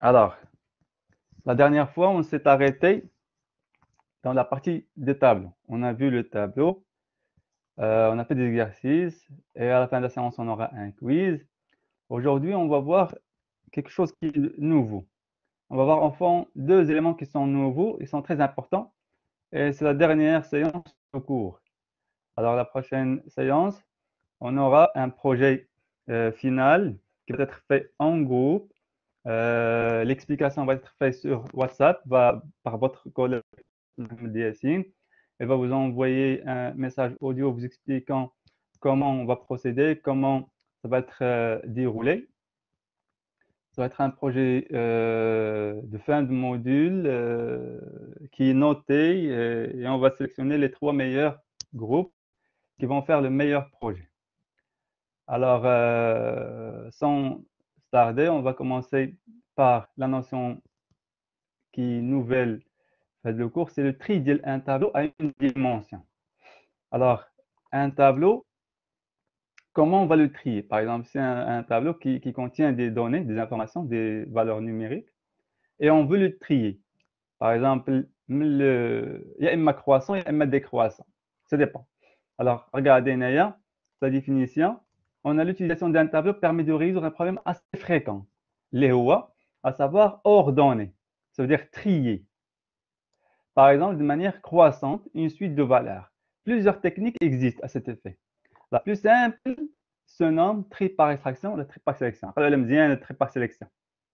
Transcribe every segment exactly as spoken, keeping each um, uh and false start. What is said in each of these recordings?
Alors, la dernière fois, on s'est arrêté dans la partie des tableaux. On a vu le tableau, euh, on a fait des exercices et à la fin de la séance, on aura un quiz. Aujourd'hui, on va voir quelque chose qui est nouveau. On va voir enfin deux éléments qui sont nouveaux, ils sont très importants et c'est la dernière séance au cours. Alors, la prochaine séance, on aura un projet euh, final qui va être fait en groupe. Euh, L'explication va être faite sur WhatsApp va, par votre collègue Yassine. Elle va vous envoyer un message audio vous expliquant comment on va procéder, comment ça va être euh, déroulé. Ça va être un projet euh, de fin de module euh, qui est noté et, et on va sélectionner les trois meilleurs groupes qui vont faire le meilleur projet. Alors, euh, sans tarder, on va commencer par la notion qui est nouvelle fait le cours, c'est le tri d'un tableau à une dimension. Alors, un tableau, comment on va le trier? Par exemple, c'est un, un tableau qui, qui contient des données, des informations, des valeurs numériques, et on veut le trier. Par exemple, le, il y a un croissant, il y a un décroissant. Ça dépend. Alors, regardez, Naya, sa définition. On a l'utilisation d'un tableau permet de résoudre un problème assez fréquent. Les O A, à savoir ordonner. Ça veut dire trier. Par exemple, de manière croissante, une suite de valeurs. Plusieurs techniques existent à cet effet. La plus simple se nomme tri par extraction, le tri par sélection. Le tri par sélection.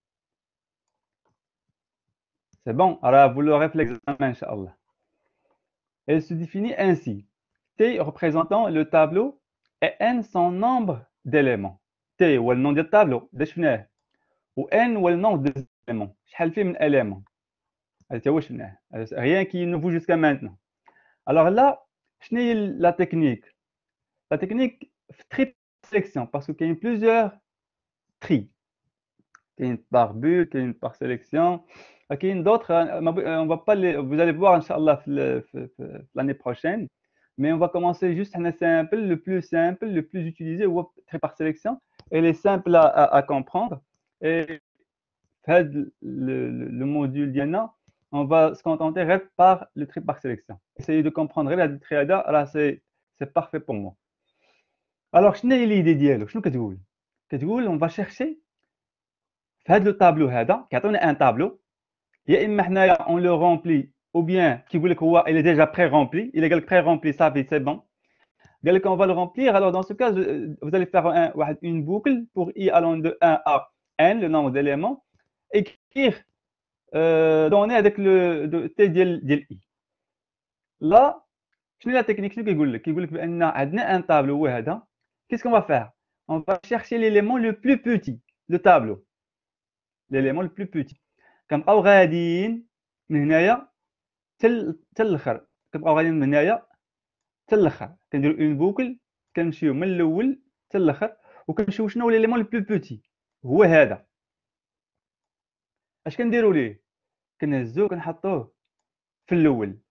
C'est bon, alors vous l'aurez fait l'examen, Inch'Allah. Elle se définit ainsi. T représentant le tableau et N son nombre d'éléments. T ou le nom du tableau, définir. Ou N ou le nombre des éléments. شحال فيه من éléments. Rien qui est nouveau jusqu'à maintenant. Alors là, quelle est la technique? La technique tri par sélection, parce qu'il y a plusieurs tri. Il y a une par but, il y a une par sélection. Il y a d'autres, on va pas les, vous allez voir, Inch'Allah, l'année prochaine. Mais on va commencer juste un simple, le plus simple, le plus utilisé, ou tri par sélection. Et les simples à, à, à comprendre. Et le, le, le module Diana, on va se contenter par le tri par sélection. Essayez de comprendre la triada, là c'est parfait pour moi. Alors, شنو هي l'idée ديالو؟ شنو كتقول؟ كتقول on va chercher في هذا التابلو هذا كيعطينا ان تابلو يا اما حنايا on le remplit ou bien كيقول لك هو il est déjà pré rempli il est pré rempli ça fait c'est bon قال لك on va le remplir alors dans ce cas vous allez faire un, une boucle pour i allant de un à n le nombre d'éléments écrire euh, donner avec le de, t ديال ديال i là شنو la technique شنو كيقول لك كيقول لك بان عندنا ان تابلو هو هذا qu'est-ce qu'on va faire on va chercher l'élément le plus petit le tableau l'élément le plus petit كنبقاو غاديين من هنايا حتى الاخر كنبقاو غاديين من هنايا حتى الاخر كنديرو اون بوكل كنمشيو من الاول حتى الاخر وكنمشيو شنو هو ليليمون لو بلو بوتي هو هذا اش كنديرو ليه كنهزوه كنحطوه في الاول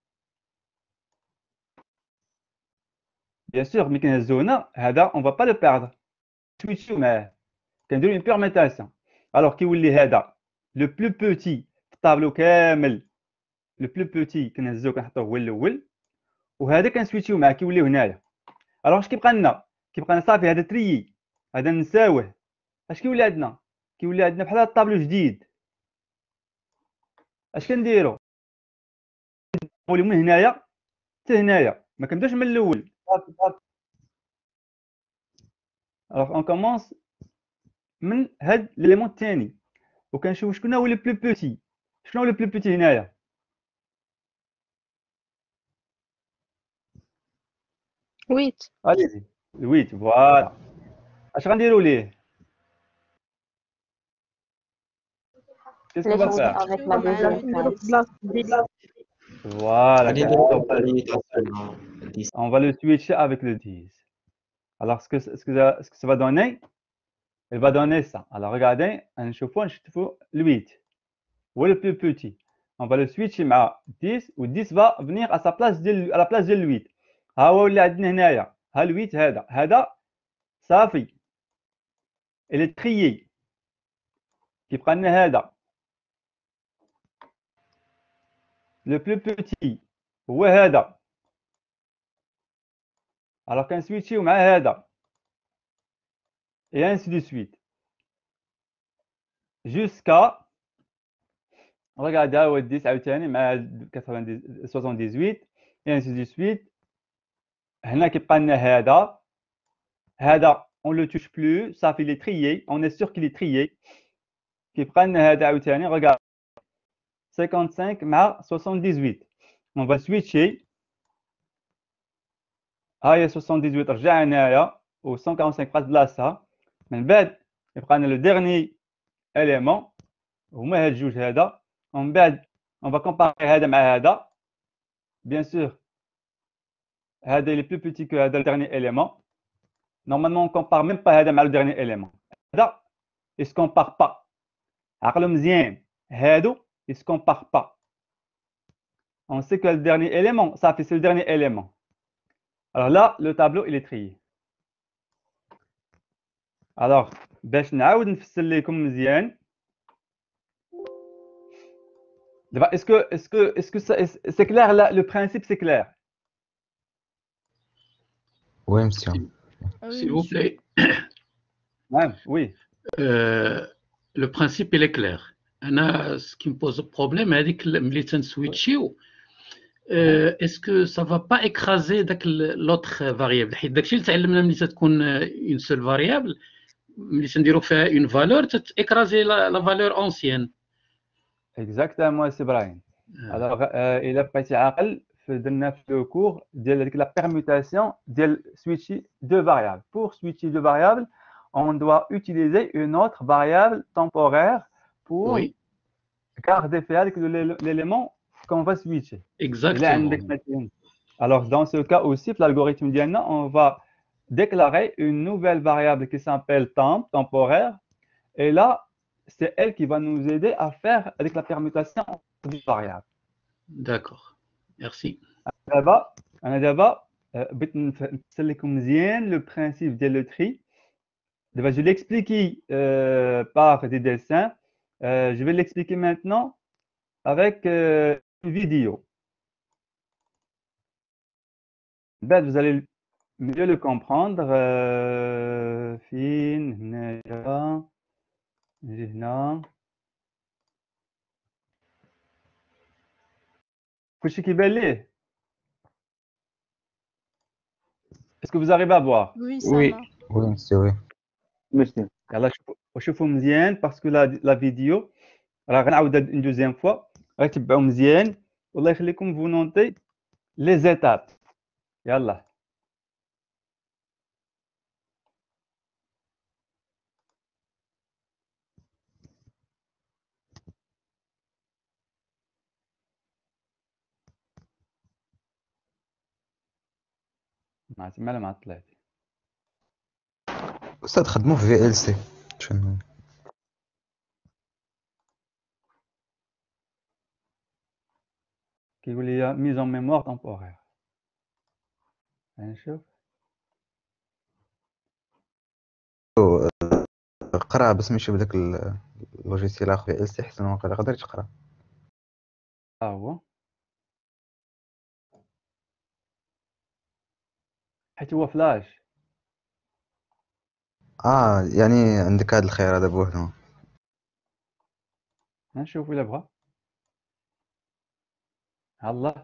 بيان سور ملي كنهزوه هنا هذا اون فا با لو بيردر سويتشو معاه كنديرو اون بيرميتاسيون الوغ كيولي هذا لو بلو بوتي في الطابلو كامل لو بلو بوتي كنهزوه كنحطوه هو الاول وهذا كنسويتشيو معاه كيوليو هنايا الوغ اش كيبقى لنا كيبقى لنا صافي هذا تريي هذا نساوه اش كيولي عندنا كيولي عندنا بحال هذا الطابلو جديد اش كنديرو نقولوا من هنايا حتى هنايا ما كنبداوش من الاول الوغ اون كومونس من هاد ليليمون الثاني وكنشوف شكون هو لو بلو بوتي شنو هو لو بلو بوتي هنايا ويت اليزي ويت فوالا اش غنديروا ليه كيسكو با فير avec la deuxième case. Voilà, غادي نديرو ديس. on va le switcher avec le dix. Alors, ce que, ce que, ça, ce que ça va donner, il va donner ça. Alors, regardez, un chauffe-eau, un chauffe-eau, le huit. Ou le plus petit. On va le switcher à dix, ou dix va venir à sa place de, à la place de huit. ها هو اللي عندنا هنايا ها ال huit هذا هذا صافي il est trié كيبقى لنا هذا لو بلو بوتي هو هذا. الوغ كنسويتشيو مع هذا et ainsi de suite jusqu'à regardez عاود عاوتاني مع soixante-dix-huit et ainsi de suite. هنا كيبقى لنا هذا هذا on le touche plus, ça fait il est trié, on est sûr qu'il est trié. كيبقى لنا هذا عاوتاني regarde cinquante-cinq مع soixante-dix-huit. on va switcher. ها هي soixante-dix-huit رجع هنايا و cent quarante-cinq بقات بلاصتها. من بعد يبقى لنا لو ديرني élément هما هاد الجوج هذا. ومن بعد on va comparer هذا مع هذا. bien sûr هذا il est plus petit que هذا le dernier élément. normalement on compare même pas هذا مع le dernier élément. هذا il se compare pas. عقلوا مزيان هادو il se compare pas. on sait que le dernier élément ça fait c'est le dernier élément. alors là le tableau il est trié. alors باش نعاود نفسر لكم مزيان دابا est-ce que est-ce que est-ce que c'est clair là le principe c'est clair. Oui, monsieur. S'il vous plaît. Ouais, oui. Euh, le principe il est clair. أنا ce qui me pose problème هذيك ملي تنسويتشيو est-ce que ça va pas écraser داك l'autre variable حيت داكشي اللي تعلمنا ملي تكون une seule variable ملي تنديرو فيها une valeur تتécraser la, la valeur ancienne. Exactement سي ابراهيم. alors الا بقيتي عاقل درنا في لو كور ديال هذيك لا permutation ديال switcher deux variables. pour switcher deux variables on doit utiliser une autre variable temporaire pour oui. garder فيها l'élément qu'on va switcher. Exactement. alors dans ce cas aussi في l'algorithme ديالنا on va déclarer une nouvelle variable qui s'appelle temp temporaire et là c'est elle qui va nous aider à faire avec la permutation des variables. D'accord. Merci. دابا انا دابا بغيت نفسر لكم مزيان le principe ديال le tri. دابا je l'ai expliqué euh, par des dessins. Euh, je vais l'expliquer maintenant avec euh, une vidéo. Ben, vous allez mieux le comprendre. Euh, fin, هنايا نجي هنا. كلشي كيبان ليه؟ Est-ce que vous arrivez à voir? Oui, ça Oui. va. Oui, monsieur, oui. ماشي. يلاه شوفوا شوفوا مزيان باسكو لا لا فيديو راه غنعاودها une deuxième fois. غتبعوا مزيان والله يخليكم vous notez les étapes. يلا. مع تما مع طلعت. أستاذ خدموا في في ال سي. شنو؟ كيقول لي mise en mémoire temporaire. نشوف. قرا بس ماشي بداك اللوجيسيال اخر في ال سي حسن واقيلا قدر تقرا. ها هو. حيت هو فلاش. اه يعني عندك هذا الخيار هذا بوحدو. نشوف إلا بغا. الله.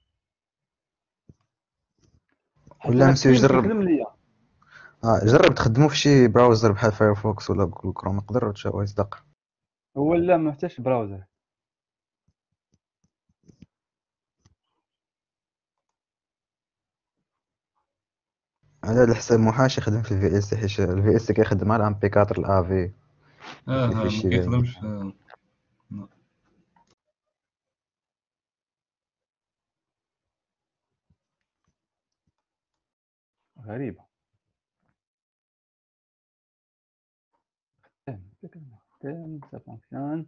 ولا مسيو جرب. ليا. اه جرب تخدموا في شي براوزر بحال فايرفوكس ولا جوجل كروم يقدر تشوفوا يصدق. هو لا ما محتاجش براوزر. على هذا الحساب محاش يخدم في الفي اس سي حيت الفي اس سي كيخدم على ام بي أربعة الافي. اه ما كيخدمش. غريبة. ça fonctionne.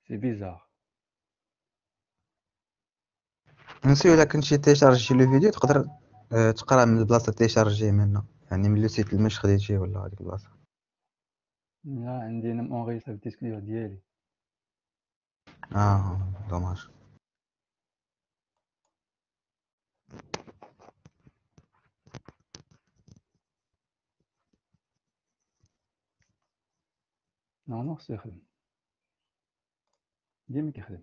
سي بيزار. نسيو الا كنتي تيشارجي لو فيديو تقدر آه، تقرا من البلاصه تيشارجيه منها، يعني من لو سيت اللي مش خديتيه ولا هذيك البلاصه. لا عندي انا مونغيسا في الديسك ديور ديالي. اه دوماج. نورمالمون خصو يخدم، ديما كيخدم.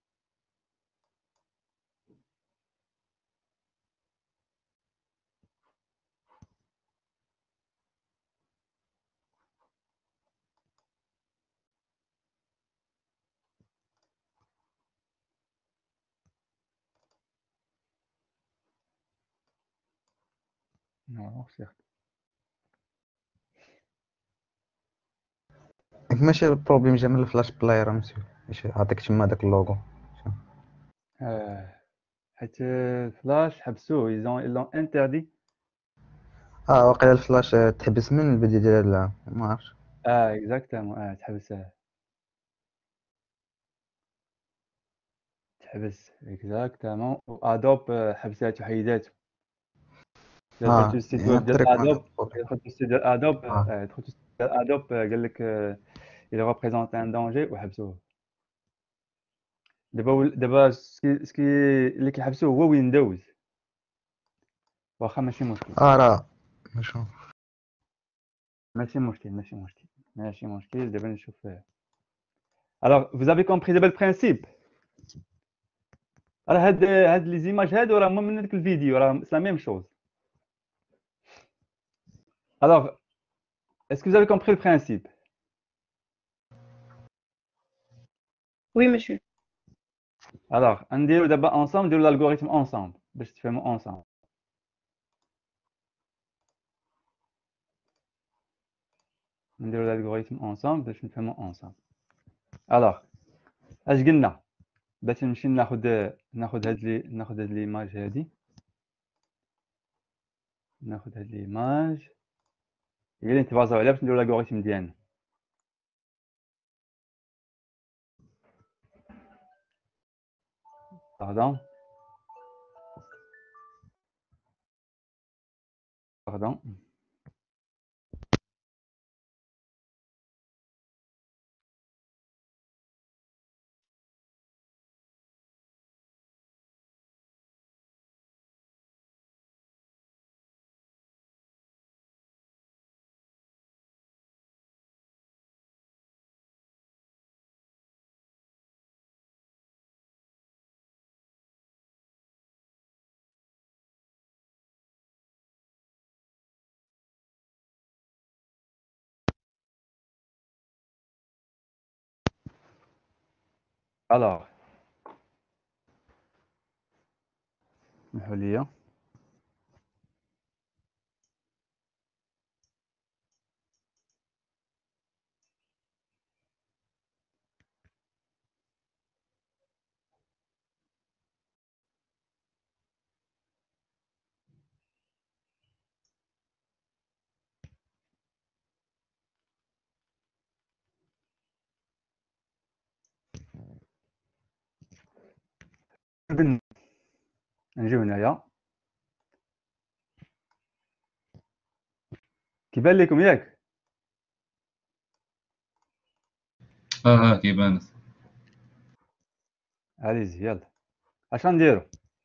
نورمالمون خصو يخدم. ياك ماشي البروبليم جا من الفلاش بلاير مسيو، باش عطيك تما داك اللوغو. اه حيت الفلاش حبسوه، ils ont ils l'ont interdit. اه واقيلا الفلاش آه، تحبس من البدايه ديال العام، ما عرفتش. اه اكزاكتومون اه تحبس اه تحبس اكزاكتومون. وادوب حبساتو حيداتو. إلا دخلتو اه للسيت يعني ويب ديال الطريق ما ادوب، البروبليم. إلا دخلتو للسيت ديال ادوب اه اه دخلتو للسيت ديال ادوب قال لك il représente un danger وحبسوه. دابا ول- دابا سكي سكي اللي كيحبسوه هو ويندوز، واخا ماشي مشكل. اه راه نشوف. ماشي مشكل ماشي مشكل ماشي مشكل دابا نشوف. alors vous avez compris دابا البرانسيب. راه هاد هاد لي زيماج هادو راه هما من داك الفيديو، راه سا ميم شوز. alors est-ce que vous avez compris le principe? Oui, monsieur. alors نديرو دابا ensemble، نديرو l'algorithme ensemble باش تفهموا ensemble. نديرو l'algorithme ensemble باش نفهموا ensemble. alors اش قلنا؟ باش نمشي ناخد ناخد هاد لي ناخد هاد ليماج هادي، ناخد هاد ليماج هي اللي نتبازاو عليها باش نديرو l'algorithme ديالنا. pardon pardon alors سمحوا لي. نجيو هنايا كيبان لكم ياك؟ اه اه كيبان. عليزي يلا اش غنديرو؟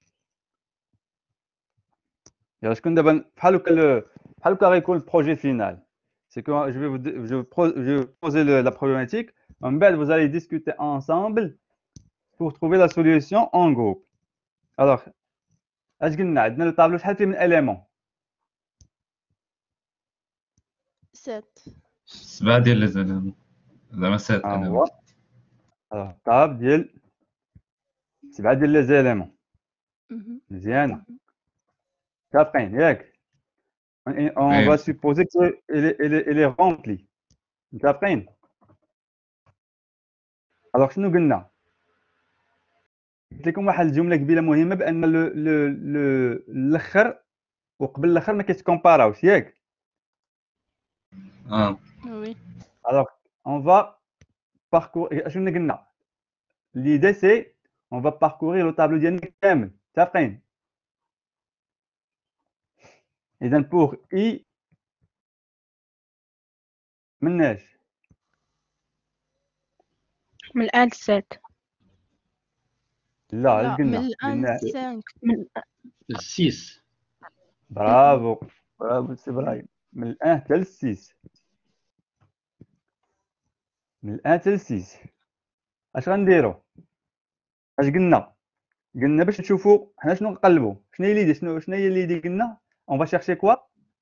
يلا شكون دابا بحال هكا ال- بحال هكا غيكون البروجي فينال. سي كو جو في vous je pro- je vais poser le- la problématique, من بعد vous allez discuter ensemble pour trouver la solution en groupe. alors اش قلنا؟ عندنا الطابلو شحال فيه من اليمون؟ sept. سبعة ديال لي زاليمون زعما سات ها انا. هو alors طاب ديال سبعة ديال لي زيليمون. Mhm. مزيان كافين ياك؟ on ايوا va supposer que il est, il est, il est rempli. متفقين؟ alors شنو قلنا؟ قلت لكم واحد الجمله قبيله مهمه بان لو لو لو الاخر وقبل الاخر ما كيتكومباراوش ياك؟ اه Oui. alors on va parcourir. شنو قلنا؟ l'idée c'est on va parcourir le tableau ديالنا كامل متفقين اذا pour i مناش من الآن لسات. لا لا اش من قلنا الآن قلنا لسانك. من six. برافو برافو سي ابراهيم من الان حتى للسيس من الان حتى للسيس اش غنديروا اش قلنا قلنا باش نشوفوا حنا شنو نقلبوا شنو هي ليدي شنو شنو هي ليدي قلنا اون فا شيرشي كوا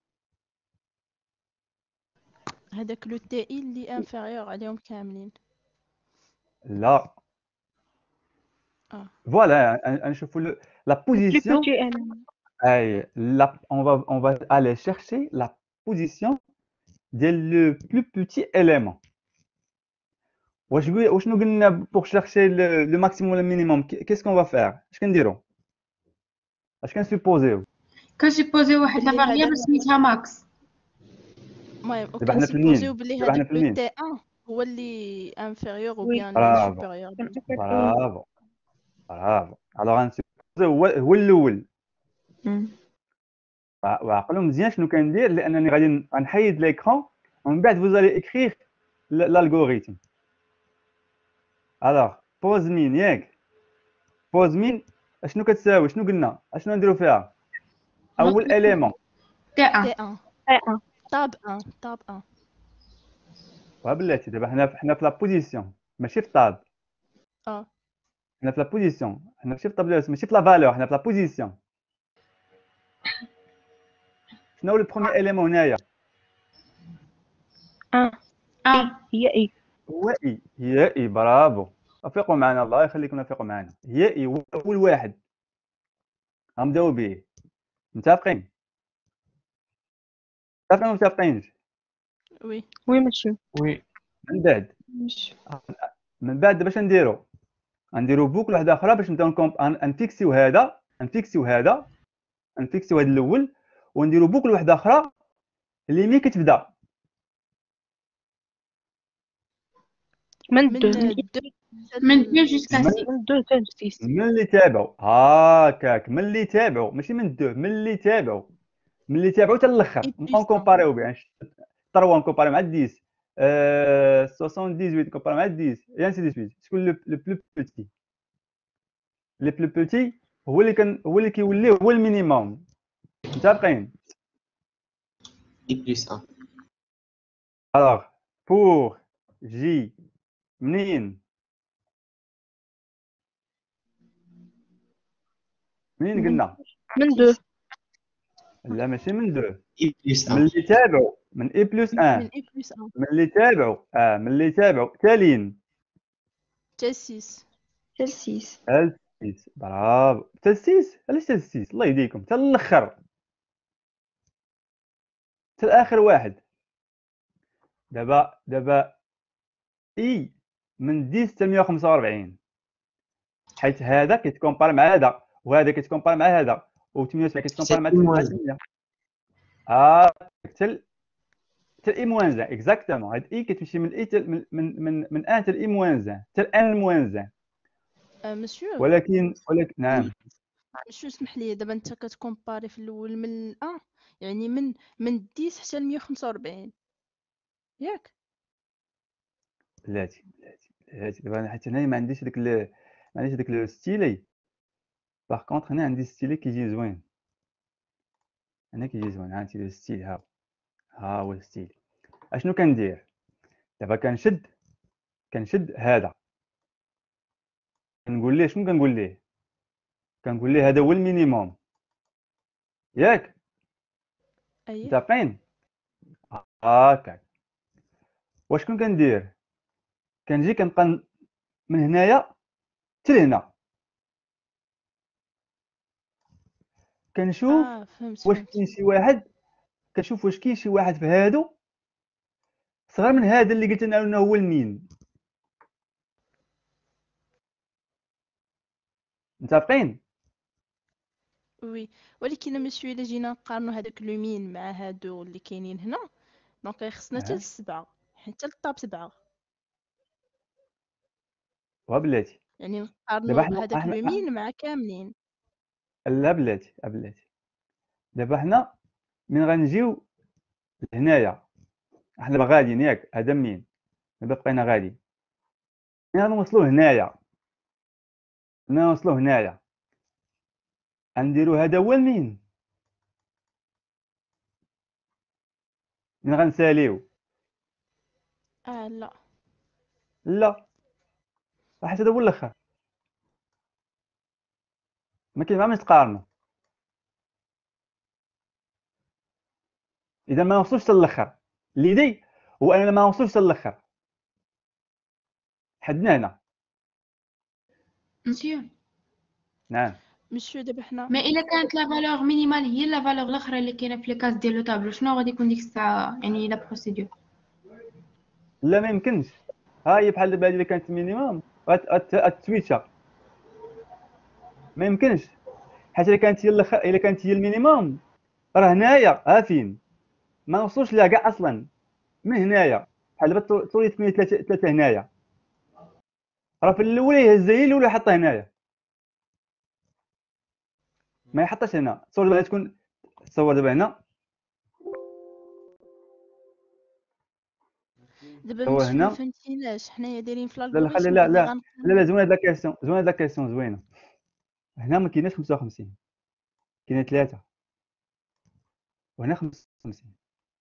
هذاك لو تي اي اللي انفيريور عليهم كاملين. لا اه فوالا نشوفوا لا plus بوزيسيون petit élément. اي لا on va on va aller chercher la position ديال لو بلو بوتي élément واش وشنو قلنا pour chercher le, le maximum ou le minimum qu'est-ce qu'on va faire اش كنديروا اش كنسوبوزيو كنسيبوزيو واحد لا باللي فاريابل هذاك سميتها ماكس. المهم دابا حنا في وكنسيبوزيو المين باللي دابا حنا هذاك في لو المين تي ان هو اللي انفيريور او وي. بيان برافو سوبيريور. برافو برافو الوغ غنسوبوزيو هو هو الاول وعقلوا مزيان شنو كندير لانني غادي غنحيد ليكرون ومن بعد فوزالي اكريغ l'algorithme. الوغ بوز مين ياك بوز مين اشنو كتساوي شنو قلنا اشنو نديرو فيها اول اليمون تي ان. تي ان تي ان. طاب ان طاب ان. وبلاتي دابا حنا حنا في لا بوزيسيون ماشي في طاب اه حنا في لا بوزيسيون حنا ماشي في طابلوس ماشي في لا فالور حنا في لا بوزيسيون شنو هو لو بروميير اليمون هنايا ان ان. هي اي هو اي هي اي برافو افيقوا معنا الله يخليكم افيقوا معنا هي اي هو اول واحد غنبداو به متفقين متفقين ولا متفقينش وي وي ماشي وي. من بعد ماشي من بعد باش نديرو غنديرو بوكل واحده اخرى باش نبداو نكومب نفيكسيو هذا نفيكسيو هذا نفيكسيو هذا الاول ونديرو بوكل واحده اخرى اللي ملي كتبدا من دو من دو جوسكا من- سي. من دو حتى لسيس. من اللي تابعوا هاكاك من اللي تابعوا ماشي من دو من اللي تابعوا من اللي تابعوا حتى الاخر إي بليس نكومباريو بها ثلاثة نكومباري مع عشرة آه، ثمانية وستين نكومباري مع عشرة اي انسي دي سويت شكون لو بلو بوتي لو بلو بوتي هو اللي كان هو اللي كيولي هو المينيموم متفقين اي بلس ان. الوغ بور جي منين منين قلنا من دو لا ماشي من دو اي بلس من ان. اللي تابعوا من اي بلس من ان اي بلس ان من اللي تابعوا اه من اللي تابعوا تالين حتى سيس. حتى لسيس. تلسيس برافو تلسيس علاش تلسيس الله يهديكم حتى الاخر حتى الاخر واحد دابا دابا اي من عشرة حتى مية وخمسة وأربعين حيت هذا كيتكومبار مع هذا وهذا كيتكومبار مع هذا و ثمانية وسبعين كيتكومبار مع موان. ثمانية اه حتى حتى اي موان زان اكزاكتومون هاد اي كتمشي من اي من من من من ان حتى اي موان زان حتى ان موان زان آه مسيو ولكن ولكن نعم شو اسمح لي دابا انت كتكومباري في الاول من الان يعني من من عشرة حتى ل مية وخمسة وأربعين ياك. بلاتي بلاتي بلاتي دابا حيت هنايا ما عنديش داك ال- ما عنديش داك لو ستيلي باغ كونطخ هنا عندي ستيلي كيجي زوين هنا كيجي زوين ها انت لو ستيل ها ها هو الستيل اشنو كندير دابا كنشد كنشد هذا كنقول ليه شنو كنقول ليه كنقول ليه هذا هو المينيموم ياك اييه متفقين هاكاك واش كون كندير كنجي كنبقى ن- من هنايا حتى لهنا كنشوف اه فهمت واش فهمت كاين شي واحد كنشوف واش كاين شي واحد في هادو صغر من هذا اللي قلت انا انه هو المين متفقين وي ولكن مسيو الا جينا نقارنوا هذاك لو مين مع هادو اللي كاينين هنا دونك خصنا حتى أها. للسبعه حتى للطاب سبعه وبلاتي يعني دابا نقارنوا حنا هذاك حنا لو مين مع كاملين. لا بلاتي بلاتي دابا حنا من غنجيو لهنايا، حنا دابا غاديين ياك، هذا مين، دابا بقينا غاديين، من غنوصلو هنايا، من غنوصلو هنايا غنديرو هذا هو المين، من غنساليو. اه لا لا حيت هذا هو الاخر، ما كاين ما تقارنوا. اذا ما نوصلوش حتى الاخر، ليدي هو اننا ما نوصلوش حتى الاخر حدنا هنا. مسيو نعم مسيو دابا حنا ما الا كانت لا فالور مينيمال هي لا فالور الاخرى اللي كاينه في لي كاس ديال لو طابلو، شنو غادي يكون ديك الساعه يعني لا بروسيدور؟ لا ما يمكنش. ها هي بحال دابا هذه اللي كانت مينيموم غتسويتشا، ما يمكنش، حيت الا كانت هي الاخر، الا كانت هي المينيموم راه هنايا ها فين ما نوصلوش لها كاع اصلا. من هنايا بحال دابا طولي تكون ثلاثه ثلاثه هنايا، راه في الاول يهزها هي الاولى حطها هنايا، ما يحطش هنا. تصور دابا تكون، تصور دابا هنا، دابا هو مسيو ما هنا. فهمتيناش، حنايا دايرين في لا لا خلي، الالغوريثم لا اللي لا لا غنقارنوا. لا زوينه هاد لا كيسيون، زوينه هاد لا كيسيون زوينه. هنا ما كايناش خمسة وخمسين، كاينه ثلاثه، وهنا خمسة وخمسين.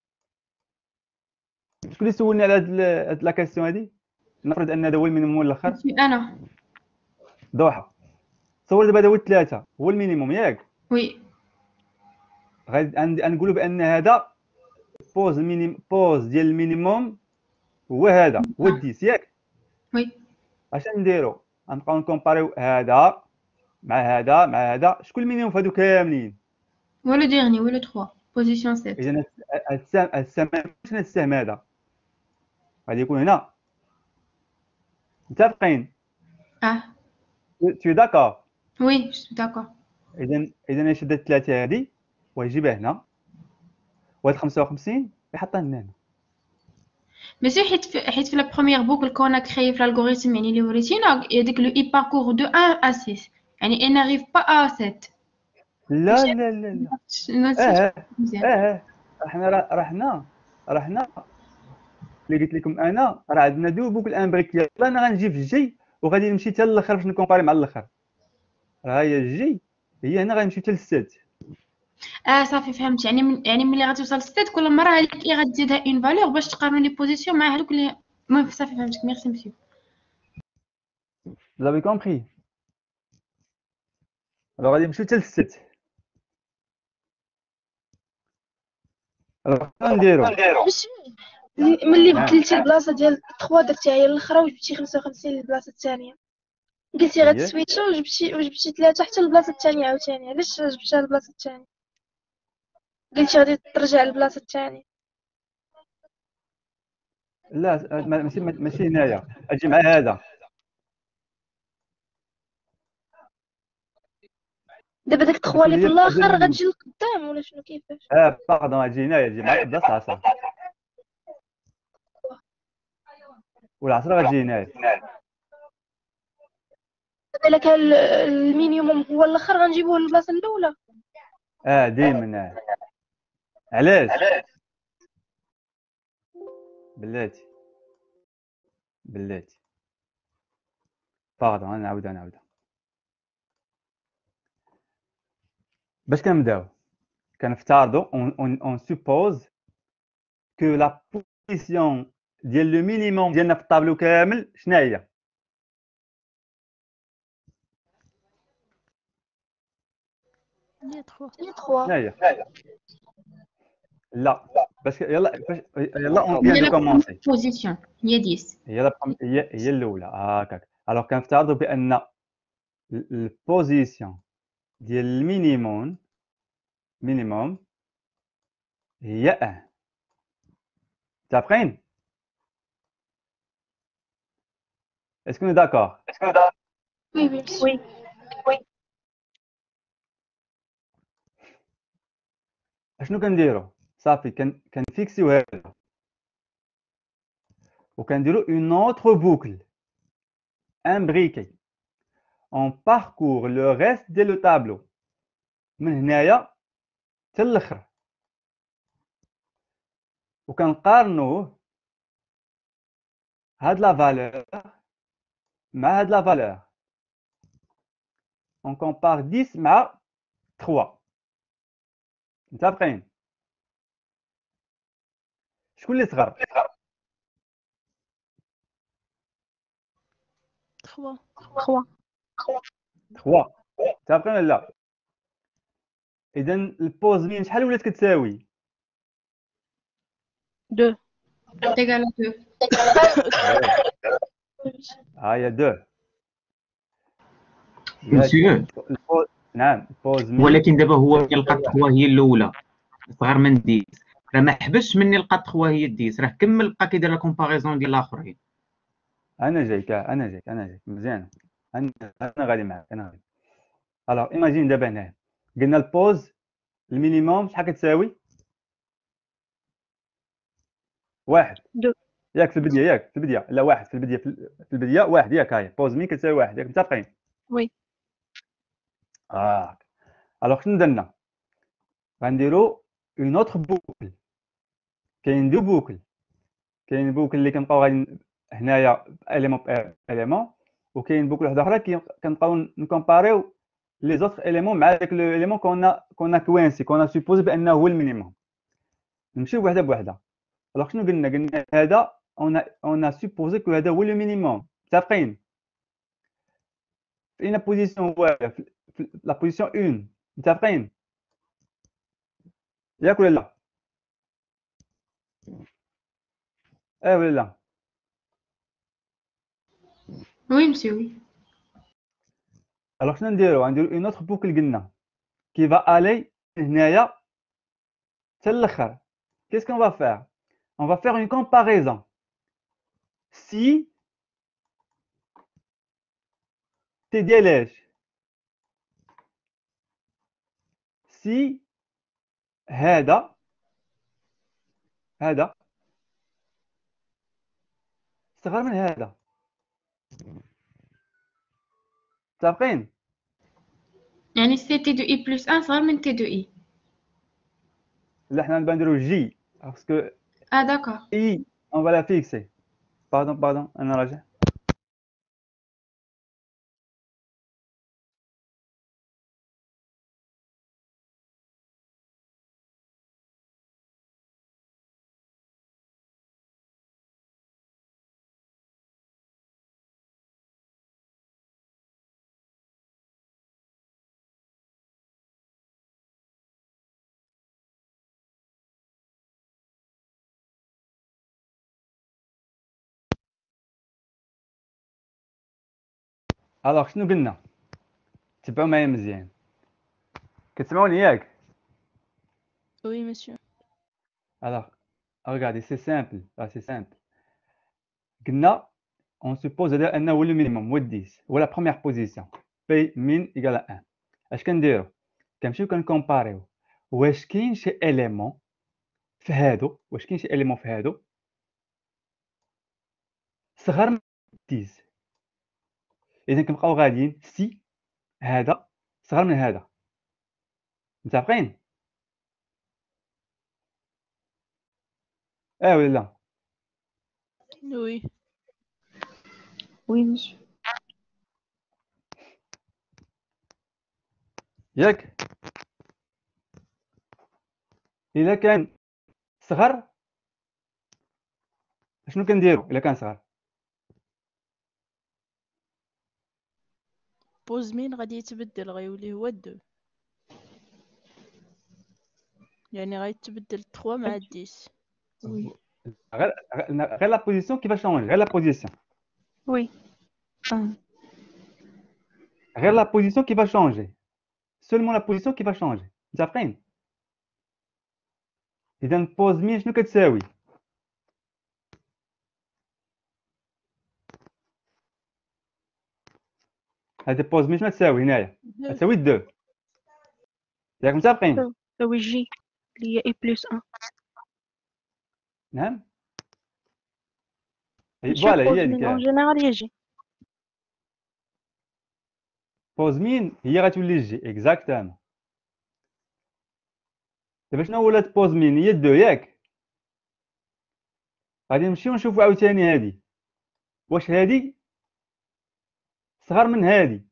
شكون اللي سولني على هاد هاد لا كيسيون هادي؟ نفرض ان هذا هو المينيموم الاخر. مسيو انا ضحى تصور دابا هذا هو الثلاثه هو المينيموم ياك، وي غادي نقولوا بان هذا بوز مينيم، بوز ديال المينيموم هو هذا، هو الديس ياك. وي اش نديرو؟ غنبقاو نكومباريو هذا مع هذا مع هذا، شكون المينيموم في هادو كاملين؟ هو لو ديرني هو لو ثلاثة بوزيسيون سبعة. اذا هاد السهم، هاد السهم شنو هاد السهم هذا غادي يكون هنا. متفقين؟ اه تو داكور؟ وي جو سو داكور. اذا اذا نشد الثلاثه هذه ويجيبها هنا، وهاد خمسة وخمسين يحطها هنا. مسيو حيت في حيت في لا بروميير بوكل كون كريي في الالغوريثم يعني اللي وريتينا ديك لو اي باركور دو واحد à ستة، يعني ان ناريف با à سبعة. لا لا لا لا اه اه اه احنا راه حنا راه حنا اللي قلت لكم انا، راه عندنا دو بوكل ان بريك. يلا انا غنجي في الجي وغادي نمشي حتى الاخر باش نكومباري مع الاخر. راه هي الجي هي هنا غنمشي حتى للسات. اه صافي فهمت. يعني من يعني ملي غتوصل ستة كل مره هذيك اي غتزيدها اون فالور باش تقارنوا لي بوزيسيون مع هذوك اللي. المهم صافي فهمتك. ميرسي مسيو. Vous avez compris؟ alors غادي نمشيو حتى للسات. alors نديرو باش ملي بدلتي البلاصه ديال ثلاثة درتيها هي الاخرى وجبتي خمسة وخمسين للبلاصه الثانيه، قلتي غتسويتشا وجبتي وجبتي ثلاثة حتى للبلاصه الثانيه عاوتاني. علاش جبتيها للبلاصه الثانيه؟ قلتي غادي ترجع للبلاصه الثانيه. لا ماشي ماشي هنايا، اجي مع هذا. دابا داك ثلاثة اللي في الاخر غتجي لقدام ولا شنو كيفاش؟ اه باردون، اجي هنايا، اجي مع قداس العصا، والعصا غتجي هنايا. دابا الا كان المينيموم هو الاخر غنجيبوه للبلاصه الاولى. اه ديما. علاش؟ بلاتي بلاتي باردون، نعاودها نعاودها باش كنبداو. كنفترضوا اون سوبوز كو لا بوزيسيون ديال لو مينيموم ديالنا في الطابلو كامل شنو هي؟ هي ثلاثة. هي ثلاثة. شنو هي؟ لا باش يلا باش يلا اون فيان دو كومونسي. بوزيسيون هي عشرة. هي هي هي الاولى هكاك. الوغ كنفترضوا بان البوزيسيون ديال المينيموم مينيموم هي واحد. متفقين؟ اسكو داكور؟ وي وي وي وي. اشنو كنديروا؟ صافي كنفيكسيو هذا وكنديروا اون اوتر بوكل امبريكي. on parcourt le reste de le tableau من هنايا حتى الاخر وكنقارنوه هاد لا فالور مع هاد لا فالور. on compare dix مع trois. متفقين؟ شكون اللي صغر؟ تخوا خوا trois. متفقين ولا لا؟ اذا البوز مين شحال ولات كتساوي؟ دو égal à deux. ها هي دو. مسيو البوز نعم البوز مين ولكن دابا هو لقى تخوا هي الاولى صغر من ديس، راه ما حبسش مني لقى تخوا هي ديس، راه كمل بقى كيدير لا كومباريزون ديال الاخرين. انا جايك انا جايك انا جايك مزيان. انا انا غادي معاك انا غادي. الوغ ايماجين دابا هنا قلنا البوز المينيموم شحال كتساوي؟ واحد دو ياك في البدايه ياك في البدايه لا واحد في البدايه في البدايه واحد ياك هاي بوز مين كتساوي واحد ياك متفقين؟ وي اه الوغ شنو درنا؟ غنديرو اون اوتر بوكل. كاين دو بوكل، كاين بوكل اللي كنبقاو غادي هنايا اليمون اليمون وكاين بوكل واحده اخرى كي كنبقاو نكومباريو لي زوتر اليمون مع داك لو اليمون كنا كنا كوينسي كنا سوبوزي بانه هو المينيموم. نمشيو بوحده بوحده. الوغ شنو قلنا؟ قلنا هذا اون اون سوبوزي كو هذا هو لو مينيموم. متفقين؟ في اين بوزيسيون هو في لا بوزيسيون واحد. متفقين؟ ياك ولا لا؟ اه ولا لا؟ Oui, monsieur, oui. الوغ شنو نديرو؟ غنديرو اون اوتر بوكل قلنا كي فا الي هنايا حتى الاخر. Qu'est-ce qu'on va faire? On va faire une comparaison. Si T ديال اش؟ Si هذا هذا صغر من هذا. متفقين؟ يعني سي تي دو اي بلس واحد صغر من تي دو اي. لا حنا نبغي نديرو جي باسكو اه داكور. اي on va la fixer. Pardon pardon انا راجع. الوغ شنو قلنا؟ تبعوا معايا مزيان. كتسمعوني ياك؟ وي مسيو. Alors, regardez, c'est simple. Ah, c'est simple. قلنا on suppose انه هو المينيموم هو dix هو لا بروميير بوزيسيون بي مين ايكال واحد. اش كنديرو؟ كنمشيو كنكومباريو واش كاين شي اليمون في هادو واش كاين شي اليمون في هادو صغر من dix. اذا كنبقاو غاديين سي هذا صغر من هذا. متفقين؟ اه ولا لا؟ وي وي مسيو ياك الا كان صغر شنو كنديرو الا كان صغر؟ بوز مين غادي يتبدل غيولي هو دو، يعني غيتبدل تخوا مع ديس. غير غير لا بوزيسيون كيفاش شونجي غير لا بوزيسيون وي غير لا بوزيسيون كيفاش شونجي سولمون لا بوزيسيون كيفاش شونجي. متفقين؟ اذا بوز مين شنو كتساوي؟ هذه بوز مين شنو تساوي هنايا؟ تساوي دو. ياك متفقين؟ تساوي جي اللي هي اي بلس واحد. نعم هي مسيو فوالا بوز هي من اون هذيك. جينيرال يجي بوز مين هي غتولي جي اكزاكتامون. دابا شنو ولات بوز مين هي دو ياك. غادي نمشيو نشوفو عاوتاني هادي واش هادي صغر من هادي.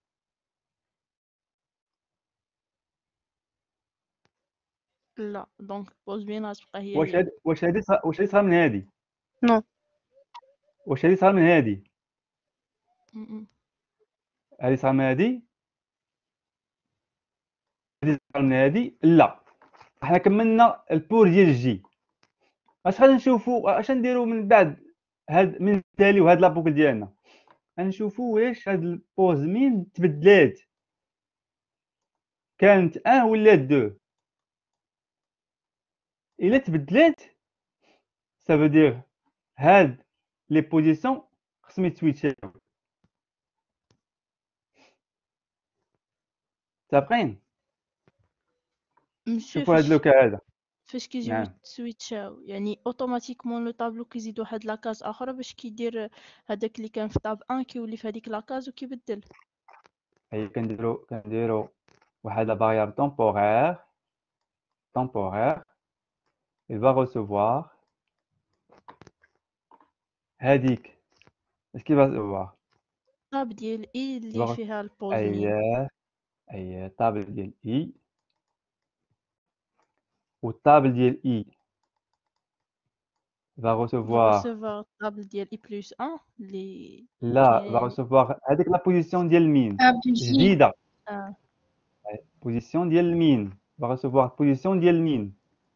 لا دونك بوز مين غتبقى هي واش هي. هادي واش هادي صغ- واش هادي صغر من هادي. نو. واش هادي صغر من هادي. م- م. هادي صغر من هادي. هادي صغر من هادي. لا حنا كملنا البور ديال جي. اش غادي نشوفو اش نديرو من بعد هاد من التالي وهاد لابوكل ديالنا. غنشوفو واش هاد البوز مين تبدلات كانت واحد ولا دو. الا تبدلات ça veut dire هاد لي بوزيسيون خصهم يتسويتشاو. متفقين؟ مسيو شوفوا هاد فاش لوكا هذا. فاش كيجيو نعم يتسويتشاو يعني اوتوماتيكمون لو طابلو كيزيدو واحد لاكاز اخرى باش كيدير هذاك اللي كان في طاب واحد كيولي في هذيك لاكاز وكيبدل. اي كنديرو كنديرو واحد لا variable temporaire temporaire il va recevoir هذيك اش كي va recevoir طاب ديال اي il va اللي recevoir فيها البوز مين. اي اي طابل ديال اي والطابل ديال اي va recevoir ريسيفر طابل ديال اي بلس واحد اللي لا va كاين. recevoir هذيك لا بوزيسيون ديال مين طاب ديال جي. جديده. اه بوزيسيون ديال مين va recevoir بوزيسيون ديال مين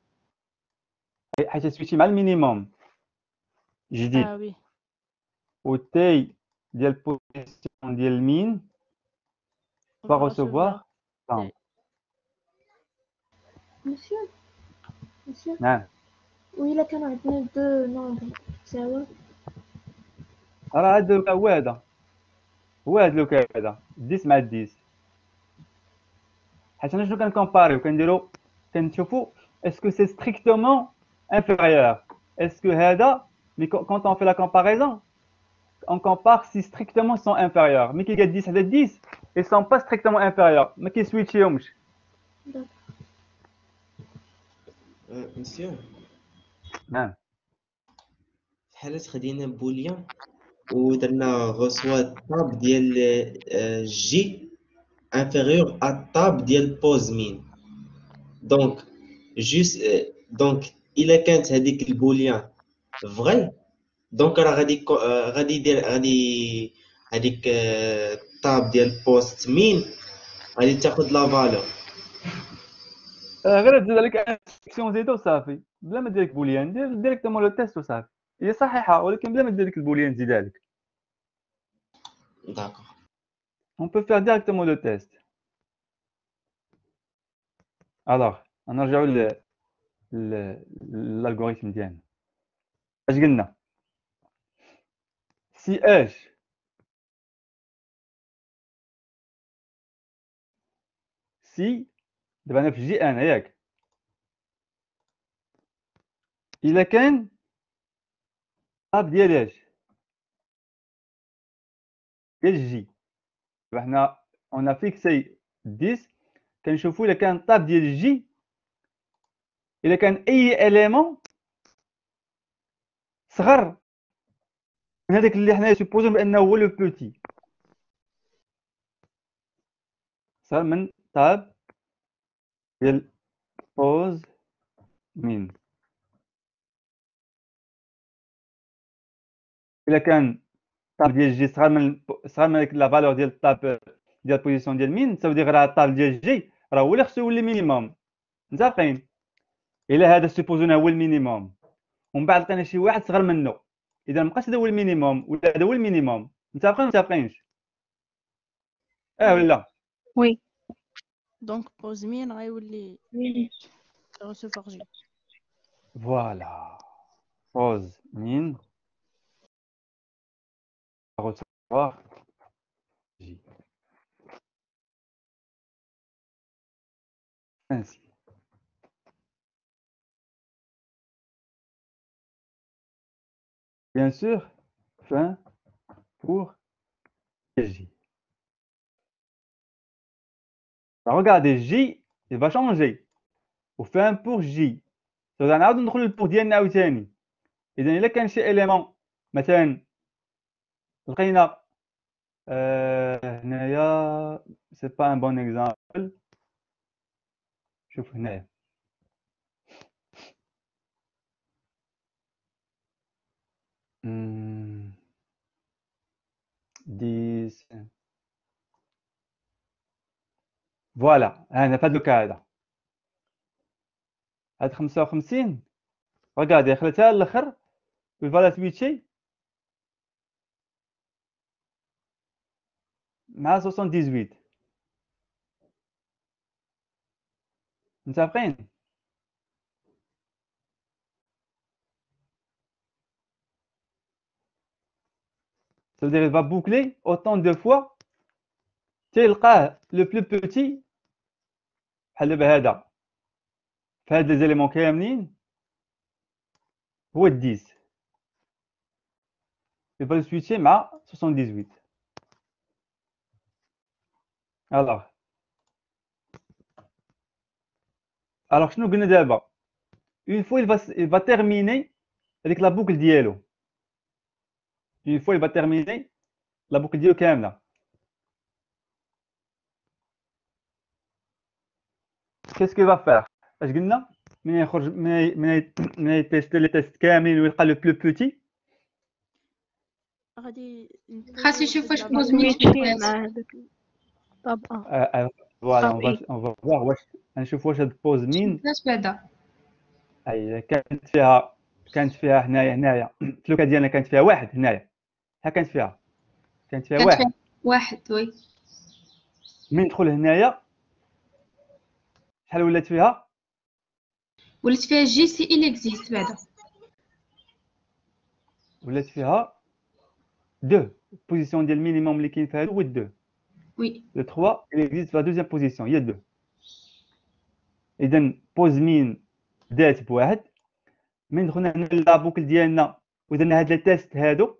حيت سويتي مع المينيموم جديد. اه وي والتاي ديال بوزيسيون ديال مين va recevoir تاي. مسيو مسيو نعم. وإلا كانوا عندنا دو نومبر تساوي راه هاد لوكا هو هذا هو هاد لوكا هذا ديس مع ديس. حيت انا شنو كنكومباريو كنديرو كنشوفو اسكو سي ستريكتومون انفيريور اسكو هذا مي كونط اون في لا كومباريزون on compare si strictement sont inférieurs mais كي قال ديس على ديس ils sont pas strictement inférieurs ما كيسويتشيهمش. مسيو نعم فحالات خدينا بوليان ودرنا غوسوا طاب ديال آه، جي انفيريور ا طاب ديال بوز مين دونك جوست دونك الا كانت هذيك البوليان فغي دونك راه غادي كو- آه، غادي يدير غادي هذيك آه، طاب ديال بوست مين غادي تاخذ لا فالور. آه، غير تزيد عليك انستركسيون زيدو صافي بلا ما دير لك بوليان دير ديريكتومون لو تيست وصافي. هي صحيحه ولكن بلا ما دير لك البوليان تزيد عليك. داكور on peut faire directement le test. alors نرجعوا ل l'algorithme ديالنا اش قلنا سي اش سي دابا انا في جي انا ياك الا كان طاب ديال اش ديال جي دابا حنا اون فيكسي ديس كنشوفوا الا كان طاب ديال جي الا كان اي اليمون صغر من هذاك اللي حنا سيبوزو بانه هو لو بوتي صغر من طاب ديال بوز مين. الا كان طاب ديال جي صغر من صغر من هذيك لا فالور ديال الطاب ديال البوزيسيون ديال مين تساوي دير راه الطاب ديال جي راه هو اللي خصو يولي مينيموم. متفقين؟ الا هذا سيبوزونا هو المينيموم ومن بعد لقينا شي واحد صغر منه اذا مابقاش هذا هو المينيموم ولا هذا هو المينيموم. متفقين متفقينش؟ اه ولا وي دونك بوز مين غيولي ريسيفر جي. فوالا بوز مين recevoir J. Ainsi. Bien sûr, fin pour J. regardez, J, il va changer. وفي un pour J. غنعاود ندخلو للبور ديالنا عاوتاني. إذا إلا كان شي إليمون مثلا لقينا آه هنايا سي با ان بون اكزامبل. شوف هنايا مم، ديس فوالا هنا في هاد الكا هذا هاد خمسة وخمسين ركادي خليتها للآخر والفالا سويتشي مع ثمانية وستين. متفقين؟ Ça veut dire il va boucler autant de fois تلقاه لو بلو بوتي بحال دابا هذا في هاد لي زيليمون كاملين هو ديس. il va le switcher مع ثمانية وستين. alors alors شنو قلنا دابا une fois il va il va terminer avec la boucle ديالو une fois il va terminer la boucle ديالو كامله. qu'est-ce qu'il va faire اش قلنا من يخرج من من من يتيست لي تيست كاملين ويلقى لو بلو بوتي غادي خاص يشوف واش بوز سويتشي مين مع هذاك طابقة فوالا طاب on va on va voir واش نشوف واش هاد بوز مين علاش بعدا اي كانت فيها كانت فيها هنايا هنايا في لوكا ديالنا كانت فيها واحد هنايا ها كانت فيها كانت فيها كانت واحد فيها واحد وي من ندخل هنايا شحال ولات فيها ولات فيها جي سي il existe بعدا ولات فيها دو بوزيسيون ديال المينيموم اللي كاين فيها هو دو وي لو ثلاثة il existe في la deuxième position هي دو. اذا بوز مين دات بواحد من دخلنا هنا لا بوكل ديالنا ودرنا هاد لي تيست هادو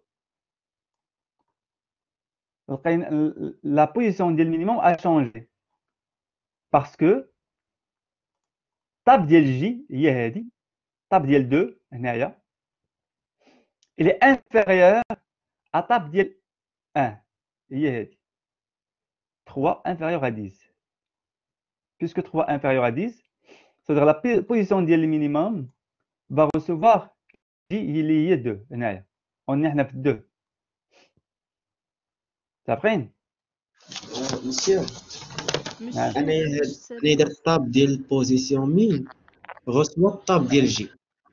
لقينا لا بوزيسيون ديال المينيموم ا شونجي باسكو طاب ديال جي هي هادي طاب ديال دو هنايا il est inférieur à طاب ديال واحد هي هادي ثلاثة inférieur à dix. puisque trois inférieur à dix, c'est-à-dire la position ديال المينيموم va recevoir J اللي هي deux هنايا on est هنا في deux. تابعين مسيو مسيو انا انا سير درت الطاب ديال البوزيسيون مين غوسوا الطاب ديال جي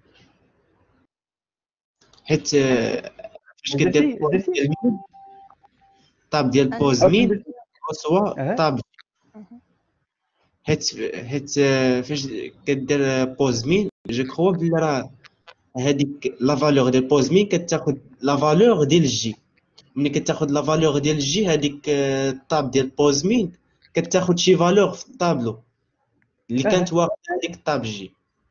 حيت آه، فاش كدير درتي الطاب درتي ديال مين الطاب ديال أنا بوز أو مين درتي غوسوا أه الطاب أها. حيت حيت آه، فاش كدير بوز مين جو كخوا بلي راه هذيك لا فالور ديال بوز مين كتاخد لا فالور ديال جي ملي كتاخد لا فالور ديال جي هذيك آه، الطاب ديال بوز مين كتاخد شي فالور في الطابلو اللي كانت أه واخده هذيك الطاب جي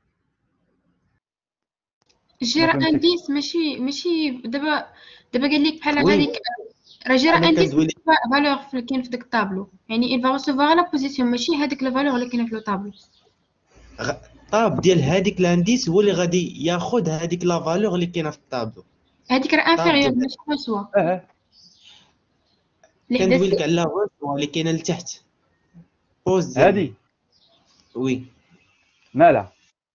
جي ما راه فهمتكش انديس ماشي ماشي دابا دابا قال لك بحال وي هذيك راه جي راه انا انديس كندوي لك فالور في كاين في داك الطابلو يعني il va recevoir la position ماشي هذيك لا فالور اللي كاينه في لو طابلو غ- الطاب ديال هذيك لانديس هو اللي غادي ياخد هذيك لا فالور اللي كاينه في الطابلو هذيك راه الطاب انفيريور ديال ماشي غوسوا أه اللي كندوي حدا لك على غوسوا اللي كاينه لتحت بوز ديال هادي مين وي مالها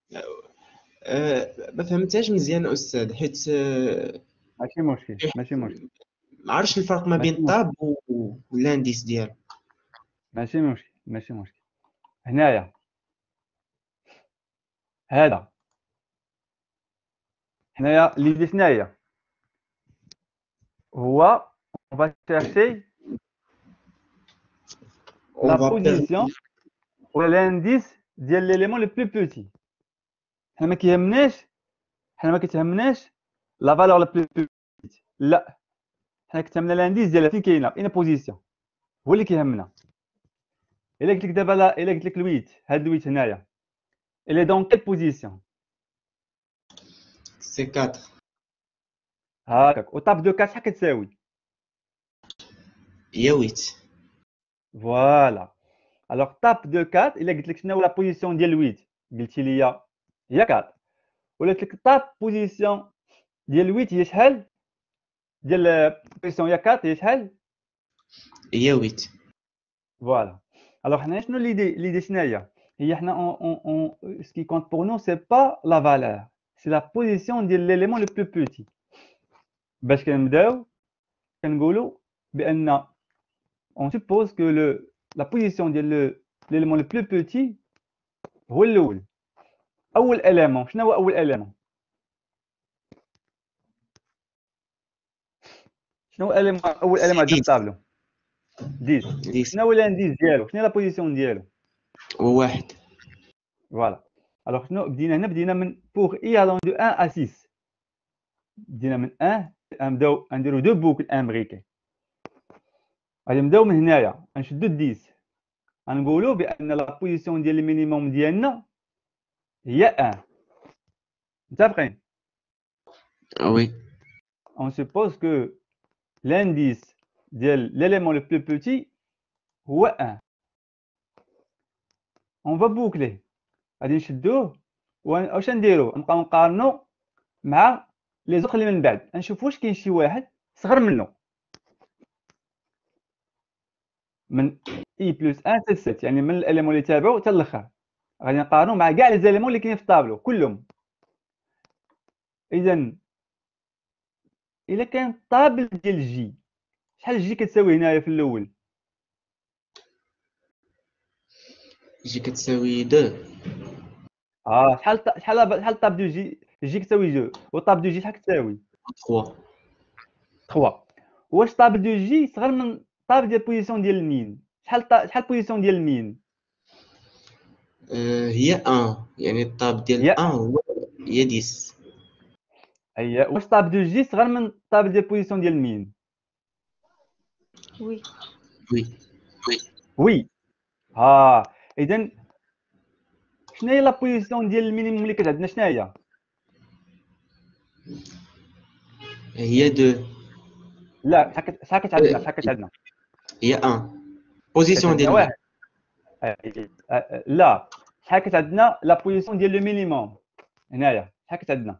أه ما فهمتهاش مزيان استاذ حيت أه ماشي مشكل ماشي مشكل ما عرفتش الفرق ما ماشي بين مشكل الطاب و- والانديس ديالو ماشي مشكل ماشي مشكل هنايا هذا هنايا اللي ديت هنايا هو on va chercher اون la فا position ou l'indice ديال l'élément le plus petit. حنا ما كيهمناش حنا ما كتهمناش لا فالور لا بلو بيتي لا حنا كتهمنا لانديس ديالها فين كاينه في بوزيسيون هو اللي كيهمنا. الا قلت لك دابا لا الا قلت لك الويت هاد الويت هنايا الي دون كيل بوزيسيون سي أربعة هاكاك وطاب دو أربعة شحال كتساوي هي ويت فوالا الوغ طاب دو أربعة الا قلت لك شنو لا بوزيسيون ديال ثمانية قلتي لي هي أربعة، ولا قلت لك طاب بوزيسيون ديال ثمانية هي شحال، ديال بوزيسيون هي أربعة هي شحال؟ هي ثمانية. فوالا. الوغ حنا شنو ليدي ليدي شناهي هي حنا اون اون سكي كونت بور نو سي با لا فالور، سي لا بوزيسيون ديال ليليمون لو بلو بوتي. باش كنبداو كنقولوا بان on suppose que le la position ديال l'élément le plus petit هو الاول. اول élément شنو هو اول élément؟ شنو هو élément اول élément عندنا في الطابلو؟ عشرة. شنو هو الانديس ديالو؟ شنو هي لا بوزيسيون ديالو؟ هو واحد. فوالا. الوغ شنو بدينا هنا؟ بدينا من pour i allant de un à six. بدينا من واحد نبداو نديرو دو بوكل امبريكي. غادي نبداو من هنايا نشدو عشرة، غنقولوا بان لا بوزيسيون ديال المينيموم ديالنا هي واحد. متفقين؟ وي. on suppose que l'indice ديال l'élément le plus petit هو واحد. on va boucler. غادي نشدوه واش نديرو؟ نبقاو نقارنو مع لي زوخ اللي من بعد، نشوف واش كاين شي واحد صغر منه. من اي بلس واحد حتى سبعة، يعني من الاليمون اللي تابعو حتى الاخر غادي نقارنو مع كاع لي زاليمون اللي كاينين في الطابلو كلهم. اذا الا كان طابل ديال جي، شحال جي كتساوي هنايا في الاول؟ جي كتساوي دو. اه شحال شحال شحال طاب دو جي؟ جي كتساوي دو، وطاب دو جي شحال كتساوي؟ ثلاثة. ثلاثة. واش طاب دو جي صغر من طاب ديال بوزيسيون ديال المين؟ شحال شحال بوزيسيون ديال المين؟ آه هي واحد، يعني الطاب ديال هي واحد هو هي عشرة. اي واش طاب دو جي صغر من طاب ديال بوزيسيون ديال المين؟ وي. وي. وي وي. ها اذا شنو هي لا بوزيسيون ديال المينيموم اللي كانت عندنا؟ شنو هي؟ هي دو. لا شحال شحال كانت عندنا؟ شحال كانت عندنا؟ هي واحد. بوزيسيون ديال واحد. لا شحال كانت عندنا لا بوزيسيون ديال لو مينيموم هنايا؟ شحال كانت عندنا؟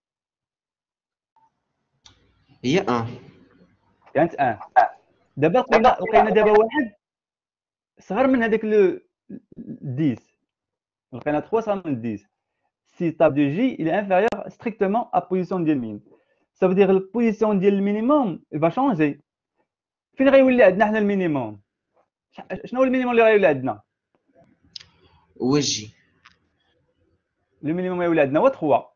هي واحد. كانت واحد. دابا لقينا لقينا دابا واحد صغر من هذاك لو عشرة، لقينا ثلاثة صغر من عشرة. si tab de J il est inférieur strictement à position ديال المين. ça veut dire la position ديال المينيموم il va changer. فين غيولي عندنا حنا المينيموم؟ شنو هو المينيموم اللي غيولي عندنا؟ هو جي. المينيموم غيولي عندنا هو ثلاثة.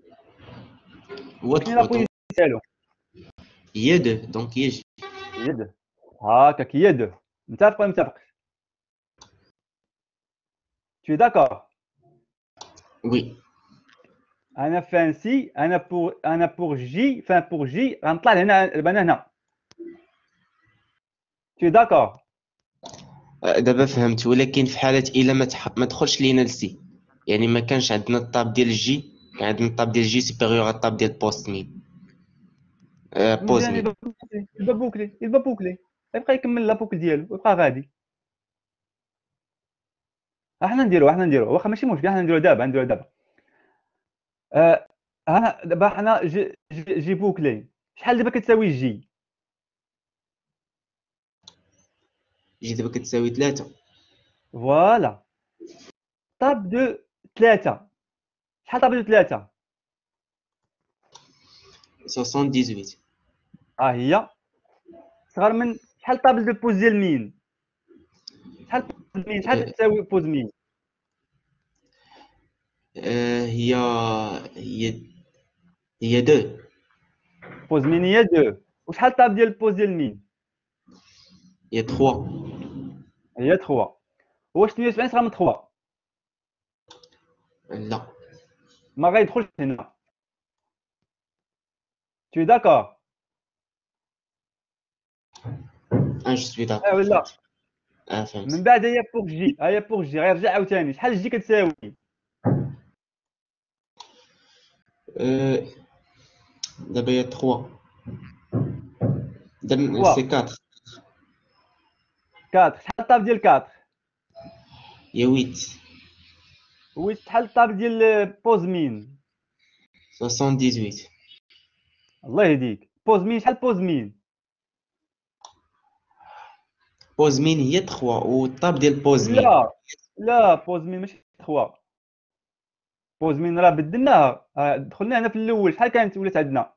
هو شنو لا بوزيسيون ديالو؟ هي دو، دونك هي جي. هي دو. هاكاك هي دو. متفق ولا متفقش؟ tu es d'accord؟ وي. انا فانسي انا بور انا بور جي فان بور جي غنطلع لهنا دابا هنا. tu es d'accord؟ دابا فهمت، ولكن في حالة إلا ما تح... ما دخلش لينا لسي، يعني ما كانش عندنا الطاب ديال الجي، كان عندنا الطاب ديال الجي سيبيريور على الطاب ديال بوست مين. آه بوز مزيان. مين. يبقى بوكلي يبقى بوكلي يبقى يكمل لا بوكل ديالو ويبقى غادي. احنا نديرو احنا نديرو واخا ماشي مشكل، احنا نديرو دابا نديرو دابا. آه انا دابا حنا جي, جي, جي بوكلي شحال دابا كتساوي جي؟ جي دابا كتساوي ثلاثة. فوالا. طاب دو ثلاثة شحال طاب دو ثلاثة؟ سبعة وستين. ها هي صغر من شحال طاب دو بوز ديال مين؟ شحال بوز مين؟ شحال تساوي بوز مين؟ آه هي هي هي دو. بوز مين هي دو. وشحال طاب ديال بوز ديال مين؟ هي ثلاثة. هي ثلاثة. واش ثمانية وسبعين صغر من ثلاثة؟ لا ما غيدخلش هنا. tu es d'accord؟ اه جو سوي داكور. اه ولا اه فهمت. من بعد هي بوغ جي، ها هي بوغ جي غيرجع عاوتاني شحال جي كتساوي؟ آه دابا هي ثلاثة. دابا سي أربعة. أربعة. شحال طاب ديال أربعة؟ هي ويت وي شحال الطاب ديال بوز مين؟ ثمانية وستين. الله يهديك. بوز مين شحال بوز مين؟ بوز مين هي ثلاثة والطاب ديال بوز مين لا لا بوز مين ماشي ثلاثة. بوز مين راه بدلناها. آه، دخلنا هنا في الاول شحال كانت ولات عندنا؟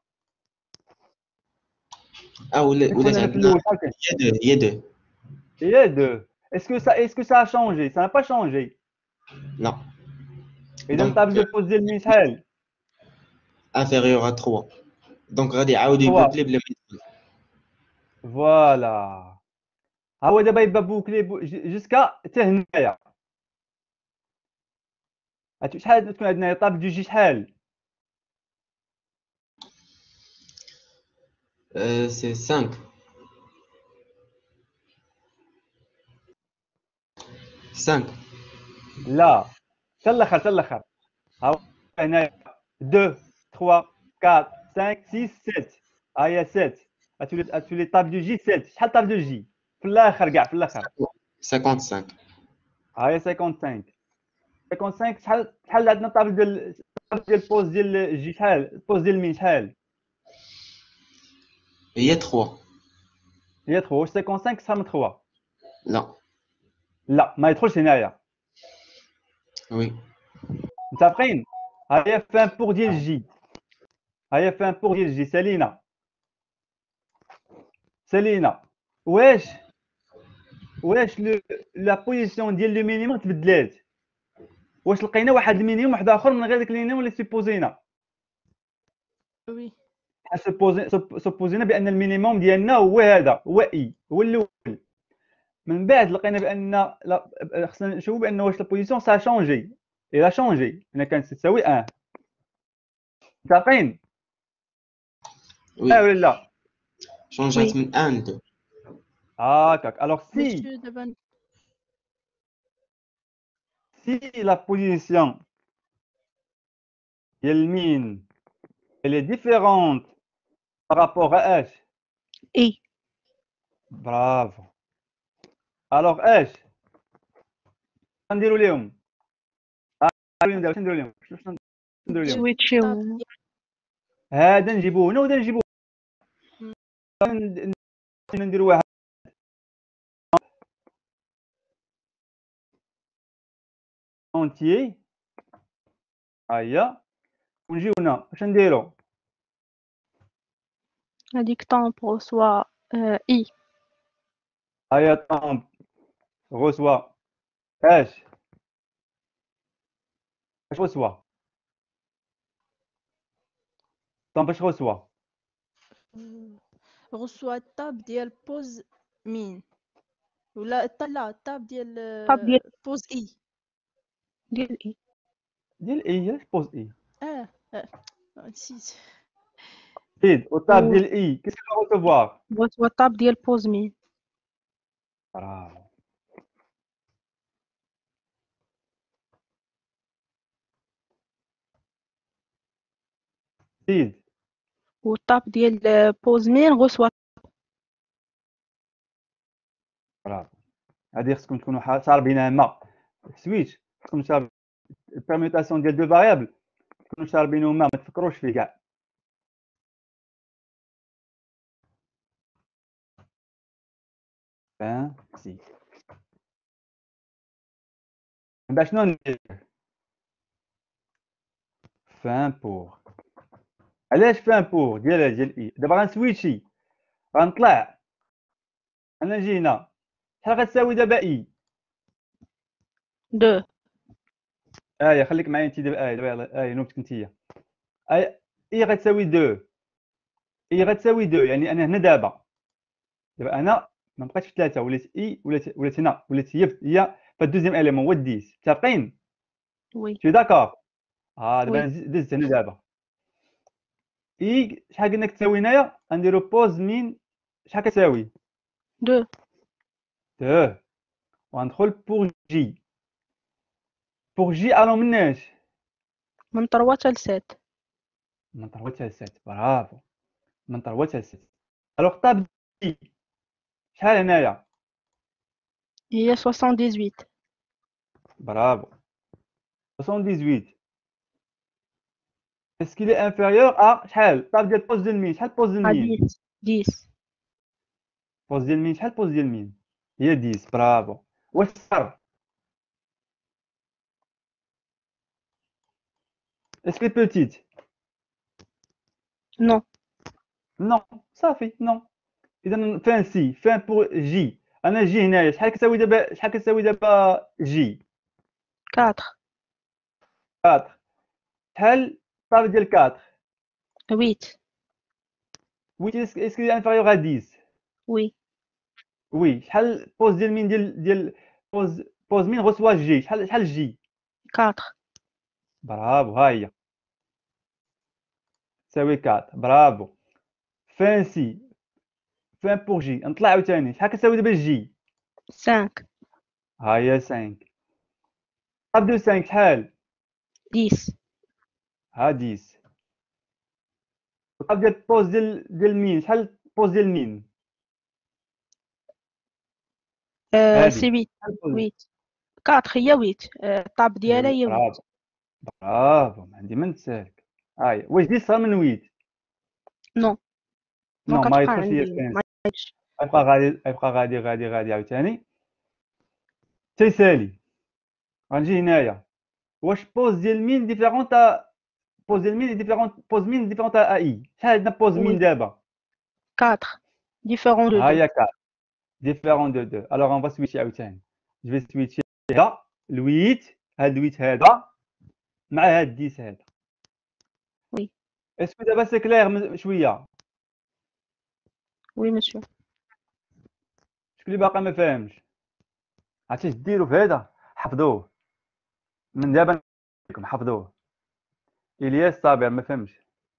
اه ولا- دخلنا ولات هنا في عندنا الاول شحال كانت؟ هي دو هي دو هي دو. اسكو سا اسكو سا شونجي؟ سا با شونجي. لا اذا دونك الطاب ديال بوز ديال مين شحال؟ انفيريور ا ثلاثة دونك غادي يعاودوا ثلاثة. يبوكلي بلا ما يدخل. فوالا. ها هو دابا يبدا بوكلي بو- ج- جوسكا حتى هنايا. هات- شحال تكون عندنا طاب دو جي شحال؟ آه، سي خمسة خمسة لا حتى الاخر حتى الاخر. ها هو هنايا اثنين ثلاثة أربعة خمسة ستة سبعة. ها هي سبعة. هاتولي هاتولي طاب دو جي سبعة. شحال طاب دو جي؟ في الاخر كاع في الاخر. خمسة وخمسين. ها هي خمسة وخمسين. خمسة وخمسين شحال شحال عندنا طاب ديال طاب ديال بوز ديال جي شحال؟ بوز ديال مين شحال؟ هي ثلاثة. هي ثلاثة. واش خمسة وخمسين شحال من ثلاثة؟ لا لا ما يدخلش هنايا. وي متفقين؟ ها هي فان بور ديال جي. ها هي فان بور ديال جي. سالينا سالينا واش واش لو لا بوزيسيون ديال لو مينيموم تبدلات؟ واش لقينا واحد المينيموم واحد اخر من غير داك المينيموم اللي سيبوزينا؟ وي سوبوزي سوبوزينا بان المينيموم ديالنا هو هذا، هو اي، هو الاول. من بعد لقينا بان لا خصنا نشوفوا بان واش لا بوزيسيون سا شونجي. الا شونجي هنا كانت تساوي واحد. متفقين؟ اه وي ولا لا؟ شونجات من واحد ل اثنين. هاكاك. الوغ سي ماشي دابا si la position ديال مين elle est différente par rapport à H. اي برافو. الوغ اش نديرو ليهم؟ نديرو نديرو ليهم شنو نديرو ليهم؟ سويتشيو. هذا نجيبوه هنا وهذا نجيبوه. نديرو واحد اونتيي. ها هي. ونجيو هنا اش نديرو؟ هذيك طومب سوا اي. ها هي طومب غوسوا اش اش غوسوا طومب اش غوسوا؟ غسوا الطاب ديال بوز مين ولا الط- لا الطاب ديال طاب ديال بوز اي. ديال اي ديال اي. اش بوز اي؟ اه آه، نسيت. زيد والطاب و- ديال اي كيس غوسوفوار؟ غسوا الطاب ديال بوز مين. برافو. زيد. والطاب ديال بوز مين غسوا. برافو. هذه خصكم تكونوا حا- شاربينها ما سويتش. خصكم شارب البيرميتاسيون ديال دو فاريابل تكونوا شاربينهم ما ما تفكروش فيه كاع. فان سي. من بعد شنو ندير؟ فان بور. علاش فان بور ديال ديال اي؟ دابا غنسويتشي غنطلع. انا نجي هنا شحال غتساوي دابا اي؟ دو. ايه خليك معايا انت دابا. ايه دابا يلاه ايه نوبتك انتيا. اي اي غتساوي دو. اي غتساوي دو يعني انا هنا دابا دابا انا ما بقيتش في ثلاثه ولات اي ولات ولات هنا ولات هي هي فالدوزيام اليمون هو الديس. متفقين؟ وي شي داكور. ها دابا وي. نز- دزت هنا دابا اي شحال قلنا كتساوي هنايا؟ غنديرو بوز مين شحال كتساوي؟ دو. دو. وغندخل بور جي. بور جي الو مناش؟ من طروة لسات. من طروه حتى لسات. برافو. من طروه حتى لسات. الوغ طاب جي شحال هنايا؟ هي سبعة وستين. Bravo. soixante-dix-huit. Est-ce qu'il est inférieur à شحال طاب ديال بوز ديال مين شحال بوز ديال مين ديس ديس بوز ديال مين شحال بوز ديال مين هي عشرة. برافو. واش صار est-ce que petite نو non صافي non اذا فين سي فين بور جي انا جي هنايا شحال كتساوي دابا شحال كتساوي دابا جي كاتر أربعة شحال طاب ديال أربعة ويت huit est-ce qu'il est inférieur à dix وي وي شحال بوز ديال مين ديال ديال بوز بوز مين غوسوا جي شحال شحال جي كاتر برافو ها هي تساوي أربعة. برافو. فين سي فين بور جي نطلع عاوتاني شحال كتساوي دابا جي خمسة ها هي خمسة. طاب دو خمسة شحال ديس ها عشرة. طاب ديال بوز ديال ديال مين شحال بوز ديال مين آه هادي سي ويت شحال بوز ويت كاتر هي ويت آه، الطاب ديالها هي ويت. برافو برافو ما عندي ما نتسالك. ها هي واش دي صغر من ويت نو نو نو ما كتبقى يدخلش هي عندي خمسة. ما يدخلش. غيبقى غادي غيبقى غادي غادي غادي عاوتاني تيسالي. غنجي هنايا واش بوز ديال مين ديفيرون تا بوز ديال مين ديفيرون بوز مين ديفيرون تا اي شحال عندنا بوز مين وي دابا كاتر ديفيرون دو ها دو هي أربعة ديفيرون دو deux alors on va switcher عاوتاني جو في سويتشي هذا الويت هاد الويت هذا مع هاد عشرة هذا وي اسكو دابا سي كلير شويه وي مسيو. شكون اللي باقي ما فاهمش عرفتي اش ديروا في هذا حفظوه من دابا لكم حفظوه. الياس صابر ما فهمش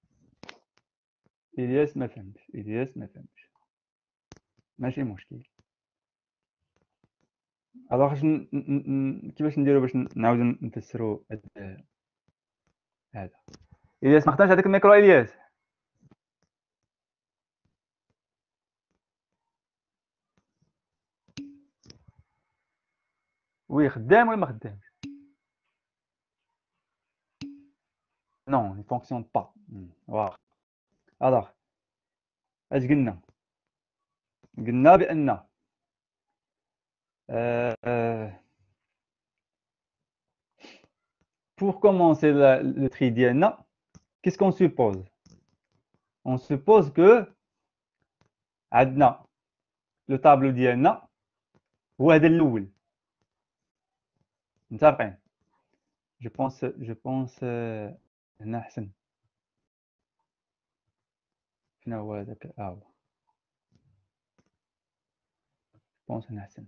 الياس ما فهمش الياس ما فهمش ماشي مشكل. الوغ كيفاش نديرو باش نعاودو نفسرو هذا. الياس ما خدامش هذاك الميكرو الياس وي خدام ولا ما خدامش نو il fonctionne pas. واو الوغ اش قلنا قلنا بان Euh, euh, pour commencer la, le tri ديالنا qu'est-ce qu'on suppose on suppose que عندنا le tableau ديالنا هو هذا الاول متفقين. je pense je pense هنا احسن فين هو هذاك اه هو je pense هنا احسن.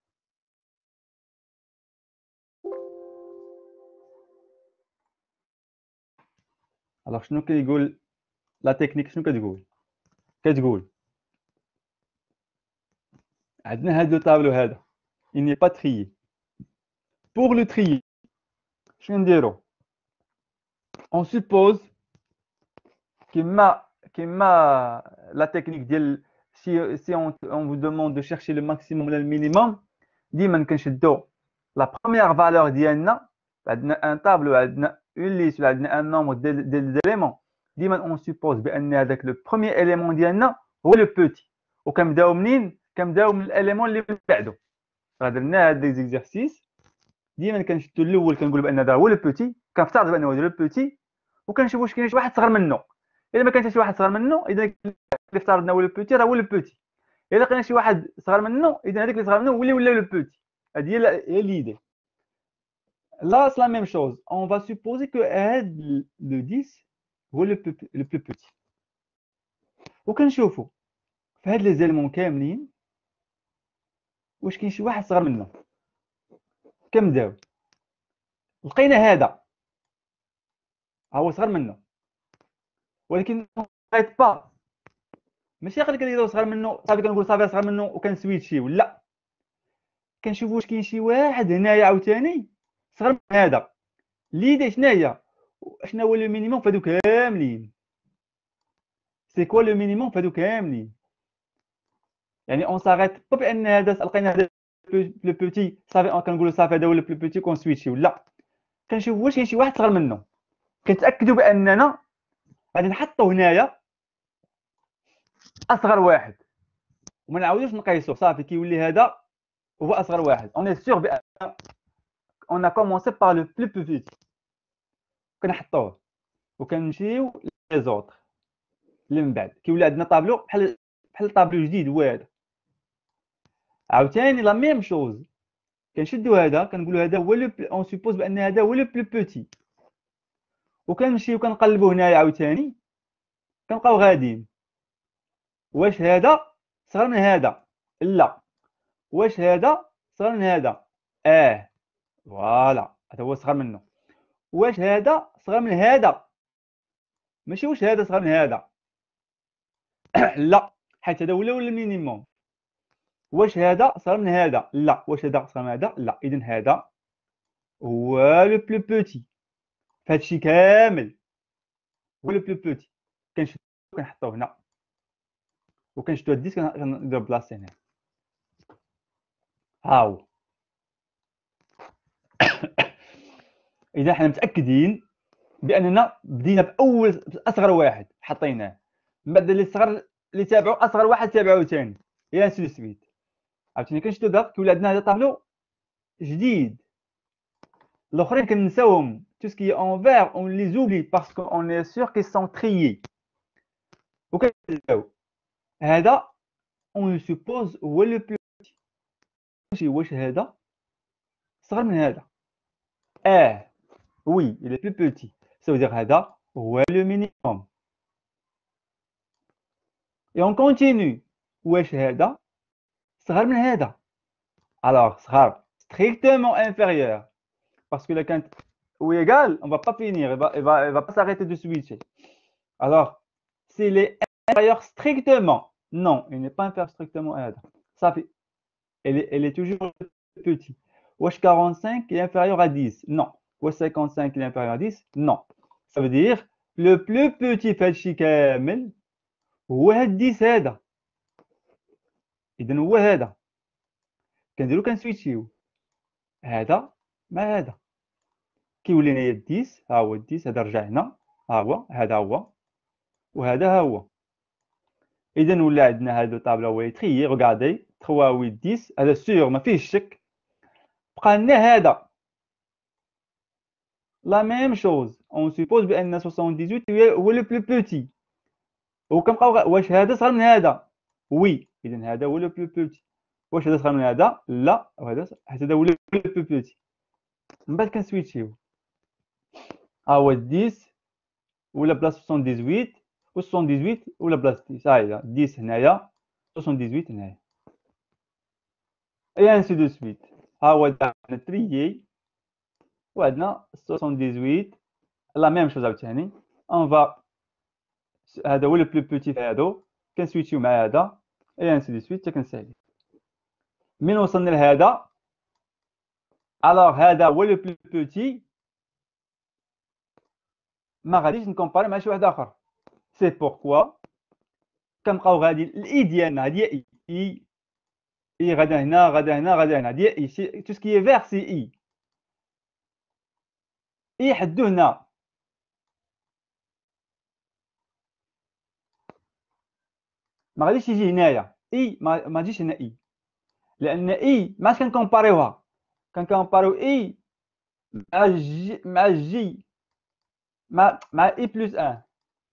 alors شنو كيقول لا تكنيك شنو كتقول كتقول عندنا هذا الطابلو هذا il n'est pas trié pour le trier شنو نديرو on suppose كما كما la technique ديال si si on, on vous demande de chercher le maximum ولا le minimum ديما كنشدو la première valeur ديالنا عندنا un tableau عندنا une liste عندنا un nombre ديال d'éléments ديما on suppose بان هذاك le premier élément ديالنا هو le petit وكنبداو منين كنبداو من الاليمون اللي من بعدو. درنا هاد لي زيكزارسيس ديما كنشدو الاول كنقول بان هذا هو لو بوتي كنفترض بان هو لو بوتي وكنشوف واش كاين شي واحد صغر منه. الا ما كانش شي واحد صغر منه اذا اللي افترضنا هو لو بوتي راه هو لو بوتي. الا لقينا شي واحد صغر منه اذا هذاك اللي صغر منه هو اللي ولا لو بوتي. هذه هي ليدي. Là c'est la même chose, on va supposer que le dix هو le plus, le plus petit. وكنشوفوا في هاد لي زيلمون كاملين واش كاين شي واحد صغر منه. كنبداو لقينا هذا ها هو صغر منه ولكن غايت با ماشي غير كنديرو صغر منه صافي كنقول صافي صغر منه وكنسويتشيو لا كنشوفوا واش كاين شي واحد هنايا عاوتاني صغر من هذا. ليدي شناهي شنو هو لو مينيموم فهادو كاملين سي كوا لو مينيموم فهادو كاملين يعني اون ساغيت با بان هذا لقينا هذا بلو بوتي صافي كنقولوا صافي هذا هو لو بلو بوتي كونسويتشيو. لا، كنشوف واش كاين شي واحد صغر منه، كنتاكدوا باننا غادي نحطوا هنايا اصغر واحد وما نعاودوش نقيسوه. صافي كيولي هذا هو اصغر واحد. اون سور بان اون ا كومونسي بار لو بلو بوتي، كنحطوه وكنمشيو لي زوطر اللي من بعد. كيولي عندنا طابلو بحال بحال طابلو جديد هو هذا. عاوتاني لا ميم شوز، كنشدو هذا كنقولوا هذا هو لو اون سوبوز بان هذا هو لو بلو بوتي، وكنمشيو كنقلبوا هنايا عاوتاني كنبقاو غاديين. واش هذا صغر من هذا؟ لا. واش هذا صغر من هذا؟ اه فوالا هذا هو صغر منه. واش هذا صغر من هذا؟ ماشي واش هذا صغر من هذا لا، حيت هذا هو الاول المينيموم. واش هذا صغر من هذا؟ لا. واش هذا صغر من هذا؟ لا. اذا هذا هو لو بلو بوتي. فهادشي كامل هو لو بلو بوتي. كنشدو كنحطوه هنا وكنشدو هاد الديسك كنديرو بلاصه هنا. ها هو. اذا حنا متاكدين باننا بدينا باول اصغر واحد حطيناه، من بعد اللي صغر اللي تابعوا اصغر واحد تابعوه ثاني، يا انسي سويت. عاوتاني كنشدو داك كيولي عندنا هذا طابلو جديد. الاخرين كنساوهم تو سكي اون فير اون لي زوبلي باسكو اون اي سور كي سون تريي. وكنبداو هذا اون سوبوز هو لو بلو بوتي. واش هذا صغر من هذا؟ اه وي il est plus petit. ça veut dire هذا هو le minimum. et on continue. واش هذا صغر من هذا؟ alors صغر strictement inférieur parce que là quand ou égal on va pas finir, il va il va il va pas s'arrêter de switcher. alors s'il est inférieur strictement, non, il n'est pas inférieur strictement à هذا. صافي elle est elle est toujours petit. واش quarante-cinq est inférieur à dix? non. واش cinquante-cinq est inférieur à dix? non. ça veut dire le plus petit في هادشي كامل هو هاد dix هذا. اذا هو هذا. كنديرو كنسويتشيو هذا مع هذا كيولي لنا dix. ها هو dix هذا رجع هنا، ها هو هذا هو وهذا ها هو. اذا ولا عندنا هادو طابله هو يتريي. ريغاردي trois huit dix هذا سيغ ما فيهش شك. بقى لنا هذا لا ميم شوز اون سوبوز بان soixante-dix-huit هو لو بلو بوتي. وكنبقاو واش هذا صغر من هذا؟ وي. اذا هذا هو لو بلو بوتي. واش هذا صغر من هذا؟ لا. وهذا حيت هذا هو لو بلو بوتي. من بعد كنسويتشيو ها هو dix ولا بلاص soixante-dix-huit و soixante-dix-huit ولا بلاص dix. ها هي dix هنايا soixante-dix-huit هنايا اي انسي دو سويت. ها هو عندنا تريي وعندنا soixante-dix-huit لا ميم شوز عاوتاني. اون فا هذا هو لو بلو بوتي في هادو كنسويتشيو مع هذا اي انسي دو سويت حتى كنسالي. من وصلنا لهذا الوغ هذا هو لو بلو بوتي. ما غاديش نكومباري مع شي واحد اخر. سي بوركوا كنبقاو غادي الاي ديالنا هادي اي اي اي غادا هنا غادا هنا غادا هنا هادي اي سي تو سكي فيغ سي اي اي حدو هنا. ما غاديش يجي هنايا اي ما ما تجيش هنا اي لان اي ما كنكومباريوها. كنكومباريو اي مع جي مع جي مع مع اي بلس واحد.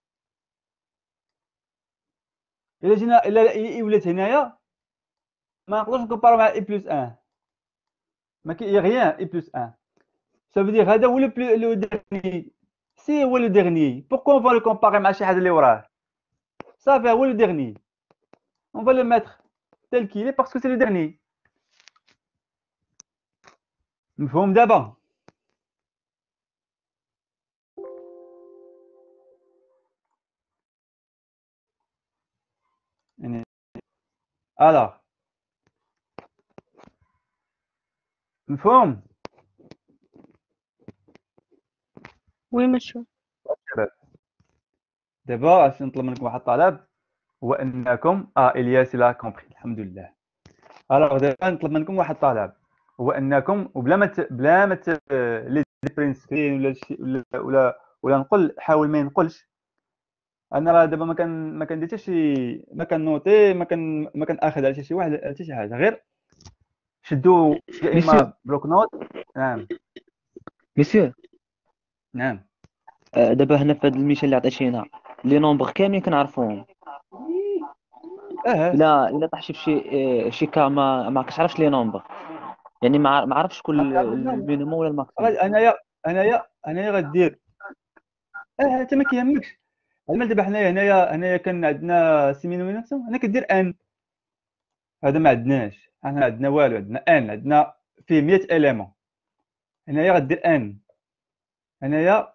الا جينا الا اي ولات هنايا ما نقدرش نكومباريو مع اي بلس واحد. ما كاين غيان اي بلس واحد. ça veut dire هذا هو لو لو ديرني. سي هو لو ديرني. pourquoi on va le comparer مع شي حاجه اللي وراه؟ صافي هو لو ديرني. on va le mettre tel qu'il est parce que c'est le dernier. مفهوم دابا؟ يعني الوغ مفهوم؟ وي مسيو. شباب دابا اش نطلب منكم واحد الطلب هو انكم اه الياس لا كومبري الحمد لله. الوغ دابا نطلب منكم واحد الطلب، هو انكم وبلا ما ت... بلا ما ت... لي برين سكرين ولا شي ولا ولا ولا نقول حاول ما ينقلش. انا راه دابا ما كان ما كندير حتى شي ما كنوطي ما كان ما كناخذ على شي واحد حتى شي حاجه، غير شدوا يا مسيو اما بلوك نوت. نعم مسيو نعم. آه، دابا هنا في هذا المثال اللي عطيتينا لي نومبر كاملين كنعرفوهم. اه الا الا طاح شي في شي آه، شي كا ما ما كتعرفش لي نومبر، يعني ما عار- ما عرفش كل المينيموم ولا الماكسيموم. غادي انايا انايا انايا غدير اه انت ما كيهمكش. المال دابا حنايا هنايا هنايا كان عندنا سيمينوميناسيون، انا كدير ان. هذا ما عندناش، احنا عندنا والو، عندنا ان، عندنا فيه مية اليمون. هنايا غدير ان. هنايا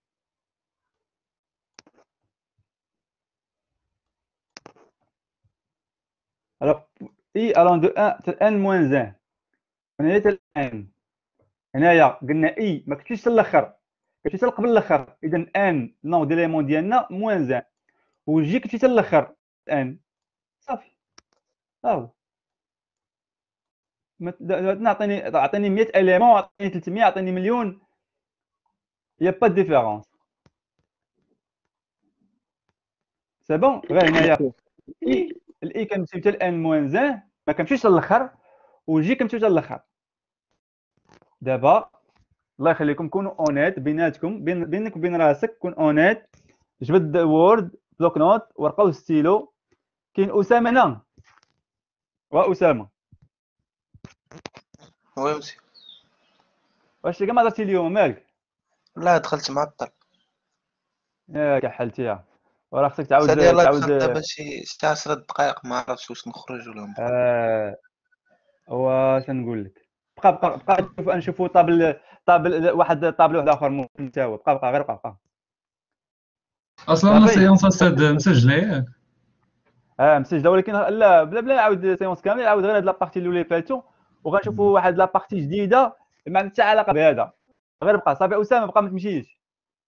alors i allant de un حتى n moins un. هنايا حتى n. هنايا قلنا i ما كتمشيش حتى الاخر، كتمشي حتى قبل الاخر، اذا n نو ديليمون ديالنا موان ان، وجي كتمشي حتى الاخر n. صافي ها هو. ما ت- نعطيني عطيني مية اليمون، عطيني ثلاثمية، عطيني مليون، يا با ديفيرونس. سي بون. غير هنايا اي الاي كنمشيو حتى الان موان ان، ما كنمشيش للاخر، وجي كنمشيو حتى للاخر. دابا الله يخليكم كونوا اونيت بيناتكم، بين بينك وبين راسك، كون اونيت. جبد وورد بلوك نوت ورقه وستيلو. كاين اسامه هنا؟ واسامه وي مسيو. واش كاع ما درتي اليوم مالك؟ لا دخلت معطل. ياك حلتيها، وراه خصك تعاود سادي يلاه تعاود. دخلت دابا شي شي عشرة دقائق، ما عرفتش واش نخرج ولا نبقى. آه واش نقول لك؟ بقى بقى بقى نشوف نشوفوا طابل طابل واحد طابل واحد اخر ممكن حتى هو. بقى بقى غير بقى بقى اصلا لا صافي. سيونس استاذ مسجله ياك؟ اه مسجله، ولكن لا بلا بلا نعاود سيونس كامل، نعاود غير هاد لابارتي الاولى فاتو، وغنشوفوا واحد لابارتي جديده ما عندها حتى علاقه بهذا. غير بقى صافي. اسامه بقى ما تمشيش.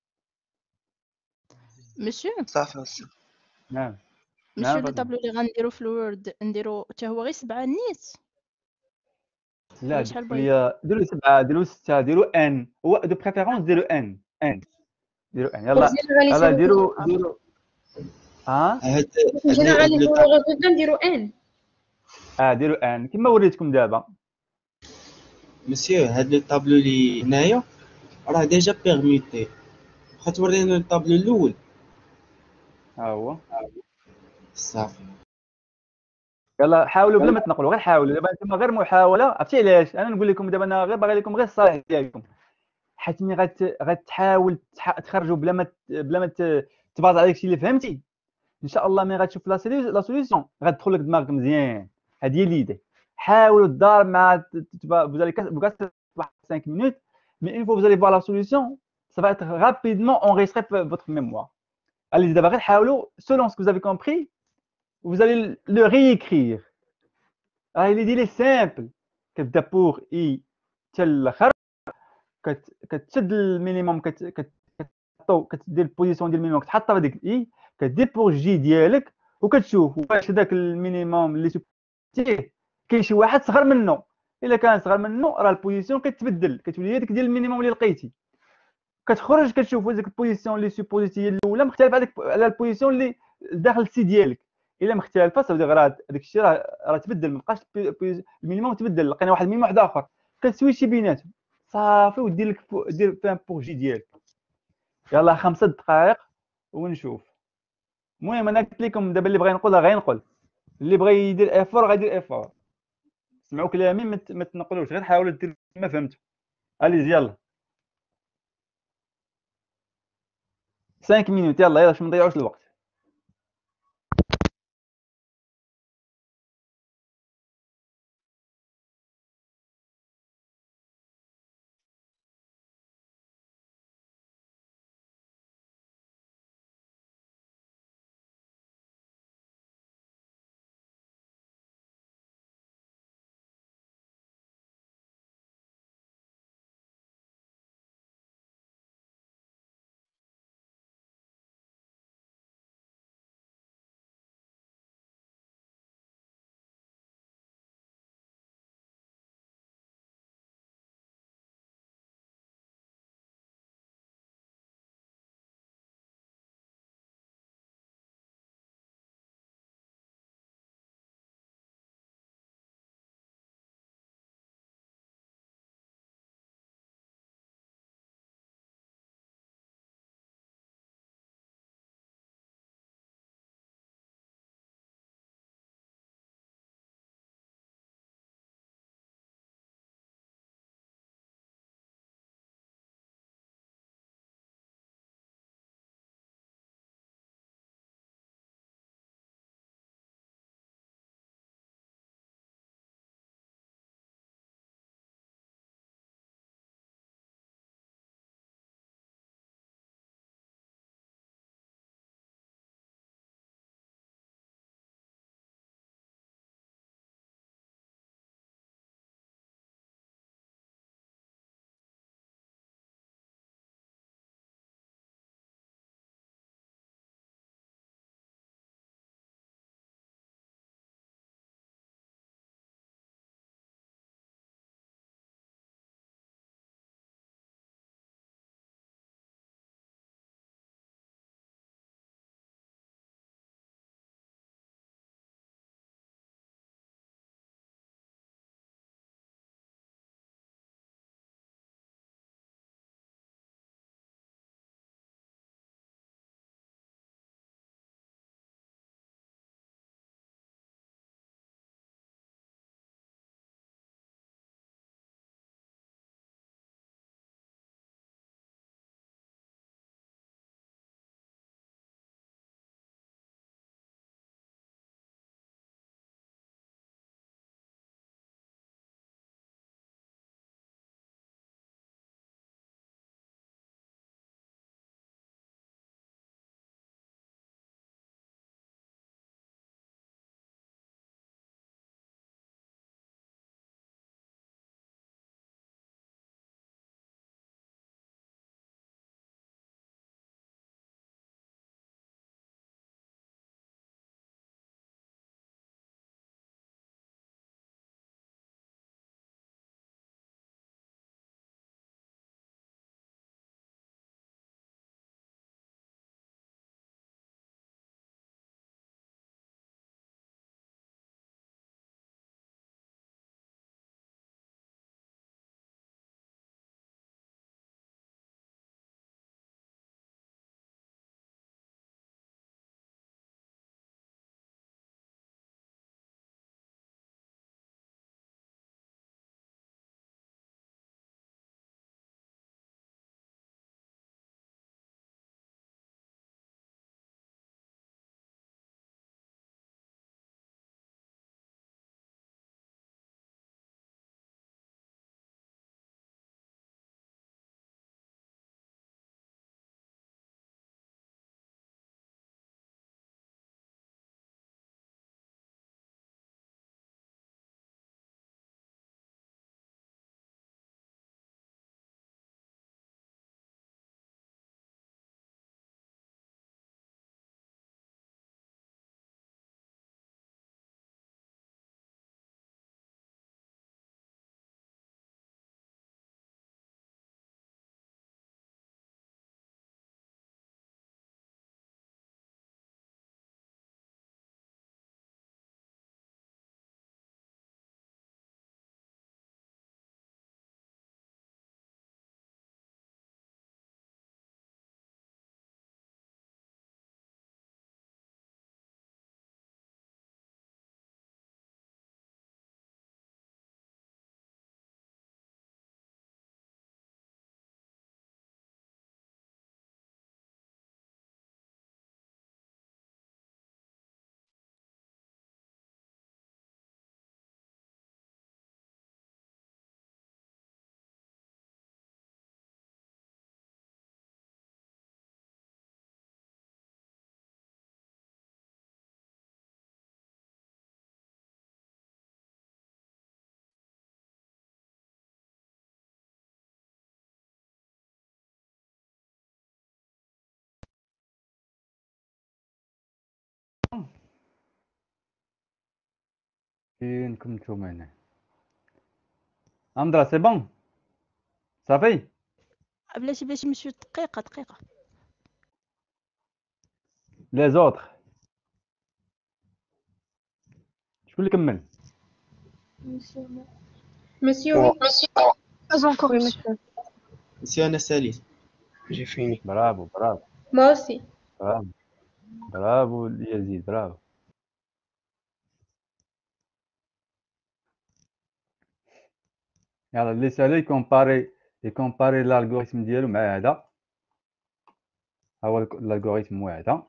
مسيو صافي مسيو. نعم مسيو نعم لي فاطمه. طابلو اللي غنديرو في الوورد نديرو حتى هو غير سبعة نيت لا ولا ديروا شحال بغيتي؟ لي ديروا سبعه، ديروا سته، ديروا ان، هو دو بريفيرونس ديروا ان ان. ديروا ان يلا يلا ديروا ديروا. ها هاد هاد جينيرالي هاد لو نقولو غير غدا نديرو ان. اه ديروا ان كما وريتكم دابا. مسيو، هاد لو طابلو اللي هنايا راه ديجا بيرميتي. واخا تورينا الطابلو الاول ها هو. صافي. يلا حاولوا بلا ما تنقلوا، غير حاولوا دابا. انتم غير محاوله. عرفتي علاش انا نقول لكم دابا؟ انا غير باغي لكم غير الصالح ديالكم، حيت ملي غت... غتحاول تح... تخرجوا بلا ما ت... بلا ما ت... تباز على داكشي اللي فهمتي، ان شاء الله ملي غتشوف لا سولي... لا سوليسيون غتدخل لك دماغك مزيان. هذه هي ليدي. حاولوا الدار مع vous allez vous gastez cinq minutes, mais une fois vous allez voir la solution, ça va être rapidement enregistré votre mémoire. Allez d'abord حاولوا selon ce que vous avez compris, vous allez le réécrire. Ah, il est simple. كتبدا بور اي حتى الاخر، كت... كتشد المينيموم، كت... كت... كتحطو كتدير البوزيسيون ديال المينيموم، كتحطها في هذيك الاي، كدير بور جي ديالك، وكتشوف واش داك المينيموم اللي سبتيه كاين شي واحد صغر منه. الا كان صغر منه راه البوزيسيون كتبدل، كتولي هي ديك ديال المينيموم اللي لقيتي، كتخرج كتشوف ديك البوزيسيون اللي سوبوزيتي هي الاولى مختلفه على على البوزيسيون اللي داخل السي ديالك. الا مختلفه صافي راه داك الشيء راه راه تبدل، ما بقاش المينيموم تبدل، لقينا واحد المينيموم واحد اخر، كتسويتشي بيناتهم صافي، ودير لك فو... دير فيها بور جي ديالك. يلا خمسة دقائق ونشوف. المهم انا قلت لكم دابا اللي بغى ينقل غير ينقل، اللي بغى يدير افور غيدير افور. سمعوا كلامي، ما تنقلوش، غير حاولوا ديروا ما فهمتوا. اليز يلا خمس مينوت. يلا يلا باش ما نضيعوش الوقت. نكملتو من هنا. أمدرا سي بون صافي. بلاتي بلاتي مسيو دقيقة دقيقة. لي زوطخ شكون اللي كمل؟ مسيو وي. Pas encore, monsieur. مسيو انا ساليت. جي فيني. برافو برافو moi aussi. برافو برافو يزيد برافو. يلا اللي سالي يكومباري يكومباري الالغوريثم ديالو مع هذا. ها هو الالغوريثم هو هذا.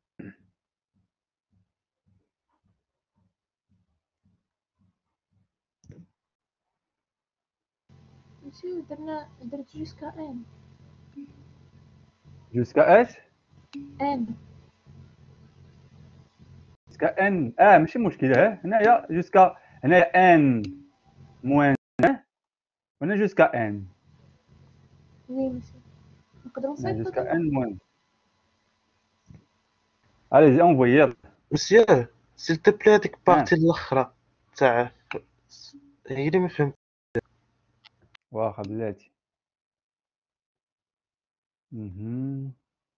monsieur درنا درت jusqu'à n. جوسكا اش؟ n. جوسكا ان. اه ماشي مشكل. ها هنايا جوسكا هنايا ان موان وهنا جوسكا ان. oui monsieur. نقدروا هنا نصيفطوا جوسكا دابا. ان موان. اليزي انفويي. مسيو سيل تو بلي هذيك نعم بارتي الاخرى تاع هي اللي ما فهمت. واخا بلاتي. مهم.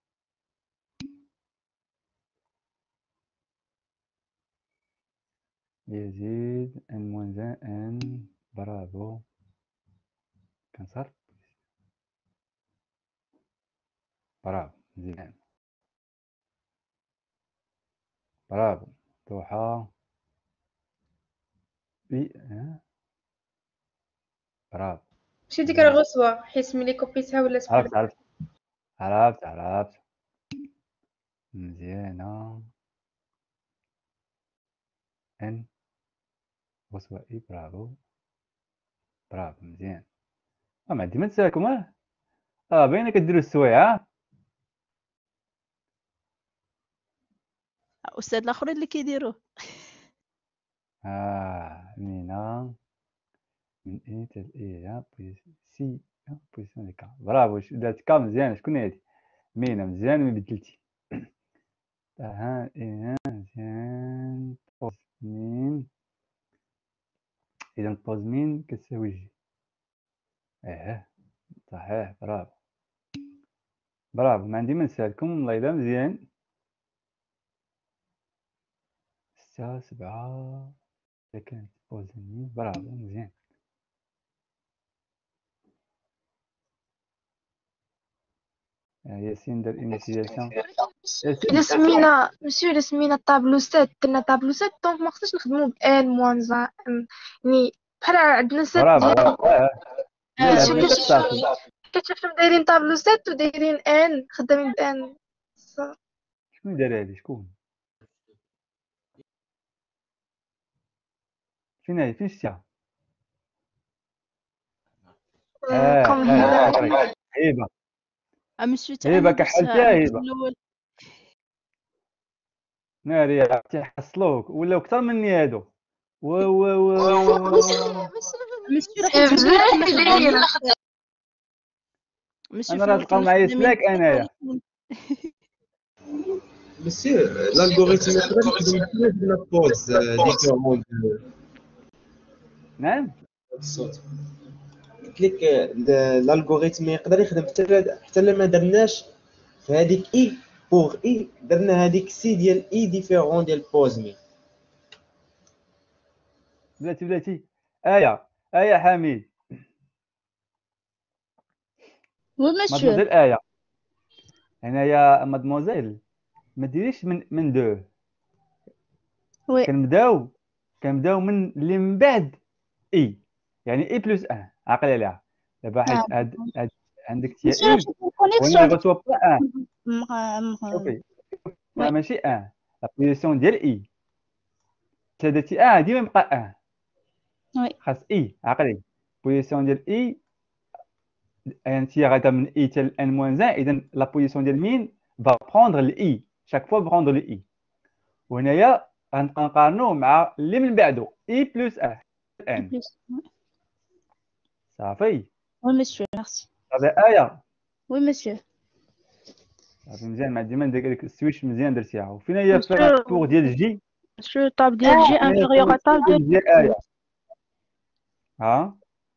يزيد ان موان ان. برافو كنصر. برافو مزيان برافو ضحى. اي ها برافو ماشي ديك مزيان. الغصوة حيت ملي كوبيتها ولات عرفت بحال عرفت عرفت عرفت مزيانة. ان غصوة اي. برافو برافو مزيان. اه ما عندي ما نساكم. اه اه باينة كديروا السوايع. أستاذ الآخرين اللي كيديروه. اه مينا من اي تال اي ها بويس سي ها بويسيون دي كا. برافو دارت كا مزيانة. شكون هادي؟ مينا مزيان ملي بدلتي. اها اي ها مزيان. بوز مين اذا بوز مين كتساوي جي. اه صحيح برافو برافو. ما عندي ما نسالكم والله الا مزيان. ستة سبعة إذا كانت بوز مين. برافو مزيان. آه، ياسين دار انيسياسيون. إلا ياسين سمينا مسيو إلا سمينا طابلو سات درنا طابلو سات دونك ما خصناش نخدمو ب ان موان زا ان. يعني بحال عندنا سات برافو ديال برافو. اه لا لا شي هذه كتشوف صافي. كتشوفهم دايرين طابلو سات ودايرين ان خدامين ب ان. شكون دار هادي؟ شكون فين هي؟ فين شتيها؟ اه كوم اه هنا. فكري. هبه أه مسيو تا هبه أنا درتها كحلتيها أنا درت هبه. الأول. ناري عرفتي حصلوك ولاو كثر مني هادو. و و و و و مسيو راه حيت بزاف كنا دايرين. خدامين. مسيو انا راه فين تلقاو كنا معايا خدامين سلاك انايا. مسيو الالغوريثم يقدر يخدم بلا بوز ديفيرون. نعم الصوت قلت لك الالغوريثم يقدر يخدم حتى حتى لما درناش في هذيك اي بوغ اي درنا هذيك سي ديال اي ديفيرون ديال بوز مي. بلاتي بلاتي. ايه ايه حميد. وي مسيو. مادموزيل ايه هنايا مادموزيل ما ديريش من من دو. وي كنبداو كنبداو من اللي من بعد اي. يعني اي بلس ان. عقل عليها دابا آه. حيت هاد هاد عندك تي مسيو اي شوف وهنا الكونيكسيون غتوصل با ان. ديال شوفي وي ماشي ان. لا بوزيسيون ديال اي تي ان ديما يبقى ان. وي خاص اي. عقلي بوزيسيون ديال اي انت غادا من اي حتى ان موان واحد. اذا لا بوزيسيون ديال مين va prendre الاي chaque fois prendre الاي. وهنايا غنبقى نقارنوه مع اللي من بعدو اي بلس ان ان. صافي وي مسيو ميرسي. صافي ايه وي مسيو. صافي مزيان. ما عندي ما ندير ديك السويتش مزيان درتيها. وفين هي في مسيو بور ديال جي؟ مسيو الطاب ديال جي انفيريور ا طاب ديال جي آية. ها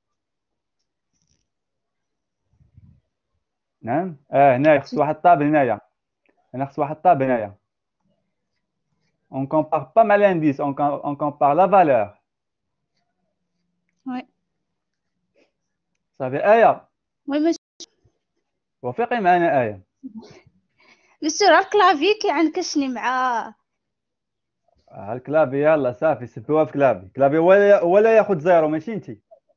نعم اه هنايا خص واحد الطاب هنايا هنا خص واحد الطاب هنايا. On compare pas mal l'indice, on, com- on compare la valeur. وي صافي آية وي مسيو وافقي معنا آية. مسيو راه الكلافي كي عندك شني معاه ها الكلابي يلا صافي سبوها في كلابي كلابي ولا ولا ياخذ زيرو ماشي انت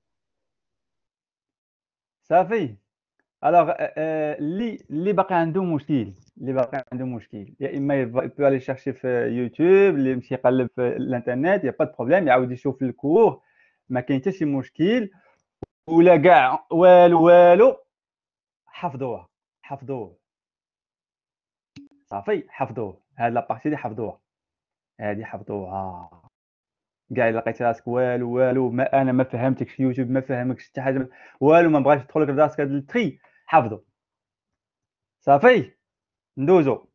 صافي. الوغ اللي اللي باقي عنده مشكل اللي باقي عنده مشكل يا اما يبو aller chercher في يوتيوب اللي يمشي يقلب في الانترنت يا با بروبليم يعاود يشوف الكور ما كاين حتى شي مشكل ولا كاع والو والو حفظوها حفظوه صافي حفظوه هاد لابارتي اللي حفظوها هادي حفظوها كاع الا لقيت راسك والو والو ما انا ما فهمتكش يوتيوب ما فهمكش حتى حاجه والو ما بغاش يدخل لك لراسك هاد التري حفظو صافي. ندوزو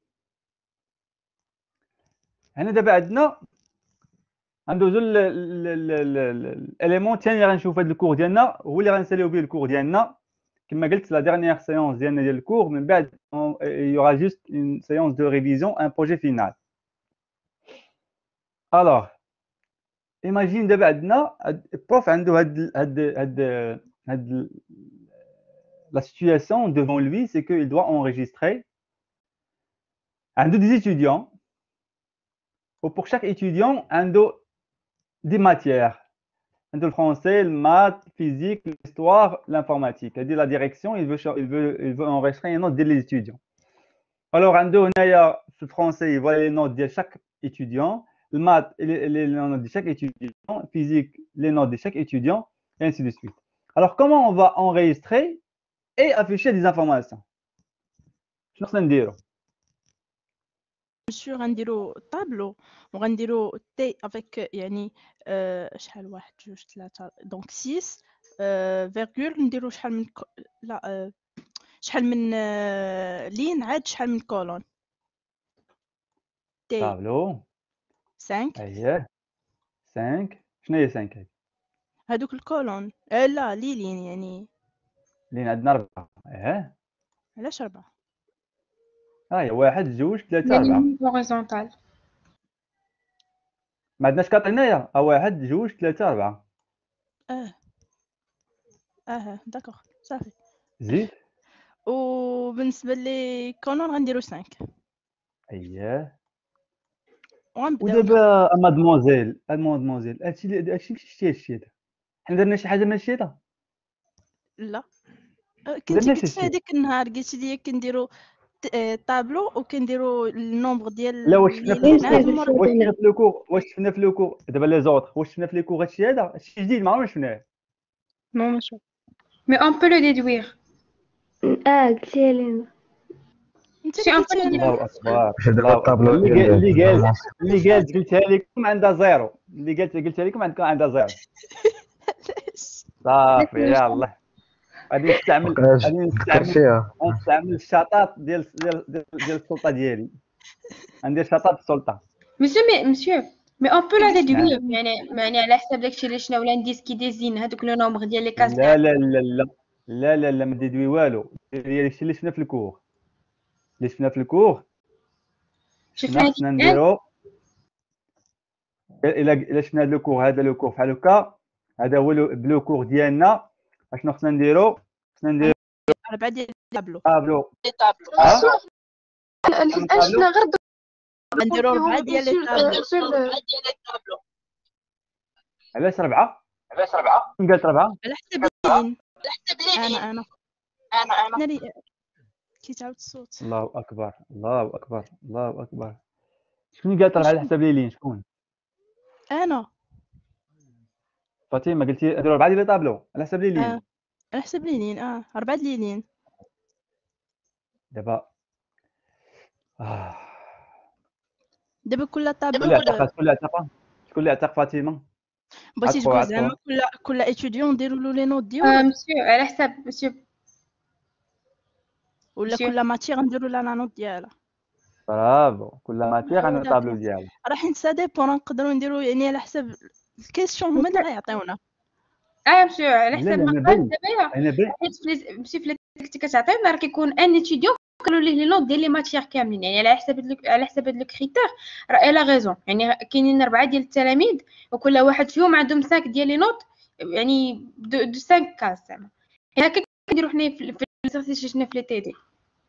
هنا دابا عندنا غندوزو الاليمون الثاني اللي غنشوف هاد الكور ديالنا هو اللي غنساليو به الكور ديالنا كما قلت لا ديرنيير سيونس ديالنا ديال الكور من بعد يورا جوست اون سيونس دو ريفيزيون ان بروجي فينال. الوغ ايماجين دابا عندنا البروف عنده هاد هاد هاد هاد la situation devant lui c'est qu'il doit enregistrer عنده des étudiants ou pour chaque étudiant عنده des matières عنده le français le maths physique l'histoire l'informatique هذه la direction il veut il veut il veut enregistrer les notes ديال les étudiants. alors عنده هنايا في الفرنسي il voit les notes ديال chaque étudiant le maths les notes de chaque étudiant physique les notes de chaque étudiant et ainsi de suite. alors comment on va enregistrer et afficher des informations شنو خصنا نديرو مسيو غنديرو طابلو وغنديرو تي افيك يعني آه شحال واحد جوج ثلاثة دونك ستة آه فيرغول نديرو شحال من كو... لا آه شحال من آه لين عاد شحال من كولون تي طابلو خمسة اييه خمسة شنو هي خمسة هادي هادوك الكولون آه لا لي لين يعني لين عندنا أربعة اه علاش أربعة هاي واحد جوج ثلاثة يعني أربعة هوريزونتال ما عندناش كاط هنايا ها واحد جوج ثلاثة أربعة اه اه داكوغ صافي زيد وبالنسبة لي كولون غنديرو خمسة اييه وغنبداو ودابا مادموزيل مادموزيل هادشي اللي هادشي ماشي شتي هادشي هذا حنا درنا شي حاجه ماشي هذا لا آه، كنتي درنا قلت شي لي هذيك النهار قلت لي كنديرو ت- آه، طابلو وكنديرو النومبر ديال لا واش شفنا اللي في عاد مرة واش شفنا في لو كور واش شفنا في لو كور دابا لي زوطخ واش شفنا في لو كور هادشي هذا هادشي جديد ما عمرنا شفناه نو مسيو مي اون بو لو ديدوير اه قلتي لينا انت سي اللي اون قلتي بو لي الله اكبر دابا الله الطابلو اللي ديال قال اللي قال اللي قالت قلتها لكم عندها زيرو اللي قالت قلتها لكم عندكم عندها زيرو صافي يلاه غادي نستعمل مكناش غادي نستعمل فكرتيها غنستعمل الشطاط ديال ديال ديال ديال السلطه ديالي غندير شطاط السلطه مسيو مي مسيو مي اون بو لا نعم ديدوير يعني يعني على حساب داكشي اللي شنا ولا نديس كي ديزين هذوك لو نومبر ديال لي كاس لا لا لا لا لا لا لا ما تدوي والو ديري داكشي اللي شفنا في الكور اللي شفنا في الكور شفنا شفنا خصنا هذيك نديرو الا الا شفنا هذا لو كور هذا لو كور بحال هكا هذا هو لو بلو كور ديالنا اشنو خصنا نديرو خصنا نديرو أربعة ديال طابلو طابلو ها الحين عشنا غير غنديرو ربعة ديال لي طابلو علاش ربعة علاش ربعة من قالت ربعة على حسب لين انا انا انا انا اللي كيتعاود الصوت الله اكبر الله اكبر الله اكبر شكون اللي قالت ربعة على حساب ليلين شكون انا فاطمه قلتي نديرو ربعة ديال لي طابلو على حساب ليلين اه على حسب لينين اه أربعة لينين دابا آه. دابا كل طابلو شكون اللي اعتق شكون اللي اعتق شكون اللي اعتق فاطمه بغيتي عطفو تقول زعما عطفو كل كل اتيديون نديرو له لي نوت آه ديالو مسيو على حساب مسيو ولا مسيو كل ماتيغ نديرو لها لا نوت ديالها برافو كل ماتيغ عندنا نحاول طابلو نعطي ديالها. راح نساديبو نقدروا نديروا يعني على حسب الكيسيون هما اللي غيعطيونا. اه مسيو على لا حسب لا ما انا قال بين دابا انا بين حيت في ماشي في اللي كتعطينا راه كيكون ان اتيديون قالوا ليه لي نوت ديال لي ماتيير كاملين، يعني على حسب هاد على حسب هاد لو كريتير راه الا غيزون. يعني كاينين اربعه ديال التلاميذ وكل واحد فيهم عندهم خمسة ديال لي نوت، يعني دو, دو خمسة كاس زعما. هكا كنديروا حنا في ليكزارسيس اللي شفنا في لي تي دي.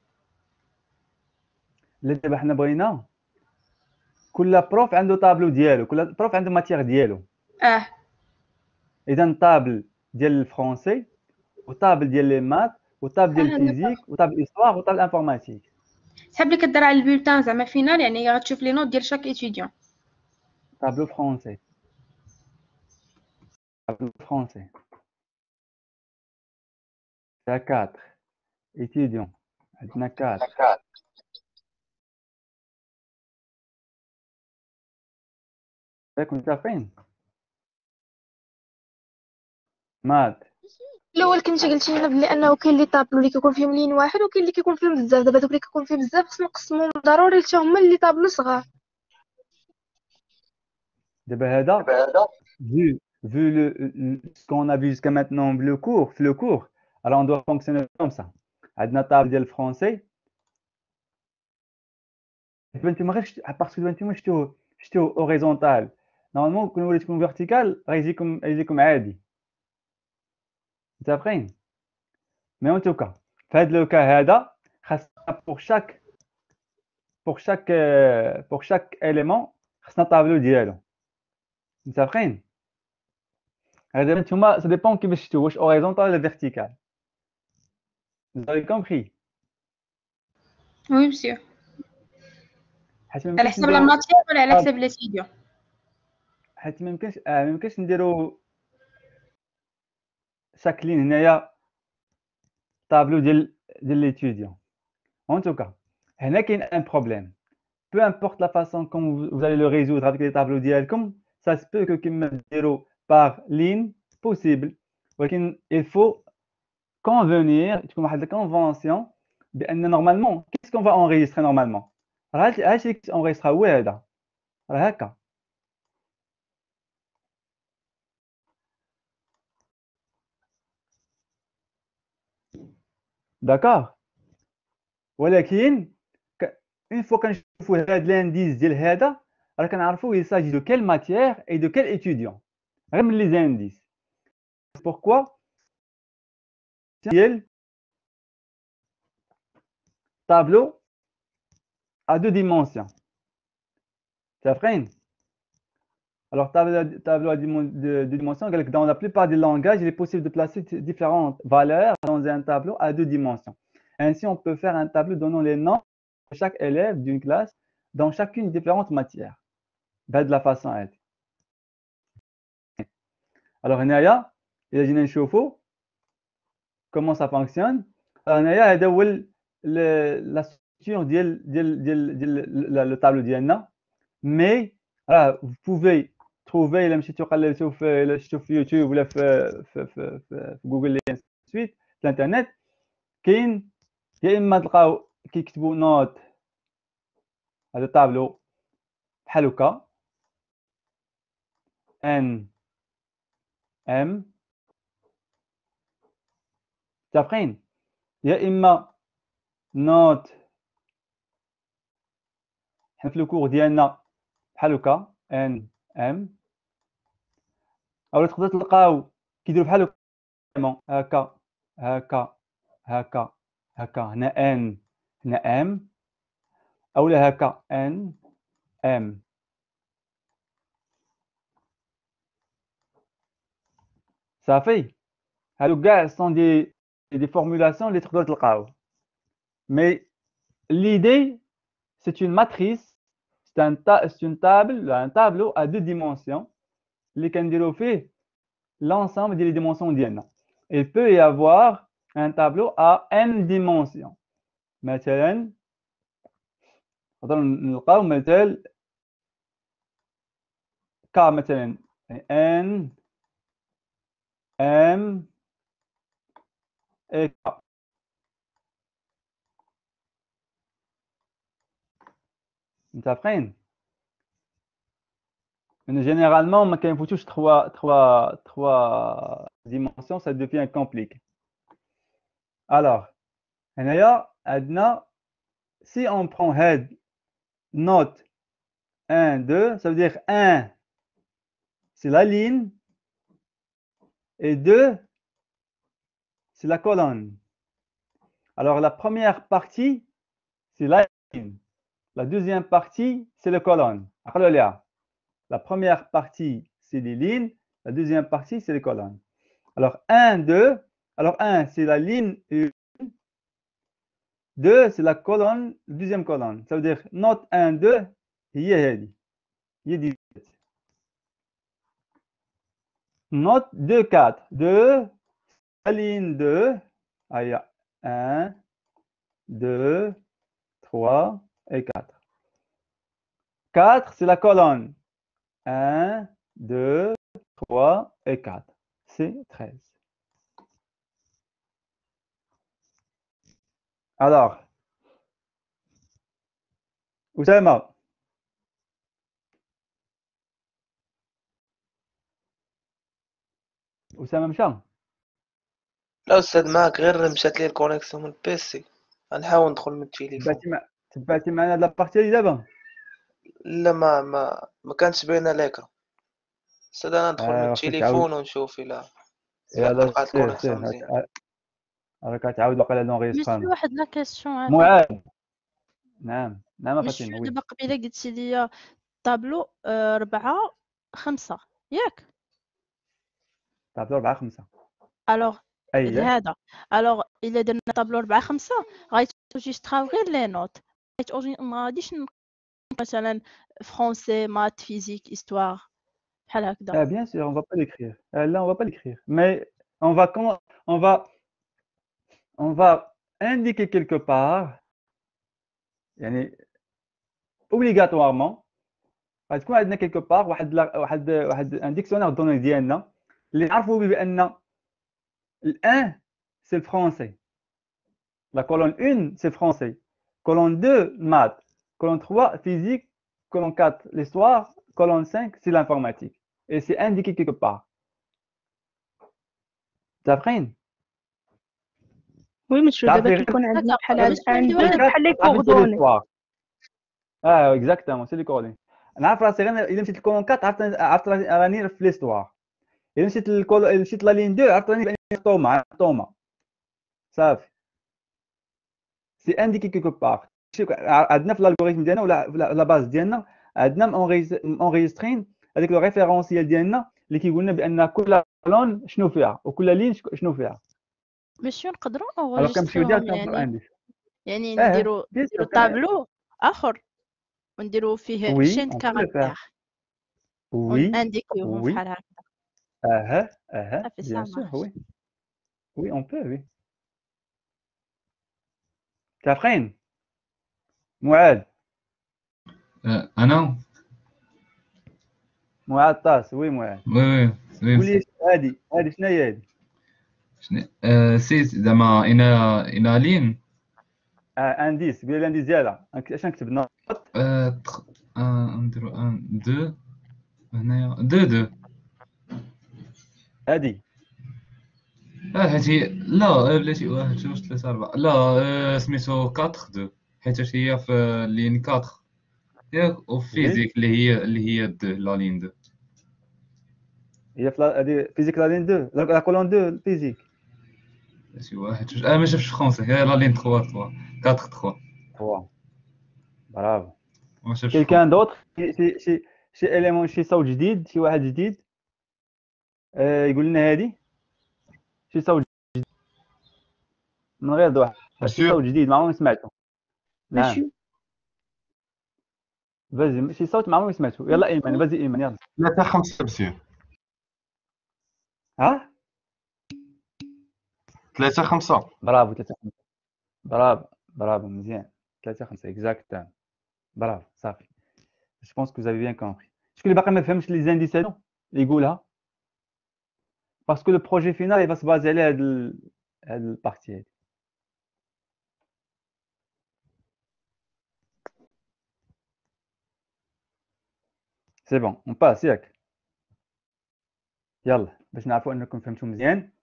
اللي دابا حنا بغينا كل بروف عنده طابلو ديالو، كل بروف عنده ماتيغ ديالو. اه اذا طابل ديال الفرونسي وطابل ديال لي مات وطابل ديال اه الفيزيك وطابل الاستوار وطابل الانفورماتيك. تحب لي كدير على البولتان زعما فينال، يعني غتشوف لي نوت ديال شاك اتيديون. طابلو فرونسي طابلو فرونسي تاع أربعة étudiants عندنا أربعة ياك متفقين. مات الاول كنتي قلتي لنا بلي انه كاين اللي طابلو اللي كيكون فيهم لين واحد وكاين اللي كيكون فيهم بزاف. دابا دوك اللي كيكون فيهم بزاف خصنا نقسموهم ضروري حتى هما اللي طابلو صغار. دابا هذا vu vu le, le- ce qu'on a vu jusqu'à maintenant le cours le cours alors on doit fonctionner comme ça. عندنا طابل ديال الفرونسي دابا نتوما غير parce que دابا نتوما شفتوه شفتوه اوريزونتال نورمالمون كون وليتكم فيرتيكال غيجيكم غيجيكم عادي متفقين. مي ان توكا في هذا لو كا هذا خاصنا pour chaque pour chaque euh, pour chaque élément خاصنا طابلو ديالو متفقين. هذا نتوما ça dépend كيفاش شفتوه واش اوريزونتال ولا فيرتيكال. Vous avez compris. وي مسيو حيت ما على يمكنش حسب لا نديرو ماتيير ولا على حسب لاتيديون. حيت ما يمكنش آه ما يمكنش نديرو شاكلين هنايا طابلو ديال ديال ليتيديون. En tout cas هنا كاين ان بروبليم peu importe la façon comme vous, vous allez le résoudre avec les tableaux ديالكم ça se peut que كيما ديرو par ligne possible ولكن il faut convenir تكون واحد الكونفونسيون بان نورمالمون qu'est-ce qu'on va enregistrer normalement راه هادشي اللي كتونغيسترا هو هذا راه هكا. داكوغ ولكن اون فوا كنشوفوا هاد لانديز ديال هذا راه كنعرفوا il s'agit de quelle matière et de quel étudiant غير من لي زانديس. pourquoi ديال tableau à deux dimensions. متفقين. alors tableau tableau à deux dimensions قال لك dans la plupart des langages il est possible de placer différentes valeurs dans un tableau à deux dimensions. Ainsi on peut faire un tableau donnant les noms de chaque élève d'une classe dans chacune des différentes matières. بهاد la façon هادي. alors هنايا الا جينا نشوفوا comment ça fonctionne. هنايا هذا هو la structure ديال ديال ديال ديال le tableau ديالنا. mais راه vous pouvez trouver الا مشيتو قلبتو في الا شفتو في يوتيوب ولا في في في, في جوجل سويت في الانترنت كاين يا اما تلقاو كيكتبوا نوت هذا طابلو بحال هكا ان ام متفقين. يا اما نوت حنا في الكور ديالنا بحال هكا ان ام او تقدروا تلقاو كيديروا بحال هكا هكا هكا هكا هنا ان هنا ام اولا هكا ان ام. صافي هادو كاع سون دي دي فورمولاسيون اللي تقدروا تلقاو. مي l'idée c'est une matrice c'est un ta c'est une table un tableau à deux dimensions اللي كنديروا فيه l'ensemble des dimensions ديالنا. il peut y avoir un tableau à n dimensions. مثلا نقدروا نلقاو مثال ك مثلا n m et k. متفقين؟ Mais généralement ما كينفوتوش trois trois trois dimensions, ça devient compliqué. Alors هنايا عندنا si on prend head note un deux, ça veut dire un c'est la ligne et deux c'est la colonne. Alors la première partie c'est la ligne, la deuxième partie c'est la colonne. La première partie c'est les lignes, la deuxième partie c'est les colonnes. Alors un deux, alors un c'est la ligne une, deux c'est la colonne, deuxième colonne. Ça veut dire note un deux هي هذه هي دي. Note deux quatre, deux la ligne deux, ah, il y a un, deux, trois et quatre. quatre c'est la colonne. un, deux, trois et quatre. C'est treize. Alors, Oussama. أسامة مشى؟ لا أستاذ معك، غير مشات لي الكونيكسيون من البيسي، غنحاول ندخل من التليفون. تبعتي مع تبعتي معنا هاد لابارتي دابا؟ لا ما ما ما كانتش باينة ليكرا. أستاذ أنا ندخل من التليفون ونشوف إلا لقات الكونيكسيون مزيان. راك تعاود واقيلا لونغيسترامون. ماشي واحد لا كيسيون. معاذ. نعم نعم فاطمة. وي. دابا قبيله قلتي لي طابلو ربعة خمسة ياك؟ طابلو ربعة خمسة. الوغ أييه. هذا الوغ الا درنا طابلو ربعة خمسة غيتوجيستراو غير لي نوت، ما غاديش مثلا فرونسي مات فيزيك هيستوار بحال هكذا. Ah bien sûr, on va pas l'écrire. Euh, là on va pas l'écrire, mais on va on va on va indiquer quelque part يعني obligatoirement غتكون عندنا quelque part واحد واحد واحد un dictionnaire دوني ديالنا اللي نعرفوا بان ال un c'est le français, la colonne un c'est français, colonne deux maths, colonne trois physique, colonne quatre l'histoire, colonne cinq c'est l'informatique et c'est indiqué quelque part. تابعين؟ وي مسيو دابا كيكون عندنا بحال هاد بحال لي كوردوني. اه اكزاكتومون سي لي كوردوني. نعرف راسي غير الا مشيت للكولون أربعة عرفت عرفت راني في ليستوار. الا مشيت للكول مشيت لا لين اثنين عرفت راني في طوما طوما صافي. سي انديكي كيكو باغ. عندنا في الالغوريثم ديالنا ولا لا باز ديالنا عندنا اونغيسترين هذيك لو ريفيرونسيال ديالنا اللي كيقول لنا بان كل كولون شنو فيها وكل لين شنو فيها. ماشي نقدروا اونغيستريوهم يعني يعني اه نديروا طابلو اخر ونديروا فيه شين كاركتير ونديكيوهم بحال هكذا. اها اها بيان سور وي وي اون بو وي. كافرين معاذ. انا معاذ طاس. وي معاذ. وي وي قول لي هادي هادي شنو هي هادي؟ شنو سي زعما انا انا لين اه انديس قول لي الانديس ديالها اش نكتب نوت نديرو واحد اثنين هنايا اثنين اثنين هادي اه هادي لا بلاتي واحد جوج ثلاثة أربعة لا سميتو أربعة اثنين حيت هي في لين أربعة ياك وفيزيك اللي هي اللي هي لا لين اثنين هي في هادي فيزيك لا لين اثنين لا كولون اثنين فيزيك بلاتي واحد جوج اه ما شفتش فرونسي هي لا لين ثلاثة ثلاثة أربعة ثلاثة ثلاثة. برافو. ما شفتش كيلكان دوطخ شي شي شي اليمون شي صوت جديد شي واحد جديد آه يقول لنا هادي شي صوت جديد من غير واحد شي صوت جديد ما عمرني سمعته. ماشي فازي شي صوت ما عمرني سمعته. يلا ايمن فازي ايمن يلا. ثلاثة خمسة مسيو. ها ثلاثة خمسة. برافو ثلاثة خمسة. برافو برافو مزيان ثلاثة خمسة اكزاكت. برافو صافي. Je pense que vous avez bien compris. Est-ce que les باقي ما فهمش لي زانديس هادو اللي يقولها؟ باسكو لو بروجي فينال يبقى سبازي على هاد هاد البارتي هادي. سي بون اون باس ياك. يلا باش نعرفوا انكم فهمتوا مزيان.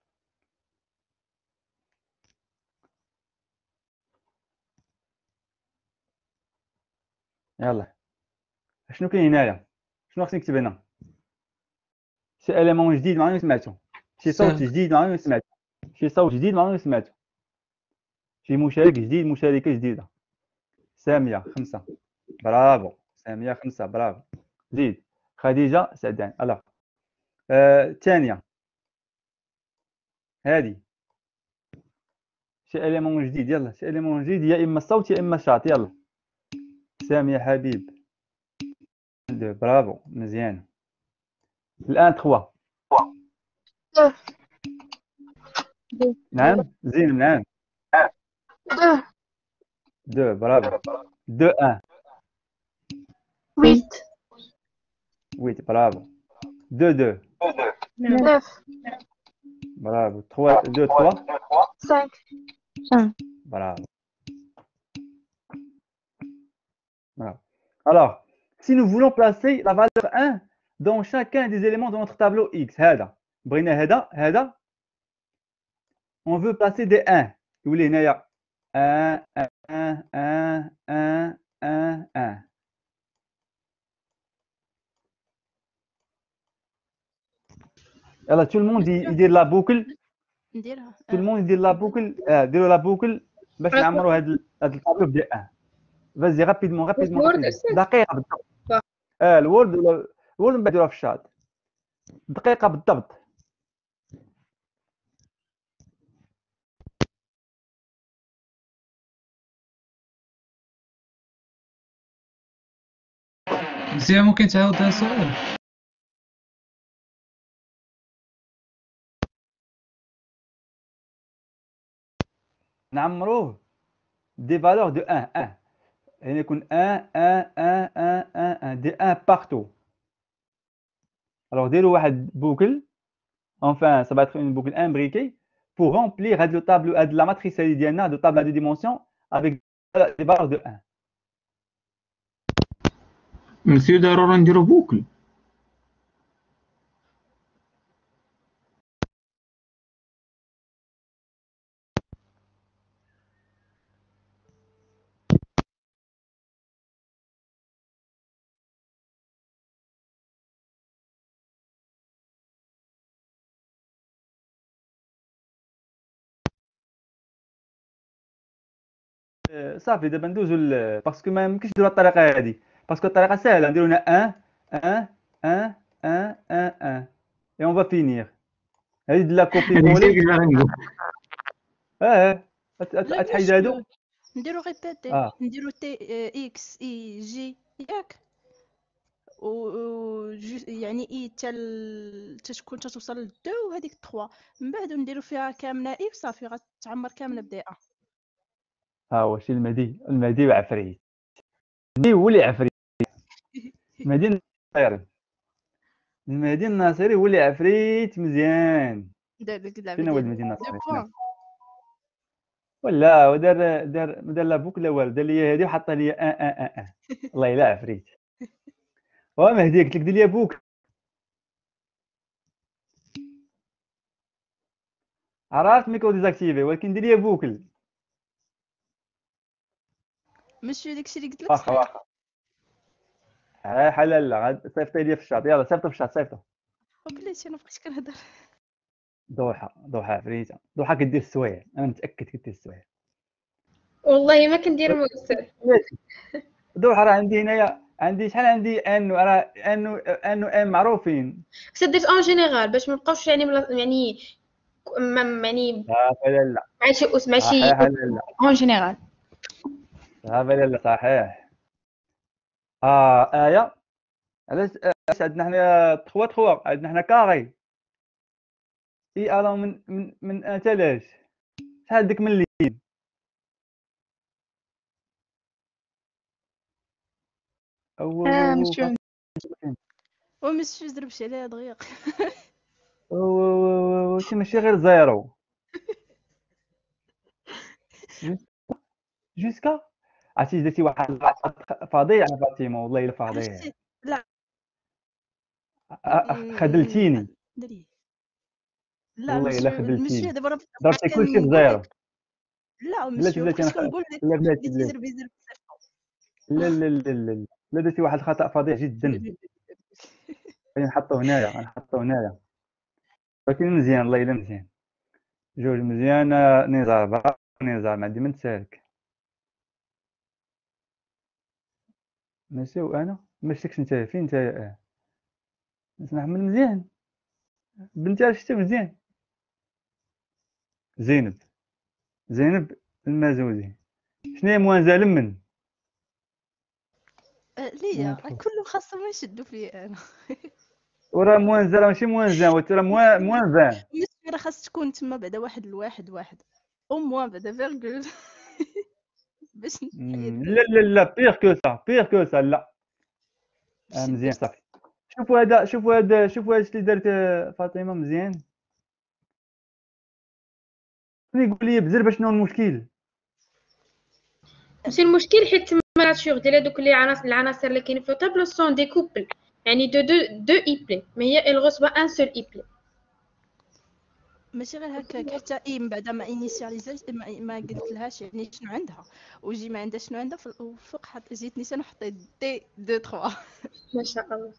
يلا شنو كاين هنايا؟ شنو خصني نكتب هنا؟ شي اليمون جديد ما عمرني سمعتو، شي صوت جديد ما عمرني سمعتو، شي صوت جديد ما عمرني سمعتو، شي مشارك جديد، مشاركة جديدة. سامية خمسة، برافو. سامية خمسة، برافو. زيد. خديجة سعدان. ألا الثانية آه، هادي شي اليمون جديد. يلا شي اليمون جديد، يا اما الصوت يا اما الشاط. يلا سامية حبيب. دو، برافو مزيان. الان تخوا. نعم زين. نعم دو، برافو. دو ان. ويت ويت، برافو. دو دو، نوف برافو. تخوا دو تخوا، سانك bravo. Voilà. Alors, si nous voulons placer la valeur un dans chacun des éléments de notre tableau X, هذا بغينا هذا هذا on veut placer des un. يولي هنايا un un un un un un. يلا tout le monde يدير لا بوكل. نديرها tout le monde يدير لا بوكل. ديروا لا بوكل باش نعمروا هذا هذا الطابلو بدي ان. فازي رابيدمون رابيدمون رابيدمون. دقيقة بالضبط. اه الوورد ولا الوورد من بعد يديروها في الشات. دقيقة بالضبط. مزيان ممكن تعاود السؤال؟ نعمروه دي فالور دو un un. يعني يكون un un un un un un دي un partout. alors ديروا واحد بوكل. enfin ça va être une boucle imbriquée pour remplir هاد لو طابلو هاد لا ماتريس هادي ديالنا دو طابل دو ديمونسيون avec des valeurs de un. مسيو ضروري نديرو بوكل. صافي دابا ندوزو باسكو ما يمكنش نديرو الطريقه هادي باسكو الطريقه ساهله. نديرو هنا un un un un un un et on va finir. هادي دير لا كوبي كولي. اه تحيد هادو نديرو ريبيتي. آه. نديرو تي اكس اي جي ياك و يعني اي تال تتكون تتوصل لدو وهذيك تخوا من بعد نديرو فيها كامله اكس صافي غتعمر كامله بدي ا. ها هو شي المهدي. المهدي وعفريت. المهدي هو اللي عفريت. المهدي الناصري. المهدي الناصري هو اللي عفريت مزيان. فين هو المهدي الناصري؟ ولا ودار دار دار لا بوك لا والو. دار لي هادي وحط لي ان ان ان ان. والله الا عفريت. وا مهدي قلت لك دير لي بوك. عرفت ميكرو ديزاكتيفي ولكن دير لي بوكل. ماشي داكشي اللي قلت لك. واخا واخا. ها حلال لا صيفطي لي في الشاط. يلا صيفطو في الشاط صيفطو. بلاتي انا بقيت كنهضر. ضحى ضحى عفريته. ضحى كدير السوايع. انا متاكد كدير السوايع. والله ما كندير ما استاذ. ضحى راه عندي هنايا عندي شحال عندي ان راه ان ان ام معروفين. استاذ درت اون جينيرال باش ما نبقاوش يعني يعني يعني صافي لا ماشي اس ماشي لا اون جينيرال. صافي لا صحيح. اه ايه علاش علاش عندنا حنا تخوا تخوا عندنا حنا كاري اي الو من من من انت لاش شحال ديك من اللين. او اه مسيو او مسيو ضربش عليها دغيا. او شي ماشي غير زيرو. جوسكا عرفتي درتي واحد فظيع فاطمه. والله الا فظيع. لا خذلتيني دري لا والله الا مسيو مسيو خذلتيني دابا راه ضربتي كلشي في كنقول زيرو لك لا بلاتي مسيو بلاتي انا بقيت خ... كنقول لك لا بلاتي بديتي بلاتي زربي زربي لا لا لا لا لا لا درتي واحد الخطأ فظيع جدا غادي نحطو هنايا غنحطو هنايا ولكن مزيان والله الا مزيان جوج مزيانة نزار أربعة نزار ما عندي من تسالك ماشي وأنا ماشيكش نتايا فين نتايا اه نسمع محمد مزيان بنتي راه شتي مزيان زينب زينب المازوزي شنو هي موانزة لمن آه، ليا كلهم خاصهم يشدوا فيا انا وراه موانزة راه ماشي موانزة وانت راه موان موان فان مسيو راه خاص تكون تما بعدا واحد الواحد واحد او موان بعدا فيرغول باش مم، لا لا لا بيغ كو سا بيغ كو سا لا آه مزيان صافي شوفوا هذا شوفوا هذا شوفوا هذا اللي دارت آه، فاطمة مزيان يقول لي بزربة شنو المشكل ماشي المشكل حيت تما ناتور ديال هذوك اللي عناصر العناصر اللي كاينين في الطابلو سون دي كوبل يعني دو دو دو اي بلي مي هي il reçoit un seul اي بلي ماشي غير هكاك حتى اي من بعد ما انيسياليزيت ما, ما قلت لهاش يعني شنو عندها وجي ما عندها شنو عندها في الفوق حط جيت نيسان وحطيت دي دو تخوا ما شاء الله.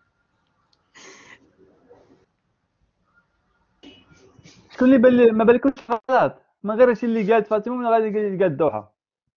شكون اللي بان لي ما بالكمش غلط ما غير هادشي اللي قالت فاطمة من غادي قالت دوحة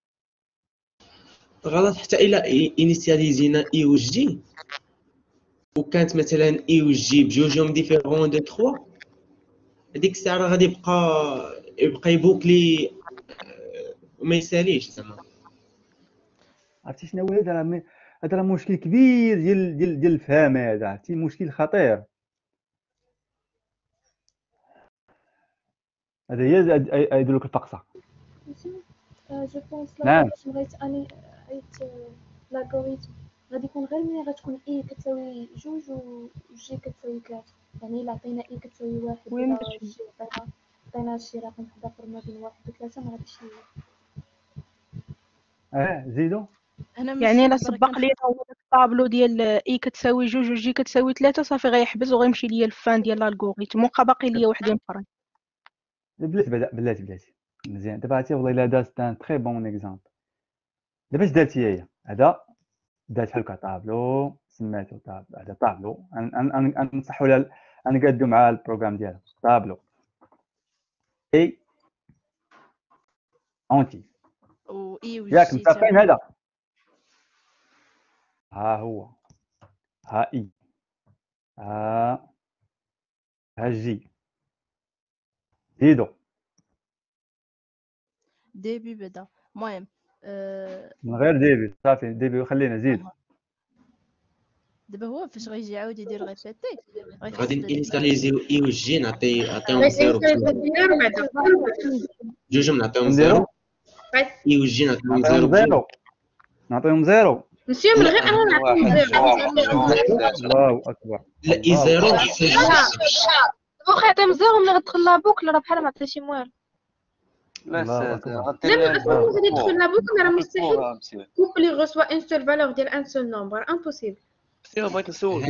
غلط حتى الى انيسياليزينا اي و جي وكانت مثلا اي و جي بجوجهم ديفيرون دو ثلاثة هذيك الساعه راه غادي يبقى يبقى يبوكلي وما يساليش زعما. عرفتي شنو هو هذا راه هذا راه مشكل كبير ديال ديال ديال الفهم هذا عرفتي مشكل خطير هذا هي يدير لك الفقصه. جو بونس نعم باش بغيت اني عيط لاغوريثم غادي يكون غير ملي غتكون اي كتساوي جوج و جي كتساوي ثلاثة يعني الا عطينا اي كتساوي واحد ولا جي عطينا عطينا شي رقم حدا فرق ما بين واحد و ثلاثة ما غاديش اه زيدو يعني الا سبق لينا هو داك الطابلو ديال اي كتساوي جوج و جي كتساوي ثلاثة صافي غيحبس وغيمشي ليا الفان ديال الالغوريثم وبقى باقي ليا وحدين اخرين. بلاتي بلاتي بلاتي مزيان دابا عرفتي والله الا دازت ان تري بون اكزامبل. دابا اش درتي هي هذا دارت بحال هكا طابلو سميتو طابلو هذا طابلو ننصحوا لها نقادو مع البروغرام ديالها طابلو اي اونتي و اي و جي ياك متفقين هذا ها هو ها اي ها ها جي زيدو ديبي بدا المهم أه... من غير ديبي صافي ديبي خلينا زيد دابا هو فاش غيجي يعاود يدير غيبيتي غادي نانيسياليزيو اي و جي نعطي نعطيهم زيرو جوجهم نعطيهم زيرو اي و جي نعطيهم زيرو نعطيهم زيرو مسيو من غير انا نعطيهم زيرو. الله اكبر لا اي زيرو واخا يعطيهم زيرو ملي غتدخل لابوك راه بحال ما عطيتي والو. لا سيدي لا ما اصلا غادي يدخل لابوك راه مستحيل كوبل يغوسوا ان سول فالور ديال ان سول نومبر امبوسيبل. سير بغيت نسول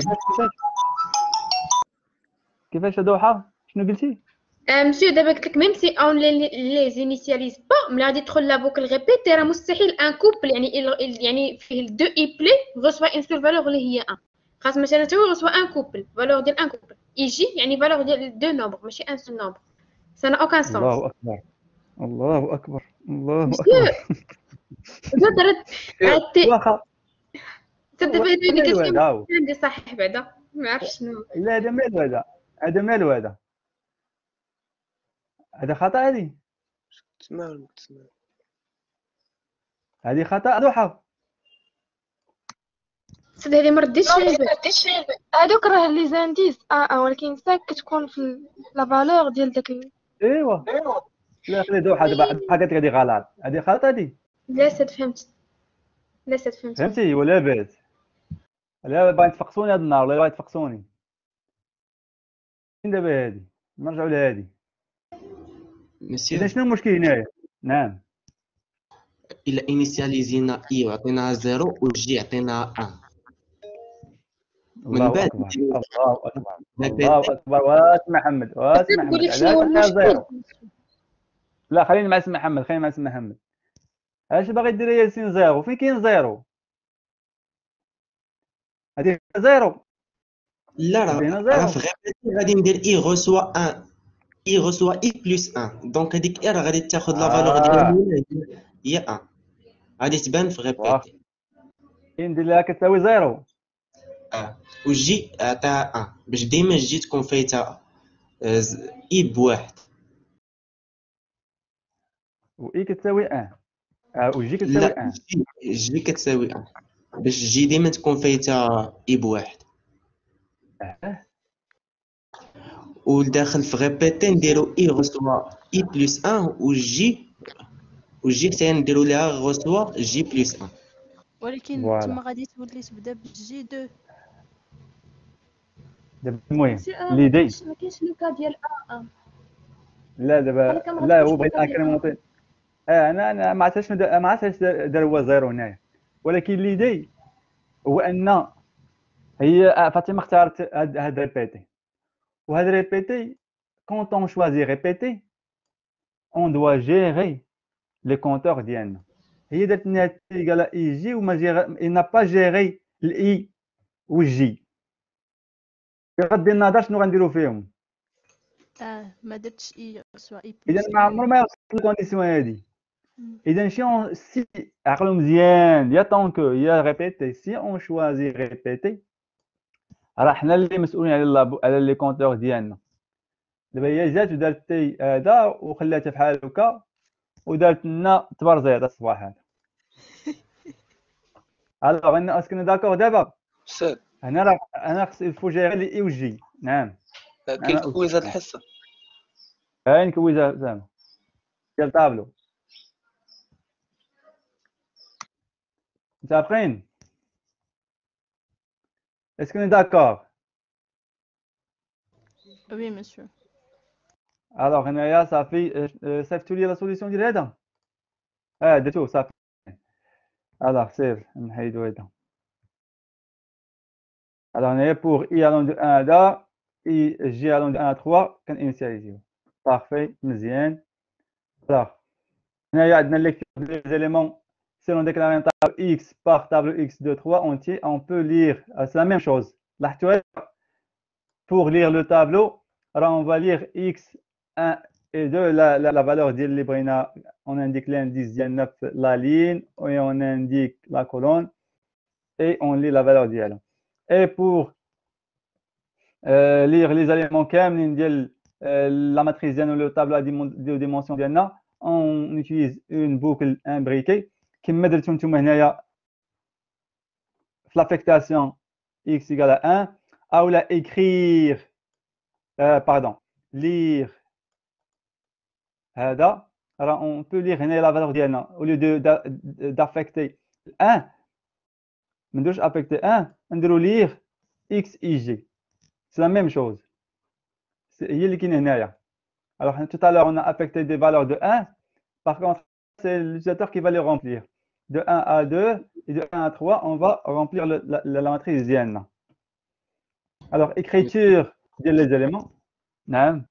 كيفاش دوحه شنو قلتي؟ مسيو دابا قلت لك ميم سي اون لي زينيسياليز با ملي غادي يدخل لا بوكل ريبيتي راه مستحيل ان كوبل يعني يعني فيه دو اي بلي غوسوا ان سول فالور اللي هي ان خاص مثلا تو غوسوا ان كوبل فالور ديال ان كوبل يجي يعني فالور ديال دو نومبر ماشي ان سول نومبر سا نا اوكان سونس. الله اكبر الله اكبر الله مسيو اكبر درت واخا تدابا هذه قلت عندي صحيح بعدا ما عرفتش شنو. لا هذا مالو هذا هذا مالو هذا هذا خطأ هذه تسمع تسمع هذه خطأ دوحة سيدي هذه ما رديتش هذوك راه لي زانديس اه ولكن ساك كتكون في لا فالور ديال داك. ايوا لا خلي دوحة دابا حاجات هذه غلط هذه خطأ هذه. لا سيد فهمت لا سيد فهمت فهمتي ولا باس لا باغي تفقسوني هاد النهار ولا باغي تفقسوني فين دابا هادي نرجعوا لهادي مسيو. شنو المشكل هنايا؟ نعم الا انيسياليزينا اي وعطيناها زيرو و جي عطيناها ان من الله بعد اكبر نديرو الله اكبر ريبيتي. الله اكبر. واسم محمد واسم تقول محمد لك شنو علاش هو عطيها المشكل؟ زيرو؟ لا خليني مع اسم محمد خليني مع اسم محمد. علاش باغي دير ياسين زيرو؟ فين كاين زيرو؟ هادي زيرو. لا هادي هنا راه راه زيرو. في ريبيتي غادي ندير اي غوسوا ان اي غوسوا اي بلس ان، دونك هذيك اي راه غادي تاخذ لا فالور اه ديالها هي ان، غادي تبان في واخا ريبيتي. ندير لها كتساوي زيرو. اه وجي عطاها ان باش ديما جي تكون فايتها آه، ز- اي بواحد. و اي كتساوي ان. آه وجي كتساوي لا ان. جي جي كتساوي ان باش جي ديما تكون فايتها اي بواحد. اه ولداخل في ريبيتي نديرو اي غوسوا اي بلس ان وجي وجي حتى نديرو لها غوسوا جي بلس ان. ولكن فوالا تما غادي تولي تبدا بجي دو. دابا المهم سي اه ما ليدي. كاينش ما كاينش لو كا ديال ا ان لا دابا قالك ما لا غتكونش هو لو بغى كا ديال ا ان. انكريمونتي. اه انا انا ما عرفتش ما عرفتش دار هو زيرو هنايا، ولكن ليدي هو ان هي فاطمه اختارت هاد هاد ريبيتي، وهاد ريبيتي quand on choisit répéter on doit gérer les compteurs ديالنا. هي دارت لنا تي ايكال اي جي وما جير il n'a pas géré الاي والجي. بغض النظر شنو غنديرو فيهم، اه ما درتش اي سوا اي اذا بلس ما اي. عمرو ما يوصل الكونديسيون هادي. مم. اذا شي on si عقلو مزيان يا طونكو يا ريبيتي سي اون شوازي ريبيتي راه حنا اللي مسؤولين على لابو على لي كونتور ديالنا. دابا هي جات ودارت تي هذا وخلاتها بحال هكا ودارت لنا تبرزي هذا الصباح هذا. الوغ انا اسكن داكور دابا استاذ هنا راه انا خص الفو جيري لي اي وجي. نعم كاين انا كويز هاد الحصه. كاين كويزه زعما ديال طابلو متفقين. اسكن داكور. وي مسيو. الوغ هنايا صافي صيفطوا لي لا سوليسيون ديال هذا. اه درتو صافي. الوغ سير نحيدو هذا. الوغ هنايا بوغ اي الون دو واحد هذا اي جي الون دو واحد ثلاثة كنانيسياليزيو. بارفي مزيان. الوغ هنايا عندنا ليكتور دي زيليمون selon déclarer un tableau X par tableau X de trois entiers, on peut lire, c'est la même chose. Là, pour lire le tableau, alors on va lire X un et deux, la, la, la valeur de l'Ibrina, on indique l'indice de neuf, la ligne, et on indique la colonne, et on lit la valeur d'elle. Et pour euh, lire les éléments كاملين ديال la matrice ديالنا le tableau de dimension ديالنا, on utilise une boucle imbriquée. كما درتو نتوما هنايا في l'affectation x égale à un ou la écrire euh, pardon lire هذا راه on peut lire هنا la valeur ديالنا au lieu de d'affecter un ما نديروش affecter un نديرو lire x ig c'est la même chose هي اللي كاينه هنايا. alors tout à l'heure on a affecté des valeurs de un, par contre c'est l'utilisateur qui va les remplir. De un à deux et de un à trois, on va remplir le, la, la, la matrice dienne. Alors, écriture des éléments. نعم.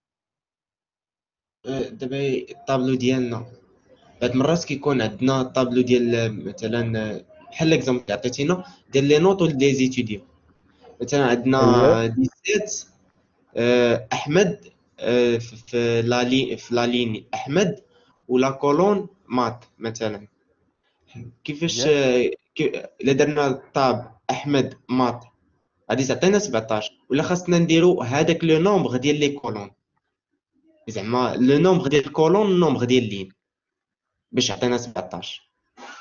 دابا الطابلو ديالنا بعض المرات كيكون عندنا الطابلو ديال مثلا بحال ليكزامبل اللي عطيتينا ديال لي نوت ولي لي زيتيديون. مثلا عندنا سبعة عشر احمد في لا لي في لا لين احمد ولا كولون مات مثلا. كيفاش الا درنا الطاب احمد مات غادي تعطينا سبعطاش، ولا خاصنا نديرو هذاك لو نومبر ديال لي كولون، زعما لو نومبر ديال الكولون النومبر ديال اللين باش يعطينا سبعطاش.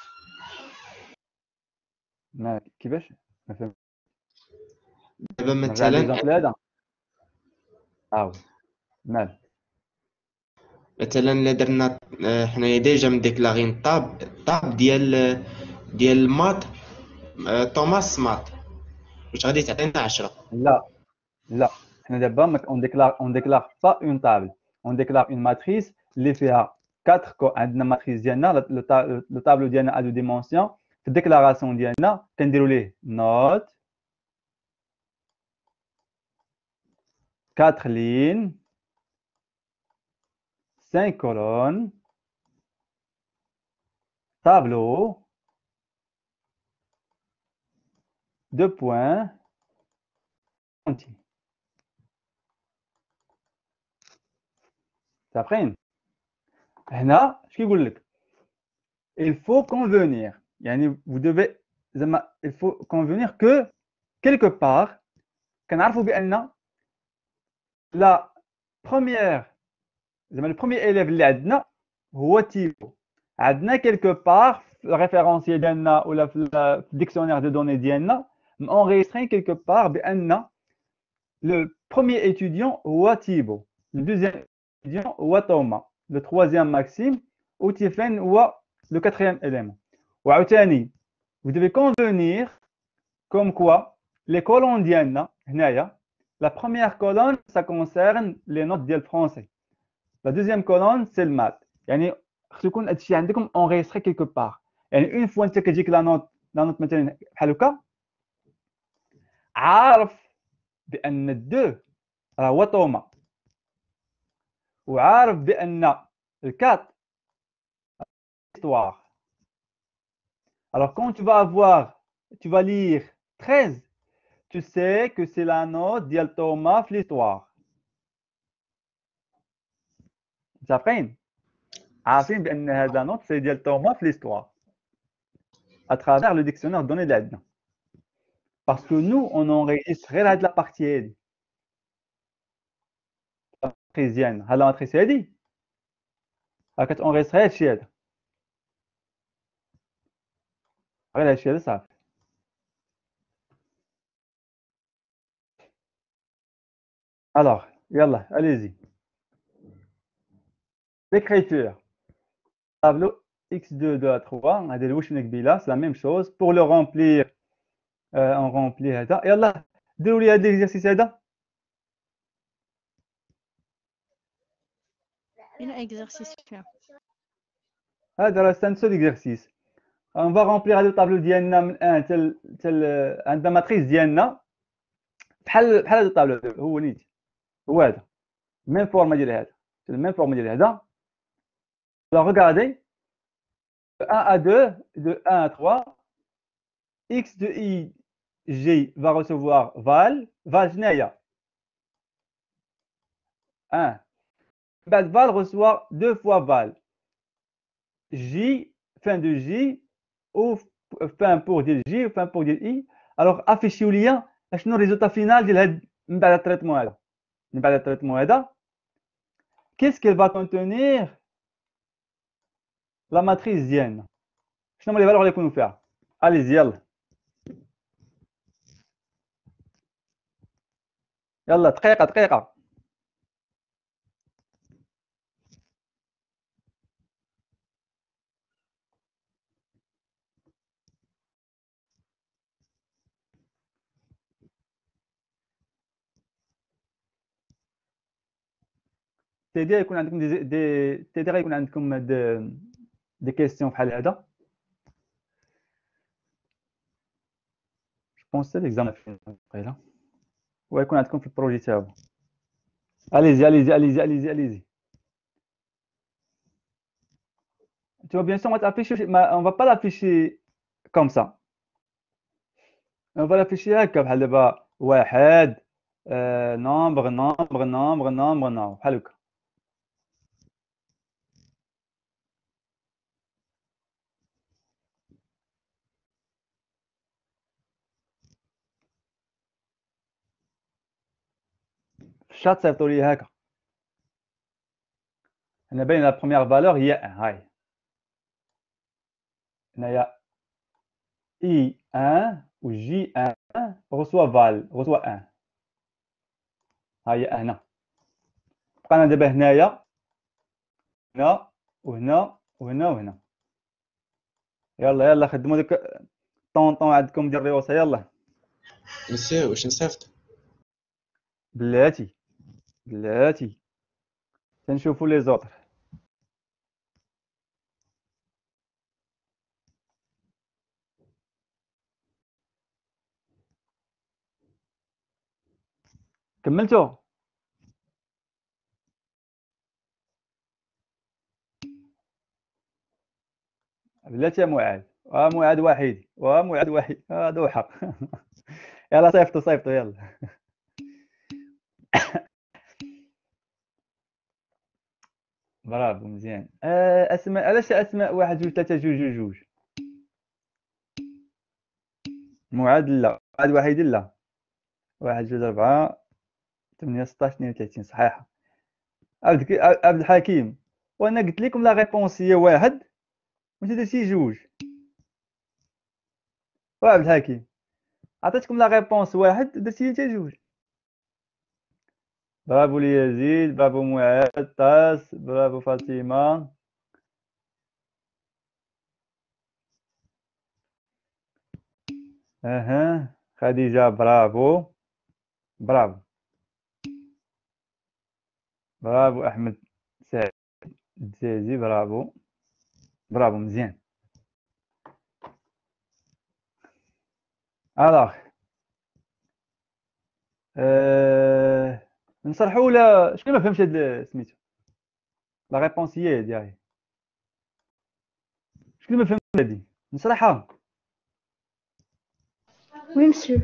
ما كيفاش ما فهمت. دابا مثلا هذا اه مال مثلا الا درنا حنايا ديجا مديكلاغين الطاب الطاب ديال ديال مات توماس مات واش غادي تعطينا عشرة. لا لا حنا دابا اون ديكلار اون ديكلار با اون تابل اون ديكلار اون ماتريس اللي فيها quatre كو. عندنا ماتريس ديالنا لو طابلو ديالنا ا دو ديمونسيون. في الديكلاراسيون ديالنا كنديروا ليه نوت quatre lignes, cinq colonnes, tableau, deux points, continue. تابعين هنا اش كيقول لك il faut convenir يعني vous devez زعما il faut convenir que quelque part كنعرفوا بان la première زعما le premier élève اللي عندنا هو تيبو عندنا quelque part في الريفيرونسيال ديالنا ولا في الديكسيونير دو دوني ديالنا enregistré quelque part بان le premier étudiant هو تيبو le deuxième étudiant هو توما le troisième Maxime ou Tiffen ou le quatrième élément. Ou عاوتاني vous devez convenir comme quoi les colonnes ديالنا هنايا la première colonne ça concerne les notes ديال français. La deuxième colonne c'est le maths. يعني خصو يكون هادشي عندكم enregistré quelque part. يعني une fois انت كتجيك لا نوت لا نوت مثلا بحال هكا عارف بان الدو راه هو توما وعارف بان الكات histoire. Alors quand tu vas avoir, tu vas lire treize, tu sais que c'est la note ديال توما في l'histoire. متفقين؟ عارفين بان هذا نوت سي ديال توما في l'histoire. À travers le dictionnaire donné اللي عندنا. Parce que nous on enregistre غير هاد لا بارتي هادي. الماتريس ديالنا، هاد لا ماتريس هادي راه كتونغيستري هادشي هذا. غير هادشي هذا صافي. Alors, yallah, allez-y. L'écriture. Tableau x deux, deux à trois, c'est la même chose. Pour le remplir, euh, on remplit هذا. يلا ديروا لي هذا l'exercice هذا. Une exercice فيها. هذا راه c'est un seul exercice. On va remplir هذا الطابلو ديالنا من واحد حتى حتى عندنا ماتريس ديالنا بحال بحال هذا الطابلو هو نيت. هو هذا. Même forme ديال هذا. C'est le même forme ديال هذا. Alors regardez. De un à deux, de un à trois, x de i, j va recevoir val, val جنايا un. بعد val reçoit deux fois val. J, fin de j, ou fin pour ديال j, ou fin pour ديال i. Alors affichيو ليا شنو الريزولتا فينال ديال هاد من بعد التريتمون هذا. من بعد التريتمون هذا. Qu'est-ce qu'elle va contenir la matrice ديالنا؟ شنو هما لي فالور اللي يكونوا فيها؟ اليز يلا يلا دقيقة دقيقة تيدي يكون عندكم دي دي تيدي غيكون عندكم دي دي كيستيون بحال هذا. Je pense que c'est l'examen là. ويكون عندكم في البروجي تاعو. Allez-y, allez-y, allez-y, allez-y, allez-y. Tu vois, bien sûr, on va t'afficher, mais on va pas l'afficher comme ça. On va l'afficher هكا بحال دابا واحد nombre nombre nombre nombre nombre بحال هكا. الشات صيفطوا لي هكا. هنا باين لا بروميير فالور هي واحد هاي. هنايا i واحد و j واحد reçoit val reçoit واحد. ها هي هنا. بقينا دابا هنايا هنا وهنا وهنا وهنا. يلا يلا خدموا ديك طون طون عندكم ديال الريوسه يلا. مسيو واش نصيفط؟ بلاتي بلاتي تنشوفوا لي زوطر. كملتوا بلاتي يا معاذ، اه معاذ وحيد، وا معاذ وحيد، اه ذو حق. يلا صيفطوا صيفطوا يلا. برافو مزيان. آه اسماء، علاش اسماء واحد جوج ثلاثة جوج جوج جوج؟ معاذ لا، معاذ وحيد لا. واحد جوج أربعة ثمانية ستطاش اثنين وثلاثين صحيحة. عبد عبد الحكيم، وانا قلت لكم لا ريبونس هي واحد وانت درتي جوج. وعبد الحكيم عطيتكم لا ريبونس واحد ودرتي انت جوج. برافو ليزيد، برافو معاذ، طاس، برافو فاطمة. اها خديجة برافو برافو برافو. احمد سعيد الدزازي برافو برافو مزيان. الوغ أه... نصرحوا ولا شكون ما فهمش هاد سميتو لا ريبونس هي ديالي؟ شكون ما فهمش هادي نصرحها؟ وي مسيو.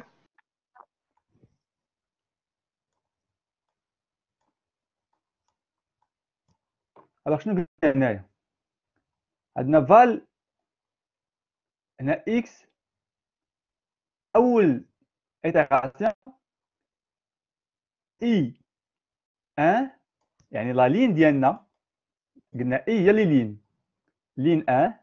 الوغ شنو قلنا هنايا؟ عندنا فال هنا اكس اول ايتيراسيون اي واحد، يعني لا لين ديالنا قلنا اي هي لي لين لين واحد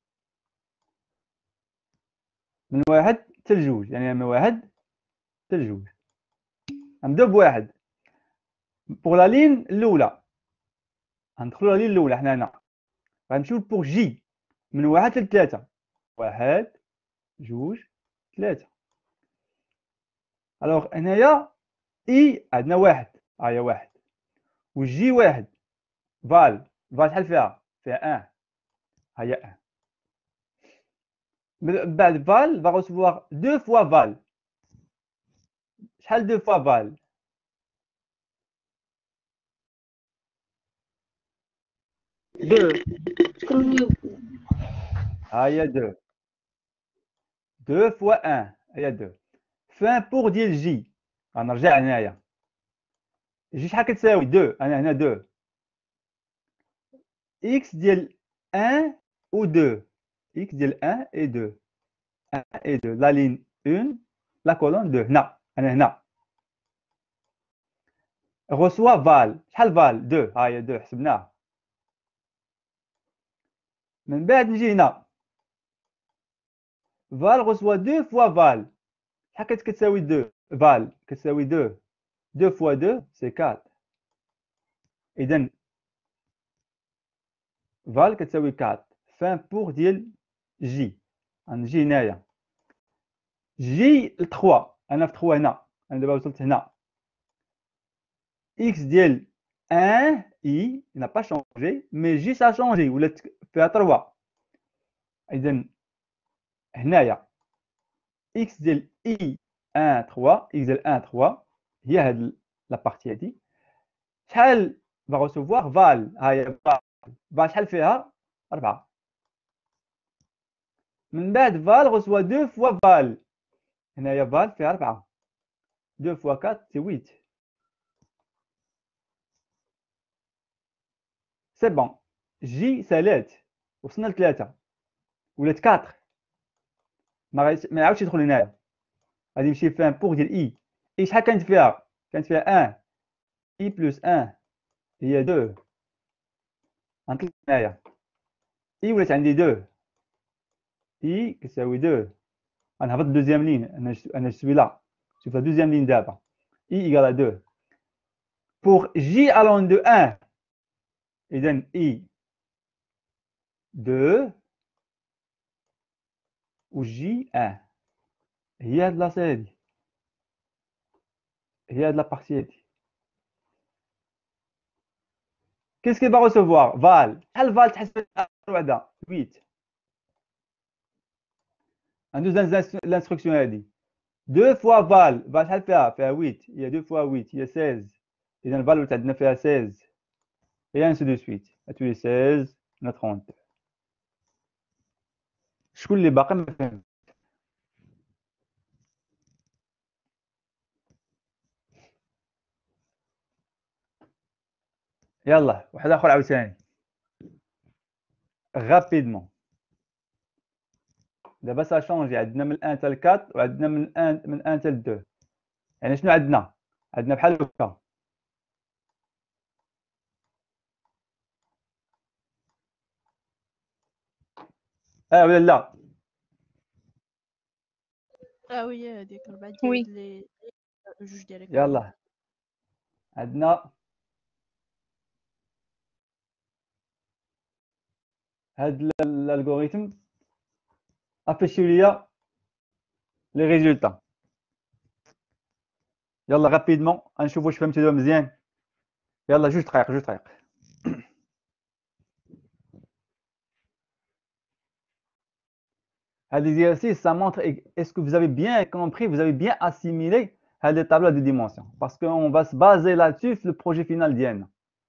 من واحد حتى لجوج، يعني من واحد حتى لجوج. نبداو بواحد بوغ لا لين الاولى، غندخلو لا لين الاولى حنا هنا غنمشيو بوغ جي من واحد حتى لثلاثة، واحد جوج ثلاثة. الوغ هنايا اي عندنا واحد، ها هي واحد، وجي واحد، فال فال شحال فيها؟ فيها واحد، ها هي واحد. من بعد فال va recevoir deux fois فال. شحال دو فوا فال؟ دو. شكون ها هي دو، دو فوا واحد هي دو. فان بوغ ديال جي غنرجع هنايا، جي شحال كتساوي؟ دو، انا هنا دو. اكس ديال واحد و دو، اكس ديال واحد اي دو، واحد اي دو، لا لين واحد لا كولون دو. هنا انا هنا غوسوا فال، شحال فال؟ دو، ها هي دو حسبناها. من بعد نجي هنا فال غوسوا دو فوا فال، شحال كتساوي دو؟ فال كتساوي دو، دو فوا دو سي أربعة. إذا فال كتساوي أربعة. فان بوغ ديال جي غنجي هنايا جي ثلاثة، أنا في ثلاثة هنا، أنا دابا وصلت هنا. إكس ديال واحد إي n'a pas changé مي جي سا شونجي ولات فيها ثلاثة. إذا هنايا إكس ديال إي واحد ثلاثة، إكس ديال واحد ثلاثة هي هاد لا بارتي هادي. شحال va recevoir فال؟ ها هي فال، فال شحال فيها؟ أربعة. من بعد فال غوسوا دو فوا فال، هنايا فال فيها أربعة، دو فوا أربعة سي ثمانية. سي بون، جي سالات وصلنا لثلاثة ولات أربعة، ما غاديش ما يعاودش يدخل هنايا، غادي يمشي فان بوغ ديال إي. إي شحال كانت فيها؟ كانت فيها واحد، إي بلس واحد هي دو، غنطلق هنايا إي ولات عندي دو، إي كتساوي دو. غنهبط دوزيام لين، أنا أنا سوي لا، شوف لا دوزيام لين دابا إي إيكال دو بوغ جي ألون دو واحد. إذا إي دو و جي واحد هي هاد لاصي هادي، هي هاد لابارتي هادي. كيس كي با ريسيفوار فال؟ شحال فال تحسب وحده؟ ثمانية. غندوز لانستركسيون هادي دو فوا فال، فال شحال فيها؟ فيها ثمانية، هي دو فوا ثمانية هي ستة عشر. إذا فال ولات عندنا فيها ستة عشر et ainsi de suite. تولي ستة عشر هنا ثلاثين. شكون اللي باقي ما فهمش؟ يلا واحد اخر عاوتاني غابيدمون. دابا سا شونجي، عندنا من واحد حتى ل أربعة وعندنا من واحد من واحد حتى ل اثنين. يعني شنو عندنا؟ عندنا بحال هكا اه ولا لا؟ اه وي هذيك أربعة وي. ديال لي جوج ديال لي يلا عندنا هاد الالغوريثم افيشيو ليا لي ريزولتا. يلا رابيدمون غنشوفوا واش فهمتوا مزيان. يلا جوج دقائق جوج دقائق. هاد l'exercice ça montre est-ce que vous avez bien compris, vous avez bien assimilé هاد les tableaux de dimension, parce qu'on va se baser là-dessus sur le projet final ديالنا.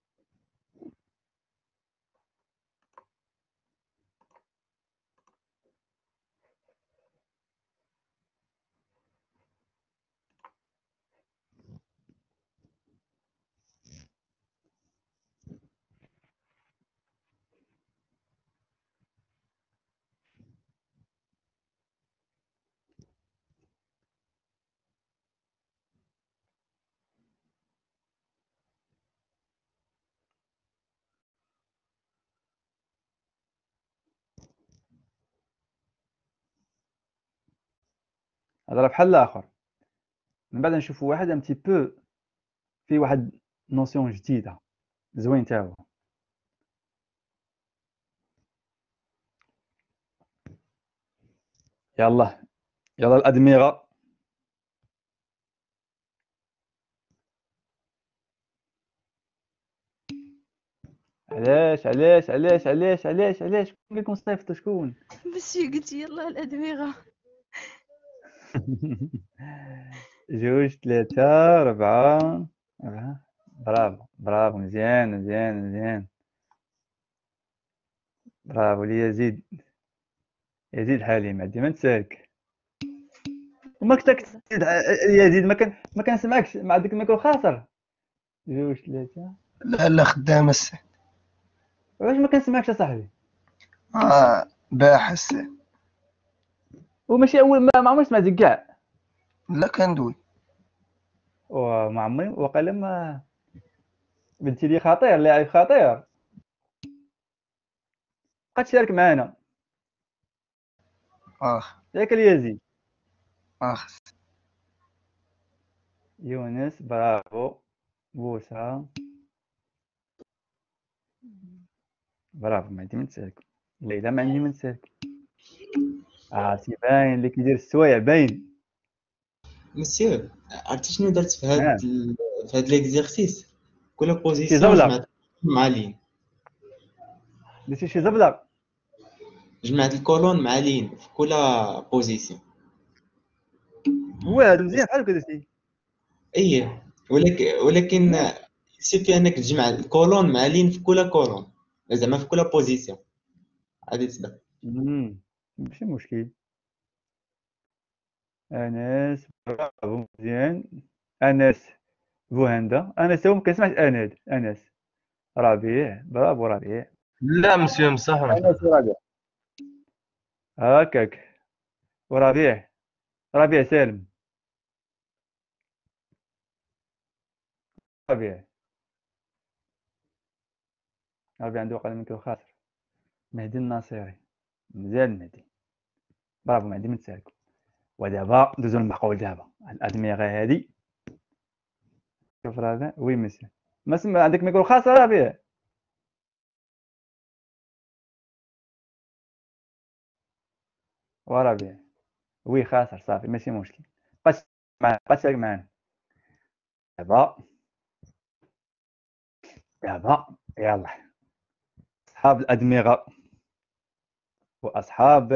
هذا راه بحال الاخر. من بعد نشوفوا واحد ان تي بو فيه واحد نوسيون جديده زوين تا هو. يلا يلا الادمغه. علاش علاش علاش علاش علاش علاش شكون قال لكم صيفطوا شكون؟ مسيو قلت يلا الأدمغة. جوج ثلاثة أربعة أربعة. برافو برافو مزيان مزيان مزيان. برافو لي يزيد يزيد حليم عندي ما نساك. وما كنت تزيد يزيد ما كان ما كنسمعكش مع ديك الميكرو خاطر. جوج ثلاثة. لا لا خدام السي. واش ما كنسمعكش اصاحبي؟ اه باحث. وماشي اول ما عمري سمعتك كاع. لا كندوي. وما عمري وقيلا ما بنتي لي خطير لاعب خطير. بقى تشارك معنا. اخ ياك اليزيد. اخ يونس برافو. بوسة برافو ما عندي من تسالك. ليلى ما عندي من تسالك. عرفتي باين اللي كيدير السوايع باين. مسيو عرفتي شنو درت في هاد آه. ال... في هاد ليكزيرسيس؟ كل شي بوزيسيون زبلة جمعت مع لين، درتي شي زبلة. جمعت الكولون مع لين في كل بوزيسيون. هو هذا مزيان بحال هكا درتي. ايه ولكن ولكن سيفي انك تجمع الكولون مع لين في كل كولون، زعما في كل بوزيسيون غادي تبدا. امم ماشي مشكل. انس برافو مزيان. انس بوهندا. انس هو ما كنسمعش اناد. انس ربيع برافو ربيع. لا مسيو مصح انس وربيع هكاك. وربيع ربيع سالم. ربيع ربيع عنده قلم ميكرو خاطر. مهدي الناصري مزيان مهدي برافو مهدي من تسالكم. ودابا ندوزو للمعقول. دابا الادمغه هادي شوف راه وي مسيو ما سمع عندك ميكرو خاص ربيع. وربيع وي خاسر صافي ماشي مشكل. بقى معنا بقى تشارك معنا. دابا دابا يلا أصحاب الأدمغة وأصحاب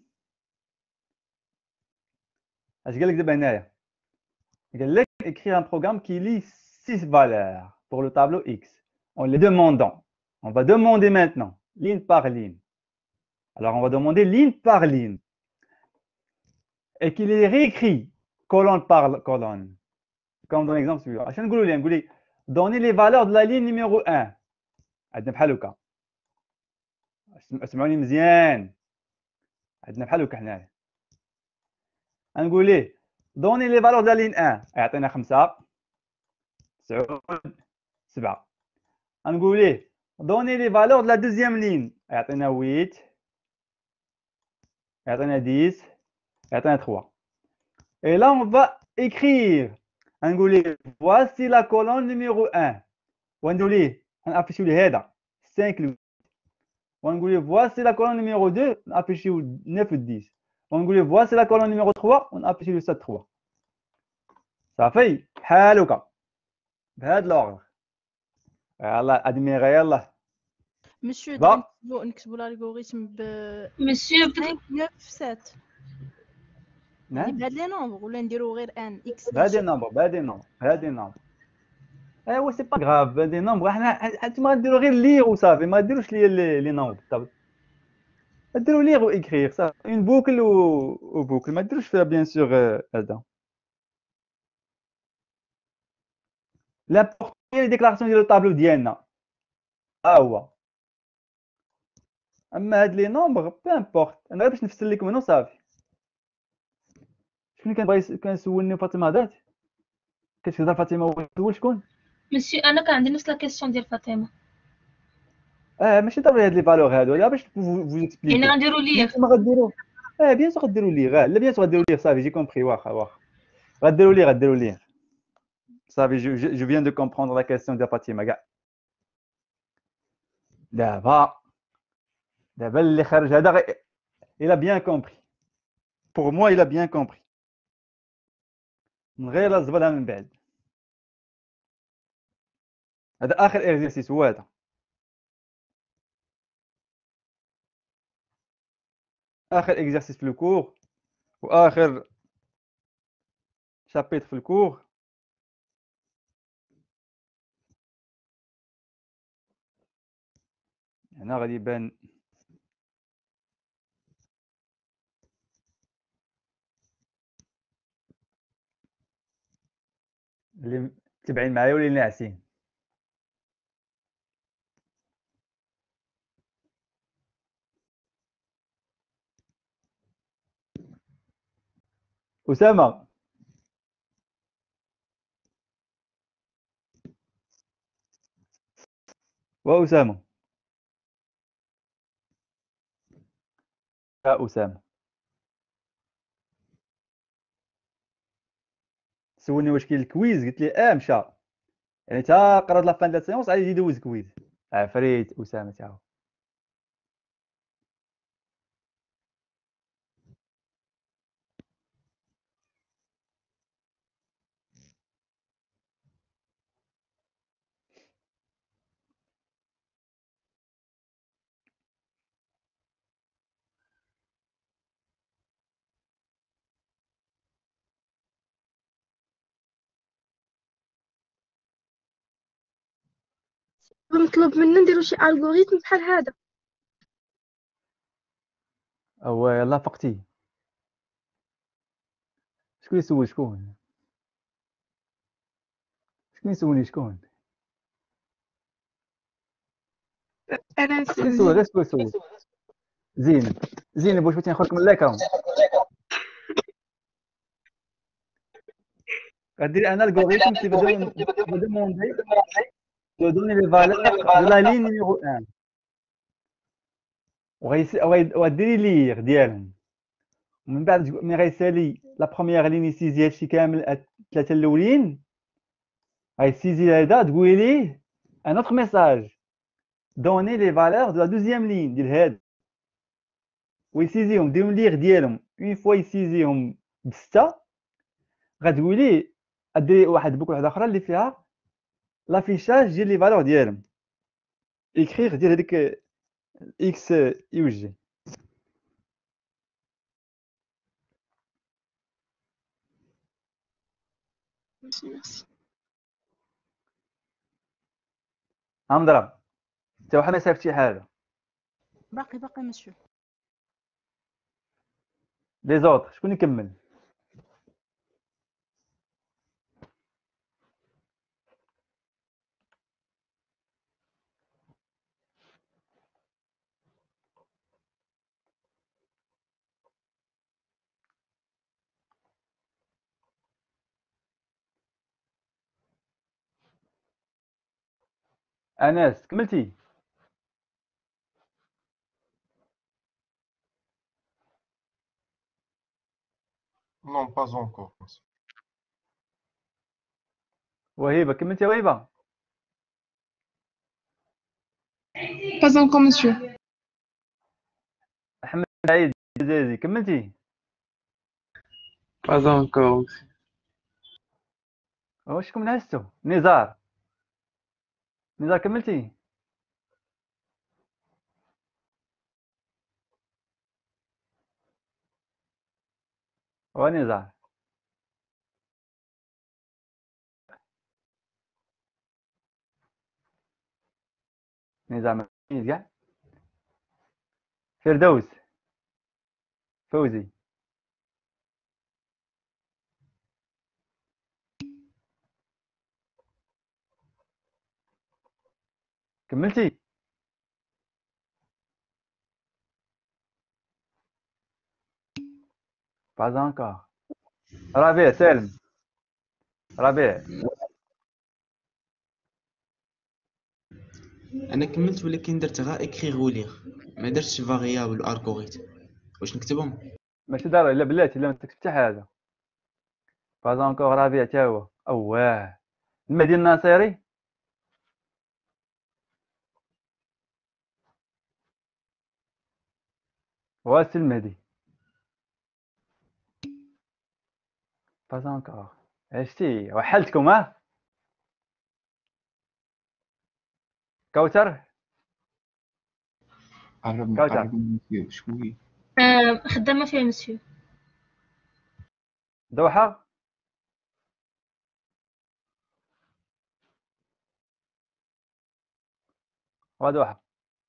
اش قال لك دابا هنايا؟ قال لك écrire un programme qui lit six valeurs pour le tableau X en les demandant. On va demander maintenant ligne par ligne Alors, on va demander ligne par ligne. Et qu'il est réécrit colonne par colonne. Comme dans l'exemple suivant. عشان نقولوا لي نقول لي donnez les valeurs de la ligne numéro un. عندنا بحال هكا. اسمعوني مزيان. عندنا بحال هكا حنايا. نقول ليه donnez les valeurs de la ligne un. يعطينا خمسة تسعود سبعة. نقول ليه donnez les valeurs de la deuxième ligne. يعطينا huit. يعطينا dix. يعطينا trois. Et là, on va écrire. نقول ليه voici la colonne numéro un. ونقول ليه نافيشيو ليه هذا cinq ل huit. ونقول ليه voici la colonne numéro deux. نافيشيو neuf ل dix. ونقول ليه voici la colonne numéro trois. ونافيشيو sept trois. صافي بحال هكا بهذا الأوردر. يلا ادميغي يلا. مسيو با نكتبوا نكتبوا الالغوريثم ب مسيو خمسة سبعة سبعة. يعني نعم بهاد لي نومبر ولا نديرو غير ان اكس بهذه النمبر بهذه النمبر بهذه النمبر. ايوا سي با غراف بهذه النمبر. حنا انتما غديروا غير ليغ وصافي ما ديروش لي لي لي نمبر طب ديروا ليغ و اكريغ صافي اون بوكل و بوكل ما ديروش فيها بيان سور هذا. لامبورطون هي لي ديكلاراسيون ديال الطابلو ديالنا ها هو. اما هاد لي نومبر بو امبورط انا غير باش نفسر لكم هنا وصافي. شكون اللي كنبغي كنسولني فاطمه هضرت كتهضر فاطمه وتسول شكون؟ مسيو انا كان عندي نفس لا كيسيون ديال فاطمه. اه ماشي ضروري هاد لي فالور هادو لا باش فو يعني اكسبليكي. غنديرو ليه نتوما غديروا اه بيان سور غديروا ليه لا بيان سور غديروا ليه صافي جي كومبري واخا واخا غديروا ليه غديروا ليه صافي. جو جو فيان دو كومبروندر لا كيسيون ديال فاطمه كاع. دابا دابا اللي خرج هذا غ... il a bien compris pour moi il a bien compris. من غير لا زبلها من بعد. هذا اخر اكزرسيس هو هذا. اخر اكزرسيس في الكور واخر شابيتر في الكور. هنا غادي يبان اللي متبعين معايا واللي ناعسين. أسامة وأسامة يا أسامة سولني واش كاين الكويز قلت لي اه مشى يعني تا قرات لا فان ديال السيونس عاد يدوز كويز. عفريت أسامة تاعو. مطلوب منا نديرو شي الغوريثم بحال هذا. هو يلا فقتي. شكون يسول شكون؟ شكون يسولني شكون؟ انا شكون يسول غير شكون يسول؟ زينب زينب واش بغيتي نخرج من لاكرون؟ غدير انا الغوريثم كي va demander de donner les valeurs de la ligne numéro un. وغاديري لير ديالهم ومن بعد ملي غيسالي لا بروميير لين يسيزي هادشي كامل الثلاثه الاولين غيسيزي هذا تقولي ليه ان اوتر ميساج دوني لي فالور دو لا دوزيام لين ديال هاد ويسيزيهم ديرهم لير ديالهم. اون فوا يسيزيهم بسته غتقولي اديري واحد بوك واحده اخرى اللي فيها لافيشاج ديال لي فالور ديالهم اكريغ ديال هذيك اكس يو جي. هم ضرب حتى واحد ما صيفط شي حاجه. باقي باقي مسيو. لي زوطر شكون يكمل؟ انس كملتي؟ Non, pas encore. وهيبه كملتي وهيبه؟ Pas encore, monsieur. احمد سعيد زازي كملتي؟ Pas encore. واشكم نعستو؟ نزار نزار كملتي؟ ونزار نزار ما فيش كاع. فردوس فوزي كملتي؟ pas encore. ربيع سالم ربيع انا كملت ولكن درت غير اكريغ وليغ، ما درتش فاريابل والغوريثم. واش نكتبهم؟ ماشي ضروري الا بلاتي الا ما تكتب حتى حاجه. pas encore ربيع تا هو. اواه المهدي الناصري واسي المهدي pas encore. عشتي وحلتكم ها. كوثر قرب كوثر قرب من شوي. آه، خدامة فيها مسيو. دوحه ودوحه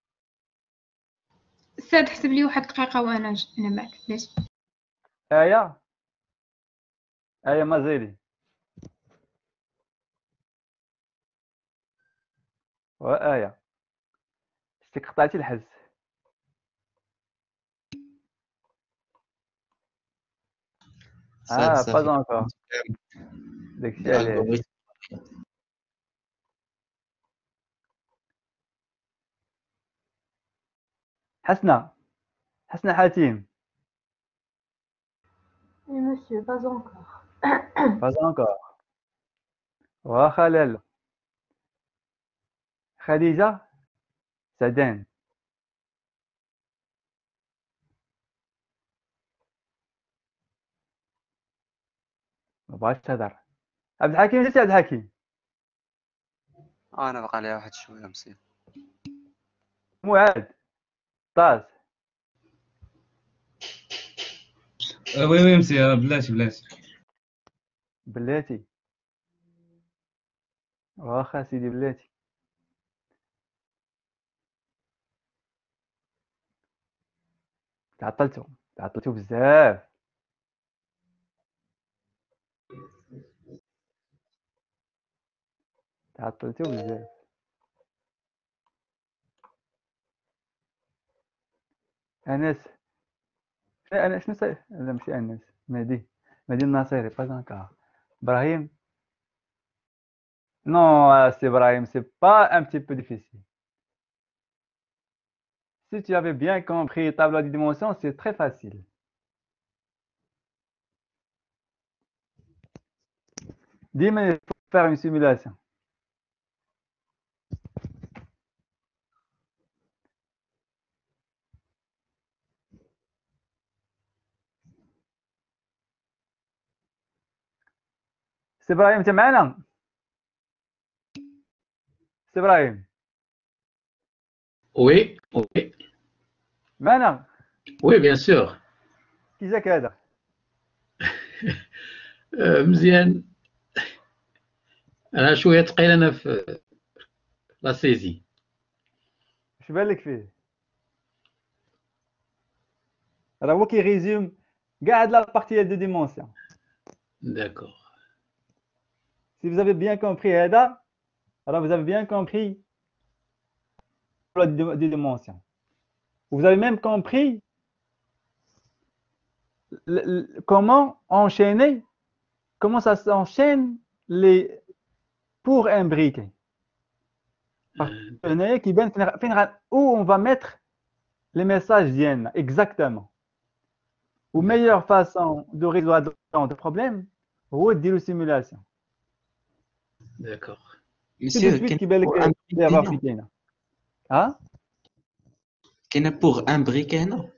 استاذ حسب لي واحد دقيقة وانا ج- انا معك ليش؟ آية آية مازيلي وآية شتيك قطعتي الحز. صافي اه صافي با انكور داكشي علاش. الالغوريثم. حسنة حسنة حاتم Oui, monsieur, pas encore. با انكور. واخا لالا خديجة سعدان ما بغاتش تهضر. عبد الحكيم جيتي عبد الحكيم؟ انا بقى لي واحد شويه مسير. معاد طاز آه، وي وي مسير بلاتي بلاتي. بلاتي واخا سيدي بلاتي. تعطلتو تعطلتو بزاف. تعطلتو بزاف. انس انا شنو سا... لا ماشي انس مهدي مهدي الناصري با انكور. ابراهيم non c'est Ibrahim, c'est pas un petit peu difficile. Si tu avais bien compris tableau de dimension, c'est très facile. Dis-moi, il faut faire une simulation. C'est Ibrahim, tu es معنا؟ C'est Ibrahim. Oui, oui, معنا؟ oui, bien sûr. كي جاك هذا؟ آه، مزيان. انا شويه ثقيل انا في لا سيزي. اش بالك فيه؟ راه هو كيريزيوم Garde la partie de dimension. D'accord. Si vous avez bien compris Ada, alors vous avez bien compris la dimension. Vous avez même compris le, le, comment enchaîner, comment ça s'enchaîne les pour imbriquer. Euh... Qui où on va mettre les messages viennent exactement. La meilleure façon de résoudre le problème, c'est de la simulation. D'accord. C'est de suite qui va y avoir Hein? Qu'il y a pour imbriquer, non?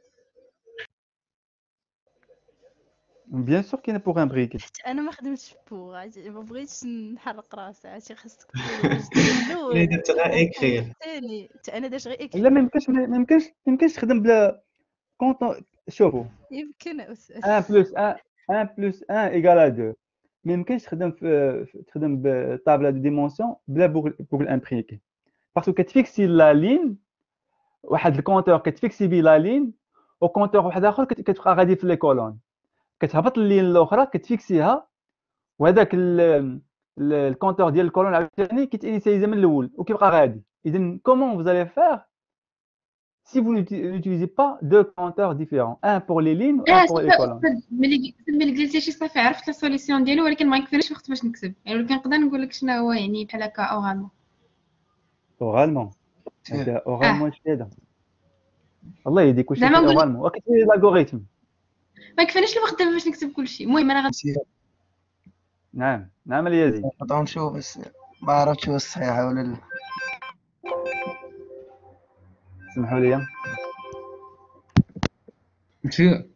Bien sûr qu'il y a pour imbriquer. انا ما خدمتش بوغ ما بغيتش نحرق راسي عرفتي خاصك اللي درت غير اكرير ثاني انا درت غير اكرير لا ما يمكنش ما يمكنش ما يمكنش تخدم بلا كونط شوفوا يمكن استاذ واحد بلس واحد واحد بلس واحد ايكال deux ما يمكنش تخدم في تخدم بطابله دو ديمونسيون بلا بوغل بوغل امبريكي باسكو كتفيكسي لا لين واحد الكونتور كتفيكسي بيه لا لين وكونتور واحد اخر كتبقى غادي في لي كولون كتهبط اللين الاخرى كتفيكسيها وهذاك الكونتور ديال الكولون عاوتاني كيتانيسيزا من الاول وكيبقى غادي اذا كومون vous allez faire si vous n'utilisez pas deux compteurs différents un pour les lignes et un pour les colonnes. ملي ملي قلتي شي صافي عرفت لا سوليسيون ديالو ولكن ما يكفينيش وقت باش نكتب يعني كنقدر نقول لك شنو هو يعني بحال هكا اورالمون اورالمون اورالمون اش هذا الله يهديك واش اورالمون وكتبي الالغوريثم ما يكفينيش الوقت باش نكتب كلشي المهم انا غادي نعم نعم اليزيد نبقاو نشوف بس ما عرفتش واش صحيحه ولا لا سمحوا لي ماشي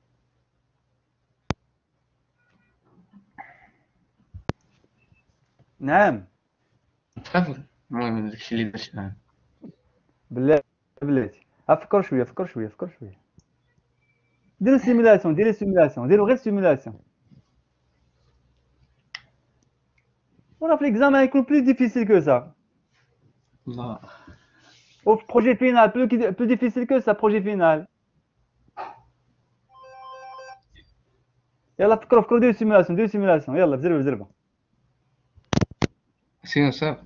نعم تخاف المهم داكشي اللي درت معاه بلاتي بلاتي افكر شويه فكر شويه فكر شويه ديروا سيمولاسيون ديروا سيمولاسيون ديروا غير سيمولاسيون ولا في l'examen يكون plus difficile que ça لا au projet final plus plus difficile que ça projet final يلا فكروا فكروا ديروا سيمولاسيون ديروا سيمولاسيون يلا بزربه بزربه سير صافي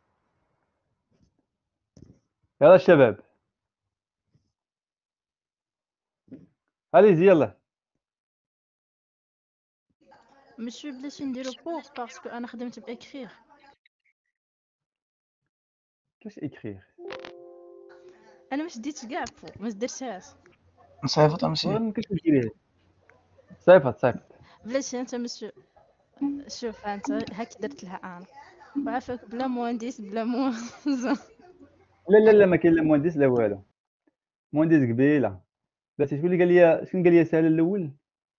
يلا الشباب اليزي يلا. مسيو بلاتي نديرو بوغ باسكو انا خدمت باكريغ. كيفاش اكريغ؟ انا ما شديتش كاع بوغ، ما درتهاش. نصيفط امسي ما كاينش ديريها. صيفط صيفط. بلاتي انت مسيو، شوف انت هاك درت لها انا وعافاك بلا مهندس بلا موازن. لا لا لا ما كاين لا مهندس لا والو. مهندس قبيله. بلاتي شكون اللي قال لي شكون قال لي سهل الاول؟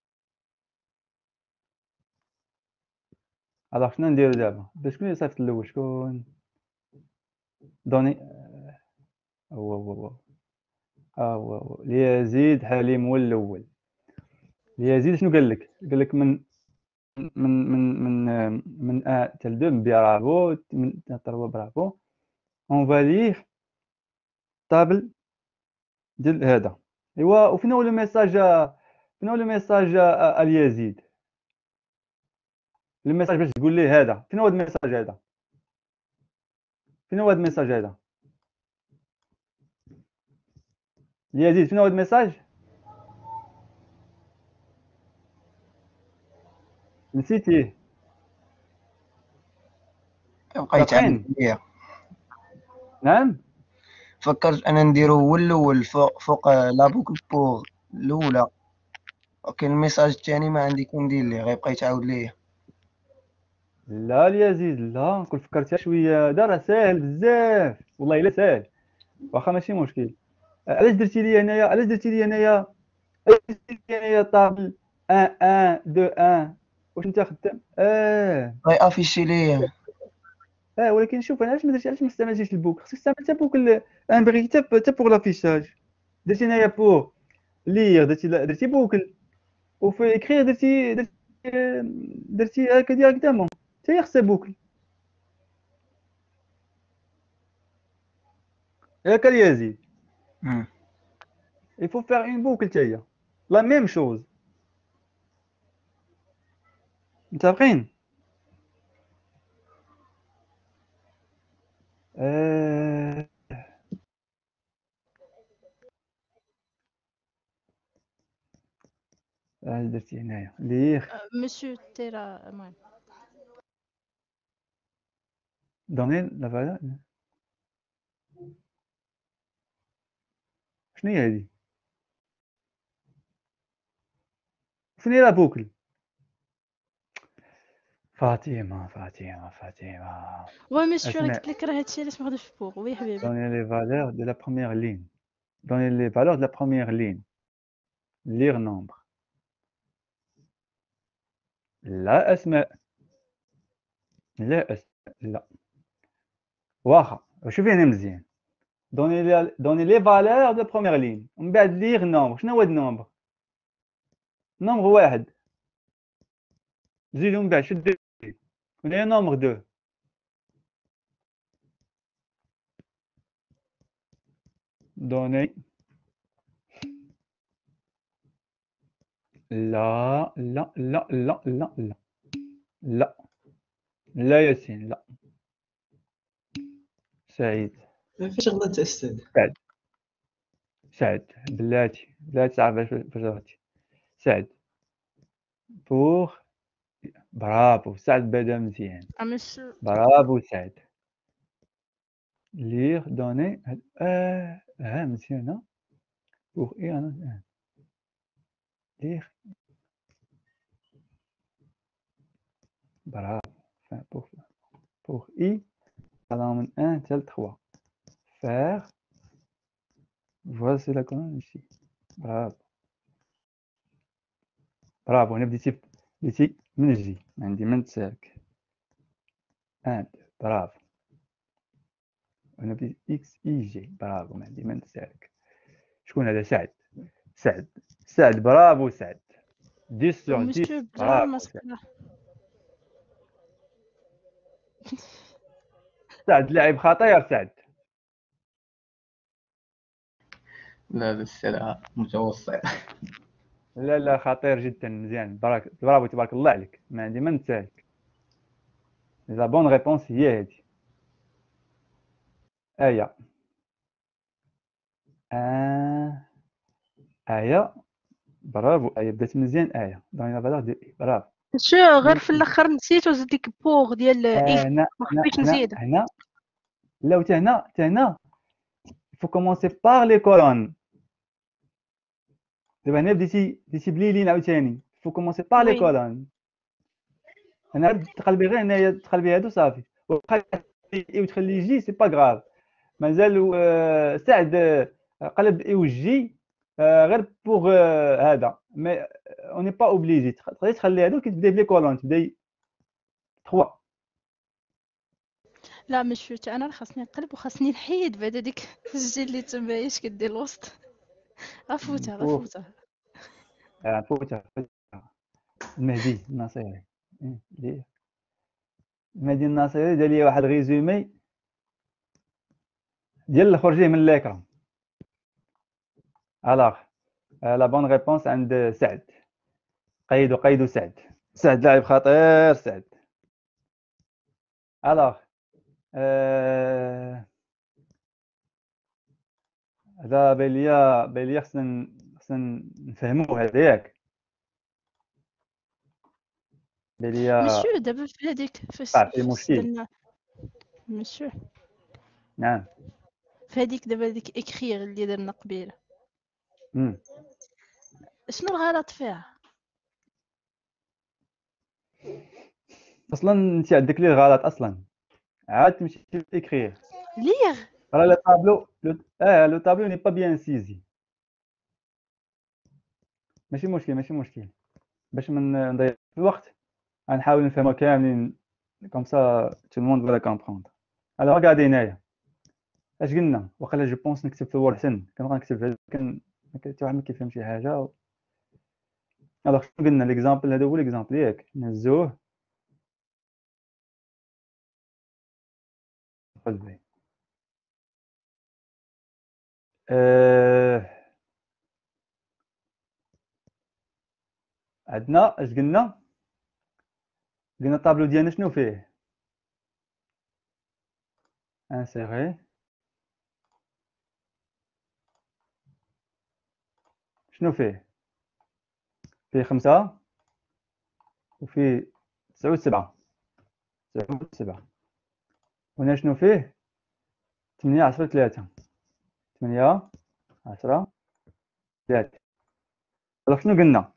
alors شنو نديرو دابا؟ باش شكون اللي صيفط الاول؟ شكون؟ دوني هو هو هو ها هو هو ليزيد حليم هو الاول. ليزيد شنو قال لك؟ قال لك من من من من من ا حتى ل deux برافو، من trois برافو. اون فا ليه طابل ديال هذا. ايوا وفين هو لو ميساج؟ فين هو لو ميساج اليزيد؟ الميساج باش تقول ليه هذا فين هو هذا الميساج هذا؟ فين هو هذا الميساج هذا؟ يزيد فين هو هذا الميساج؟ نسيتيه؟ بقيت عامل ليا. نعم فكرت انا نديرو هو الاول فوق فوق لا بوكل بوغ الاولى، ولكن الميساج الثاني ما عندي كندير ليه، غيبقى يتعاود ليا. لا اليزيد لا، كون فكرتها شويه هذا راه ساهل بزاف والله الا ساهل، واخا ماشي مشكل. علاش درتي لي هنايا علاش درتي لي هنايا علاش درتي لي هنايا طابل واحد واحد اثنين واحد؟ واش انت خدام؟ اه غي افيشي ليا. اه ولكن شوف انا علاش ما درتش علاش ما استعملتيش البوك؟ خصك تستعمل حتى بوك ان بغي حتى حتى بوغ لافيشاج. درتي هنايا بوغ لير درتي درتي بوكل، وفي اكرير درتي درتي درتي هكا ديريكتومون حتى هي خصها بوكل. ياك اليزيد؟ il faut faire une boucle حتى هي la même chose. متفقين؟ آه... اش درتي هنايا؟ لير مسيو تيرا المهم دوني لا فالور. شنو هي هادي؟ فين هي لا بوكل؟ فاطمه فاطمه فاطمه وا مسيو راه اسمع. قلت لك راه هادشي علاش ما خدمتش بوغ. وي حبيبي Donnez les valeurs de la première ligne. Donnez les valeurs de la première ligne. Lire nombre. لا أسماء. لا أسماء لا. واخا شوفي هنا مزيان. Donnez les donnez les valeurs de la première ligne. ومن بعد lire nombre. شنو هو هاد النومبر؟ نومبر واحد. زيدو من بعد شد درتي؟ ولا نومبر دو. Donnez. لا لا لا لا لا لا لا لا ياسين لا. سعيد. فاش غلطت استاذ؟ سعد سعد بلاتي بلاتي تعرف فاش غلطتي. سعد بوغ برافو سعد بدا مزيان مسيو برافو سعد. لير دوني اه اه مزيانه بوغ اي انا لير برافو بوغ بوغ اي allant من واحد حتى ل ثلاثة faire voici la colonne ici. برافو برافو هنا بديتي بديتي من الجي عندي من تساك واحد برافو. هنا بديت اكس اي جي برافو ما عندي من تساك. شكون هذا؟ سعد سعد سعد برافو سعد dix sur مسيو dix بلا برافو ما سعد. سكنا. سعد لاعب خطير سعد. لا لسه متوسط. لا لا خطير جدا مزيان برافو برافو تبارك الله عليك ما عندي ما نسالك. لا بون ريبونس هي هذه. ايا اه ايا برافو آية، بدات مزيان آية. دوني لا فالور ديال إي، برافو. شو غير في الاخر نسيت وزدت ديك بوغ ديال اي، هنا ما هنا خفيتش هنا نزيدها. هنا لا وتا هنا تا هنا il faut commencer par les colonnes. دابا هنا بديتي بديتي بلي لين عاوتاني il faut commencer par les وي colonnes. هنا تقلبي غير هنايا تقلبي هادو صافي، وبقى اي وتخلي جي سي با غراف. مازال آه، سعد آه، قلب اي وجي آه، غير بوغ آه، هذا مي اوني با اوبليجي. تقدري تخلي هادو كتبداي بلي كولون تبداي ثلاثة. لا مش فهمت، انا خاصني نقلب وخاصني نحيد بعد هذيك الجي اللي تما اش كدير الوسط. غفوتها فوق غفوتها. آه، فوتها المهدي الناصيري. إيه، اللي- المهدي الناصيري دار لي واحد ريزومي ديال اللي خرجيه من ليكرون. الوغ لا بون ريبونس عند سعد. قيدوا قيدوا سعد. سعد لاعب خطير سعد. الوغ آه، هذا بليا بليا خصنا خصنا نفهموه هذا ياك بليا. مسيو دابا في هذيك فاش صعب في فاش مشكل. درنا مسيو نعم. في هذيك دابا ديك اكريغ اللي درنا قبيله، امم شنو الغلط فيها؟ اصلا انت عندك لي الغلط اصلا. عاد تمشي تيكريغ ليغ راه لو طابلو لو اه لو طابلو ني با بيان سيزي. ماشي مشكل ماشي مشكل. باش من نضيع الوقت غنحاول نفهمو كاملين كوم سا تو الموند فلا كومبروندر. الوغ ريغاردي هنايا اش قلنا. وقيلا جو بونس نكتب في الوورد حسن كنبغي نكتب كان حتى واحد ما كيفهم شي حاجه و... الوغ شنو قلنا ليكزامبل هذا هو ليكزامبل ياك نهزوه قلبي. أه... عندنا اش قلنا قلنا الطابلو ديالنا شنو فيه انسيغي شنو فيه فيه خمسة وفيه تسعة وسبعة تسعة وسبعة. هنا شنو فيه ثمانية عشرة ثلاثة ثمانية عشرة ثلاثة. alors شنو قلنا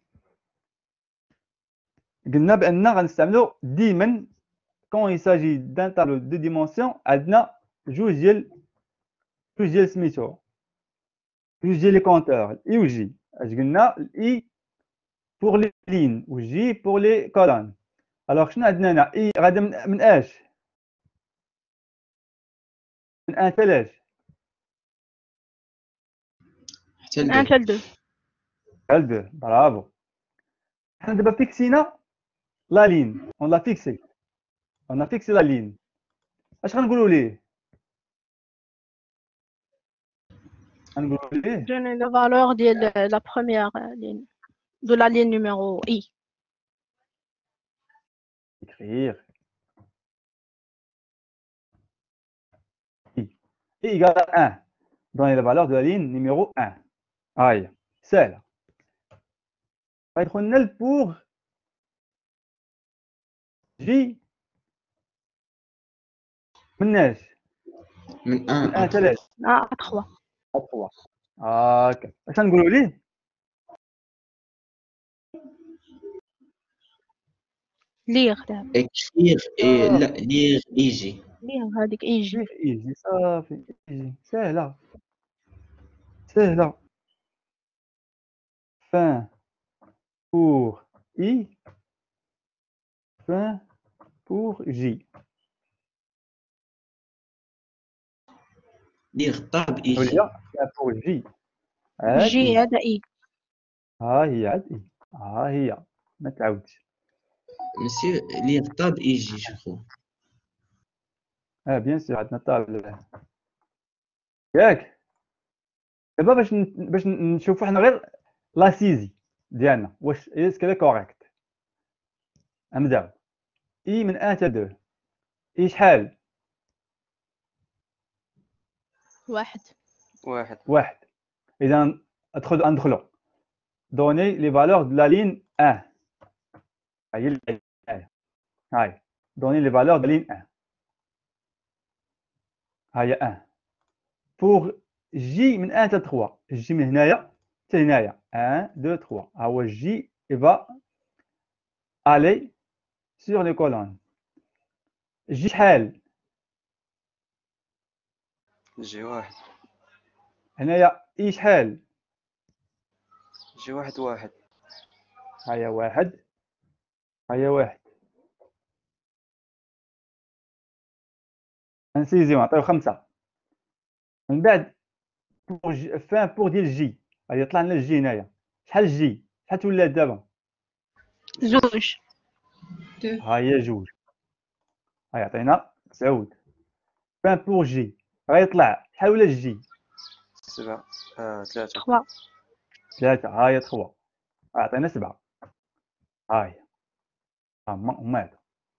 قلنا بان غنستعملو ديما كون يساجي دان طابلو دو ديمونسيون عندنا جوج ديال جوج ديال سميتو جوج ديال لي كونتور الاي و جي. اش قلنا الاي بور لي لين و جي بور لي كولون. الوغ شنو عندنا هنا اي غادا من, من اش من ان حتى لاش حتى من ان لدو حتى لدو. حتى لدو. برافو. حنا دابا فيكسينا لا لين اون لا فيكسي اون لا فيكسي لا لين. اش غنقولوا ليه غنقولوا ليه جوني لا فالور ديال لا بروميير لين دو لا لين نيميرو اي. écrire i i égale un donner la valeur de la ligne numéro un. هاي سهله. غيدخل لنا البوغ جي مناش من من ان ان ثلاث اه تخوا ثلاثة. هاكا اش نقولوا ليه ليغ دابا اكفير إيه لا ليغ يجي ليغ هذيك اي جي. يجي صافي يجي سهله سهله. fin pour i fin pour j. ليغ طاب يجي ولا fin pour j جي عاد هذا اي. ها هي عاد اي ها هي ما تعاودش. مسيو ليغ طاب يجي جو اه بيان سور عندنا طابل ياك. دابا باش ن... باش نشوفوا حنا غير لاسيزي ديالنا واش اسكو كوريكت. نبداو اي من ان حتى دو اي شحال واحد واحد واحد. اذا ادخل ندخلوا donner les valeurs de la ligne un. هاي الآية. هاي donner les valeurs de la ligne un. هاي un. Pour J من un حتى trois. J من هنايا حتى هنايا. un, deux, trois. هو J il va aller sur les colonnes. J شحال؟ جي واحد. هنايا I شحال؟ جي واحد واحد. هيا واحد. هيا واحد. نسيزيو نعطيو خمسة. من بعد بور جي فان بور ديال جي غادي يطلع لنا الجي هنايا. شحال جي؟ شحال تولات دابا؟ زوج. ها هي جوج. ها يعطينا تسعود. فان بور جي غيطلع شحال ولا الجي؟ سبعة. آه ثلاثة. تخوا. ثلاثة. ها هي تخوا. عطينا سبعة. ها هي. ها هما هما هذا.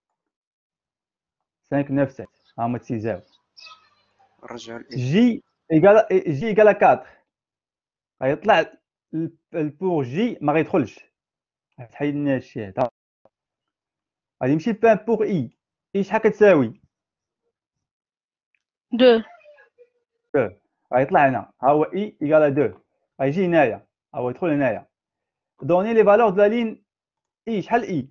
خمسة neuf sept. ها هما تيزاو. نرجعو ل جي إيكال جي إيكال أربعة. غيطلع البور جي ما غيدخلش. غتحيد لنا هادشي هذا. غادي نمشي فان بور إي. إي شحال كتساوي؟ دو. دو. غيطلع هنا. ها هو إي إيكال دو. غيجي هنايا. ها هو يدخل هنايا. دوني لي فالور دو لا لين إي. شحال إي؟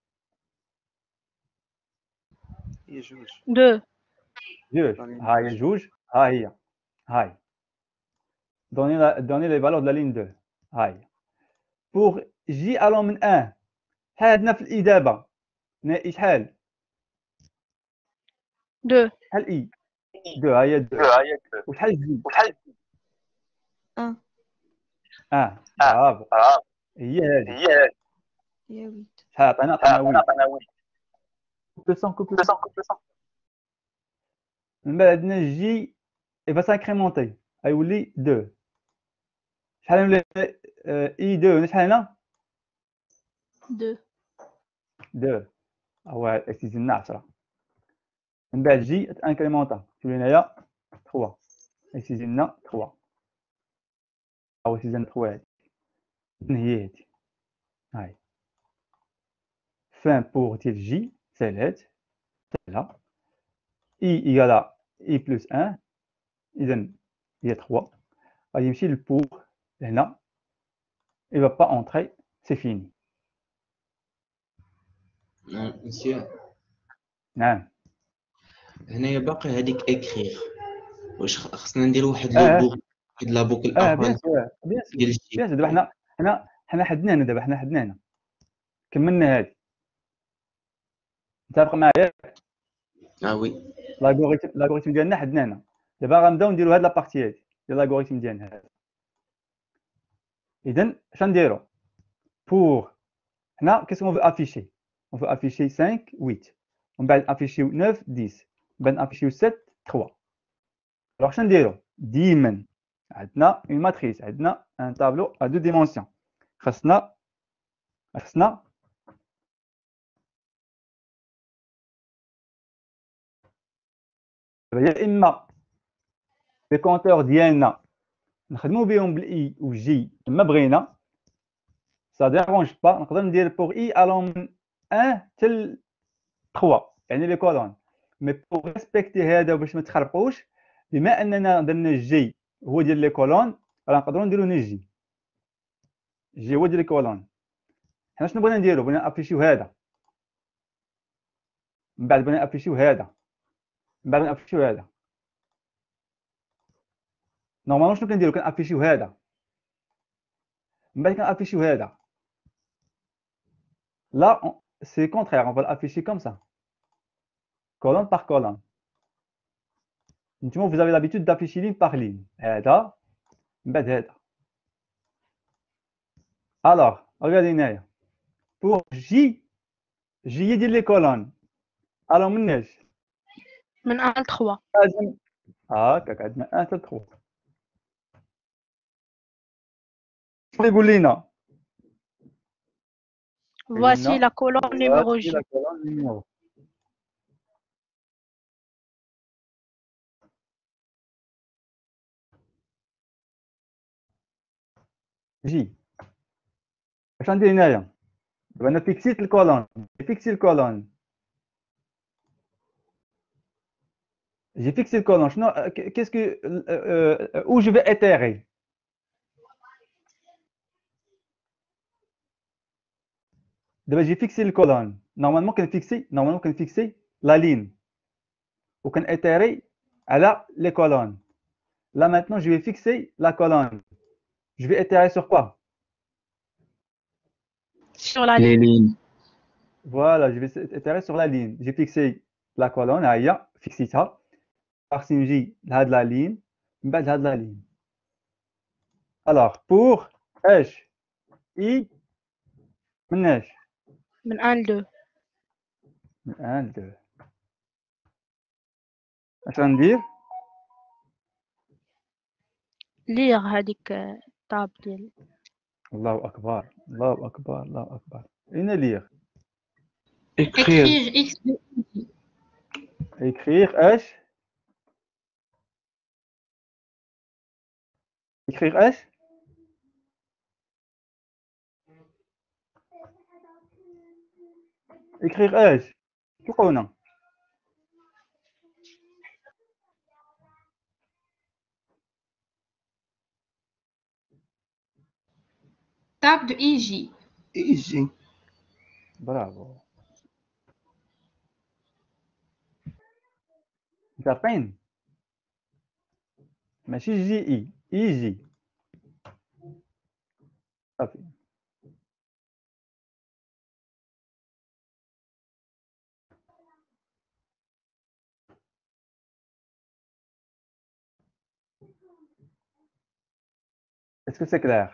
هي جوج. دو. جوج. ها هي جوج. ها هي. هاي. دوني لا دوني لي فالور دو لا لين دو. هاي. بور جي ألون من واحد. شحال عندنا في الإي دابا؟ هنا إي شحال؟ دو. شحال إي؟ دو. ها هي دو. وشحال جي؟ أن. اه برافو. هي هذه. هي هذه. هي ويت. شحال عطينا؟ عطينا ويت. كوبلسون كوبلسون كوبلسون. من بعد عندنا جي إي فا سانكريمونتي. غيولي دو. شحال ولا إي دو هنا شحال هنا؟ دو. دو. هو اكتيزي لنا عشرة. من بعد جي انكريمونتا تولي هنايا تخوا. اكتيزي لنا تخوا. هو اكتيزي لنا تخوا هادي. هي هادي. هاي. فان بور ديال جي سالات سهلة. إي إيكالا إي بلس واحد. إذا هي تخوا. غادي يمشي للبور هنا. il va pas entrer, c'est fini. مسيو نعم. هنايا باقي هذيك اكريغ. واش خصنا نديرو واحد اه لو بوك واحد لا بوكل اه اخرى بيان سور بيان سور ديال الشي. بيان سور. دابا حنا حنا حنا حدنا هنا. دابا حنا حدنا هنا كملنا هادي. متفق معايا؟ اه وي. لاغوريتم لاغوريتم ديالنا حدنا هنا. دابا غنبداو نديرو هاد لابارتي هادي ديال لاغوريتم ديالنا هذا. اذا اش نديرو بور هنا كيسكو فو افيشي؟ on veut afficher cinq huit. ومن بعد افيشيو neuf dix. من بعد افيشيو sept trois. alors اش نديرو؟ ديما عندنا اون ماتريس. عندنا ان طابلو ا دو ديمونسيون. خاصنا خاصنا يا اما لي كونتور ديالنا نخدمو بهم بالاي و جي كما بغينا. سا ديرونج با. نقدر ندير بور اي الون من واحد حتى trois يعني لي كولون. مي بور ريسبكتي هذا باش ما تخربقوش، بما اننا درنا الجي هو ديال لي كولون راه نقدروا نديرو نجي. جي هو ديال لي كولون. حنا شنو بغينا نديرو؟ بغينا ابيشيو هذا. من بعد بغينا ابيشيو هذا. من بعد نابيشيو هذا. نورمالمون شنو كنديرو؟ كنابيشيو هذا. من بعد كنابيشيو هذا. لا سي كونترير. on va l'afficher comme ça. colonne par colonne. نتوما vous avez l'habitude d'afficher ligne par ligne. هذا من بعد هذا. alors regardez هنايا pour J J هي ديال لي كولون. alors مناش من واحد ل ثلاثة. لازم هاكاك عندنا واحد حتى ثلاثة. شنو يقول لينا؟ voici la colonne numéro J. la colonne numéro. J. اش غندير هنايا؟ دابا انا فيكسيت الكولون، فيكسي الكولون، جي فيكسي الكولون. شنو كيسكو او جو في اتيري؟ دابا جي فيكسي الكولون، نورمالمون كنفيكسي نورمالمون كنفيكسي لا لين وكن اتيري على لي كولون. Là maintenant je vais fixer la colonne. Je vais itérer sur quoi? Sur la ligne. Voilà, je vais itérer sur la ligne. J'ai fixé la colonne, هيا فيكسيتها. خاصني نجي لهاد لا لين من بعد لهاد لا لين. Alors pour اش اي من اش؟ من واحد ل اثنين. من واحد ل اثنين. اش غندير؟ ليغ هذيك الطاب ديال. الله اكبر الله اكبر الله اكبر. اين ليغ؟ écrire x écrire اش؟ écrire اش؟ écrire اش؟ شو قلنا؟ table de I J. I J. برافو. متفقين؟ ماشي جي اي، اي جي. صافي. Est-ce que c'est clair?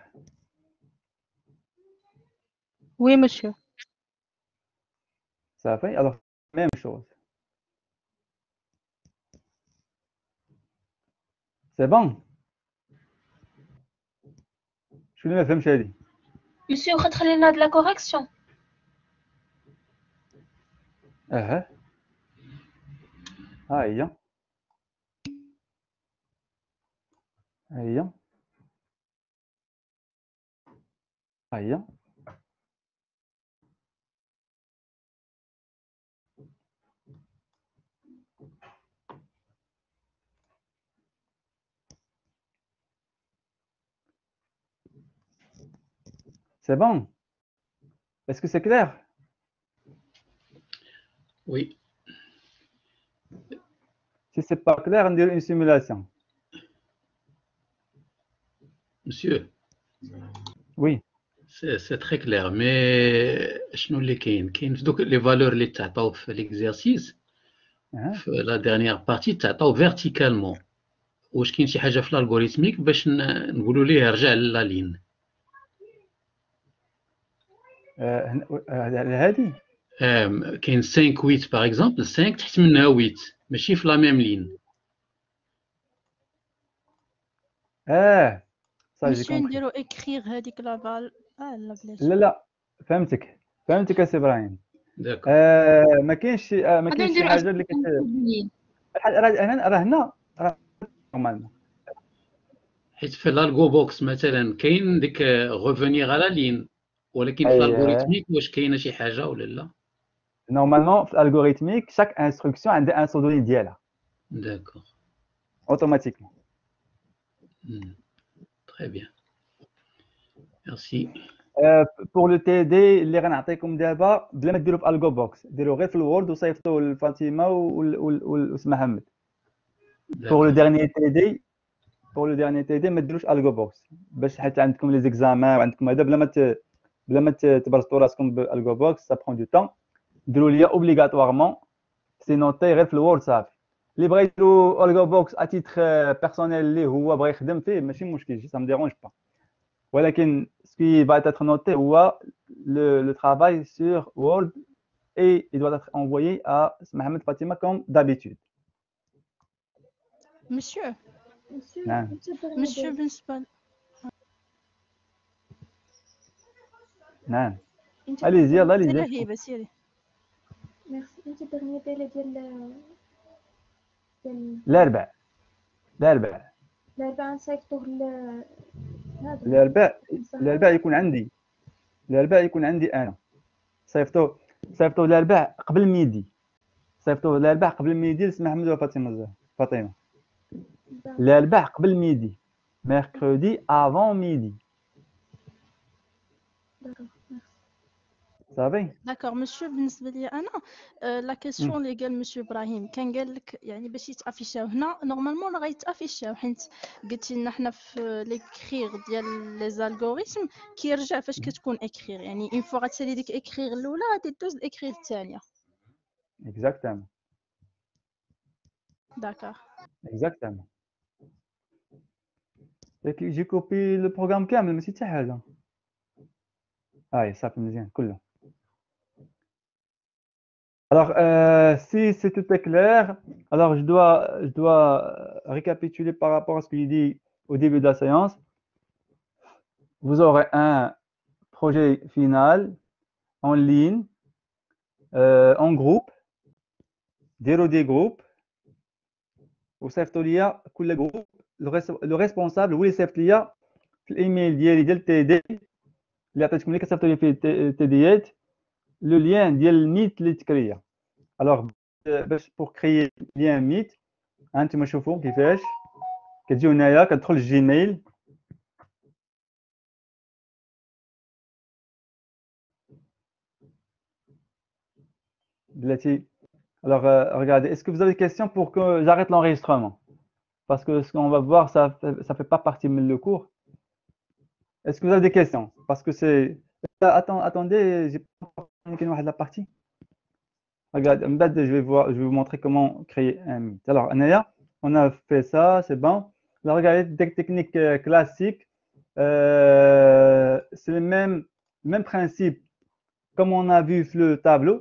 Oui, monsieur. Ça fait alors même chose. C'est bon? شو اللي ما فهمش هادي؟ مسيو واخا تخلي لنا هاد لا كوريكسيون. اها ها هي ها هي ها هي C'est bon? Est-ce que c'est clair? Oui. Si c'est pas clair, on dirait une simulation. Monsieur. Oui. C'est très clair, mais شنو اللي كاين؟ كاين في دوك لي فالور اللي تعطاو في ليكزيرسيس في لا ديرنيير بارتي تعطاو فيرتيكالمون. واش كاين شي حاجه في الالغوريثميك باش نقولوا ليه رجع للا لين؟ هادي كاين خمسة ثمانية باغ اكزومبل، خمسة تحت منها ثمانية ماشي في لا ميم لين. اه صافي مسيو نديرو اكريغ هذيك لا فال. اه لا بلاش. لا لا فهمتك فهمتك اسي ابراهيم. داكور. آه ما كاينش آه ما كاينش شي حاجه اللي كت راه هنا راه هنا راه نورمالمون حيت في الالغو بوكس مثلا كاين ديك غوفونيغ على لين، ولكن في الالغوريثميك واش كاينه شي حاجه ولا لا؟ نورمالمون في الالغوريثميك شاك انستركسيون عندها ان سودوني ديالها. داكور. اوتوماتيكمون. تري بيان. ميرسي. بور لو تي دي اللي غنعطيكم دابا بلا ما ديروا في الجو بوكس، ديروا غير في الوورد وصيفطوا لفاطمه واسم محمد. بور لو ديرني تي دي بور لو ديرني تي دي ما ديروش الجو بوكس باش حيت عندكم لي زيكزامان وعندكم هذا بلا ما بلا ما تبرزطوا راسكم بالجو بوكس سا برون دو طون. ديروا ليا اوبليغاتوارمون سي نوتي غير في الوورد صافي. اللي بغا يديروا الجو بوكس ا تيتر بيرسونيل اللي هو بغا يخدم فيه ماشي مشكل، سا مديرونج با. ولكن ce qui va être noté هو le, le travail sur Word et il doit être envoyé à Mohamed Fatima comme d'habitude. Monsieur. نعم. Monsieur بالنسبة. نعم. allez-y يلا allez-y. سيري هبة سيري. ميرسي. انت الدرنيير ديال ديال ديال الاربع الاربع الاربعاء نصيفطوه ل الاربع الاربع يكون عندي الاربعاء يكون عندي انا صيفطوا صيفطوا الاربعاء قبل ميدي صيفطوا الاربعاء قبل ميدي لسماح محمد وفاطمه الزهراء فاطمه الاربعاء قبل ميدي mercredi avant midi صافي داكوغ مسيو. بالنسبه لي انا لا كيسيون اللي قال مسيو ابراهيم كان قال لك يعني باش يتافيشاو هنا نورمالمون راه غيتافيشاو، حيت قلتي لنا حنا في ليكريغ ديال لي زالغوريثم كيرجع فاش كتكون اكريغ، يعني اون فوا غتسالي ديك اكريغ الاولى غادي دوز الاكريغ الثانيه. exactement داكوغ exactement ياك جي كوبي لو بروغرام كامل ماشي حتى حاجه. هاي صافي مزيان كله. Alors, euh, si c'est tout est clair, alors je dois, je dois récapituler par rapport à ce que j'ai dit au début de la séance. Vous aurez un projet final en ligne, euh, en groupe, zéro des groupes. Au Seftolia, كل groupe, le, res le responsable ou les Seftolia, l'email ديالي ديال تي دي اللي عطيتكم لك Seftolia في تي دي le lien ديال الميت اللي تكريا. Alors, باش pour créer lien meet انتم شوفوا كيفاش كتجيو هنايا كتدخل الجيميل بلاتي. Alors euh, regardez, est-ce que vous avez des questions pour que j'arrête l'enregistrement? Parce que ce qu'on va voir ça ça fait pas partie de le cours. Est-ce que vous avez des questions? Parce que c'est attends attendez, j'ai pas fini la partie. Regarde, je vais voir, je vais vous montrer comment créer un meet. Alors, Anaya, on a fait ça, c'est bon. Là, regardez, des techniques classiques, euh, c'est le même, même principe comme on a vu sur le tableau.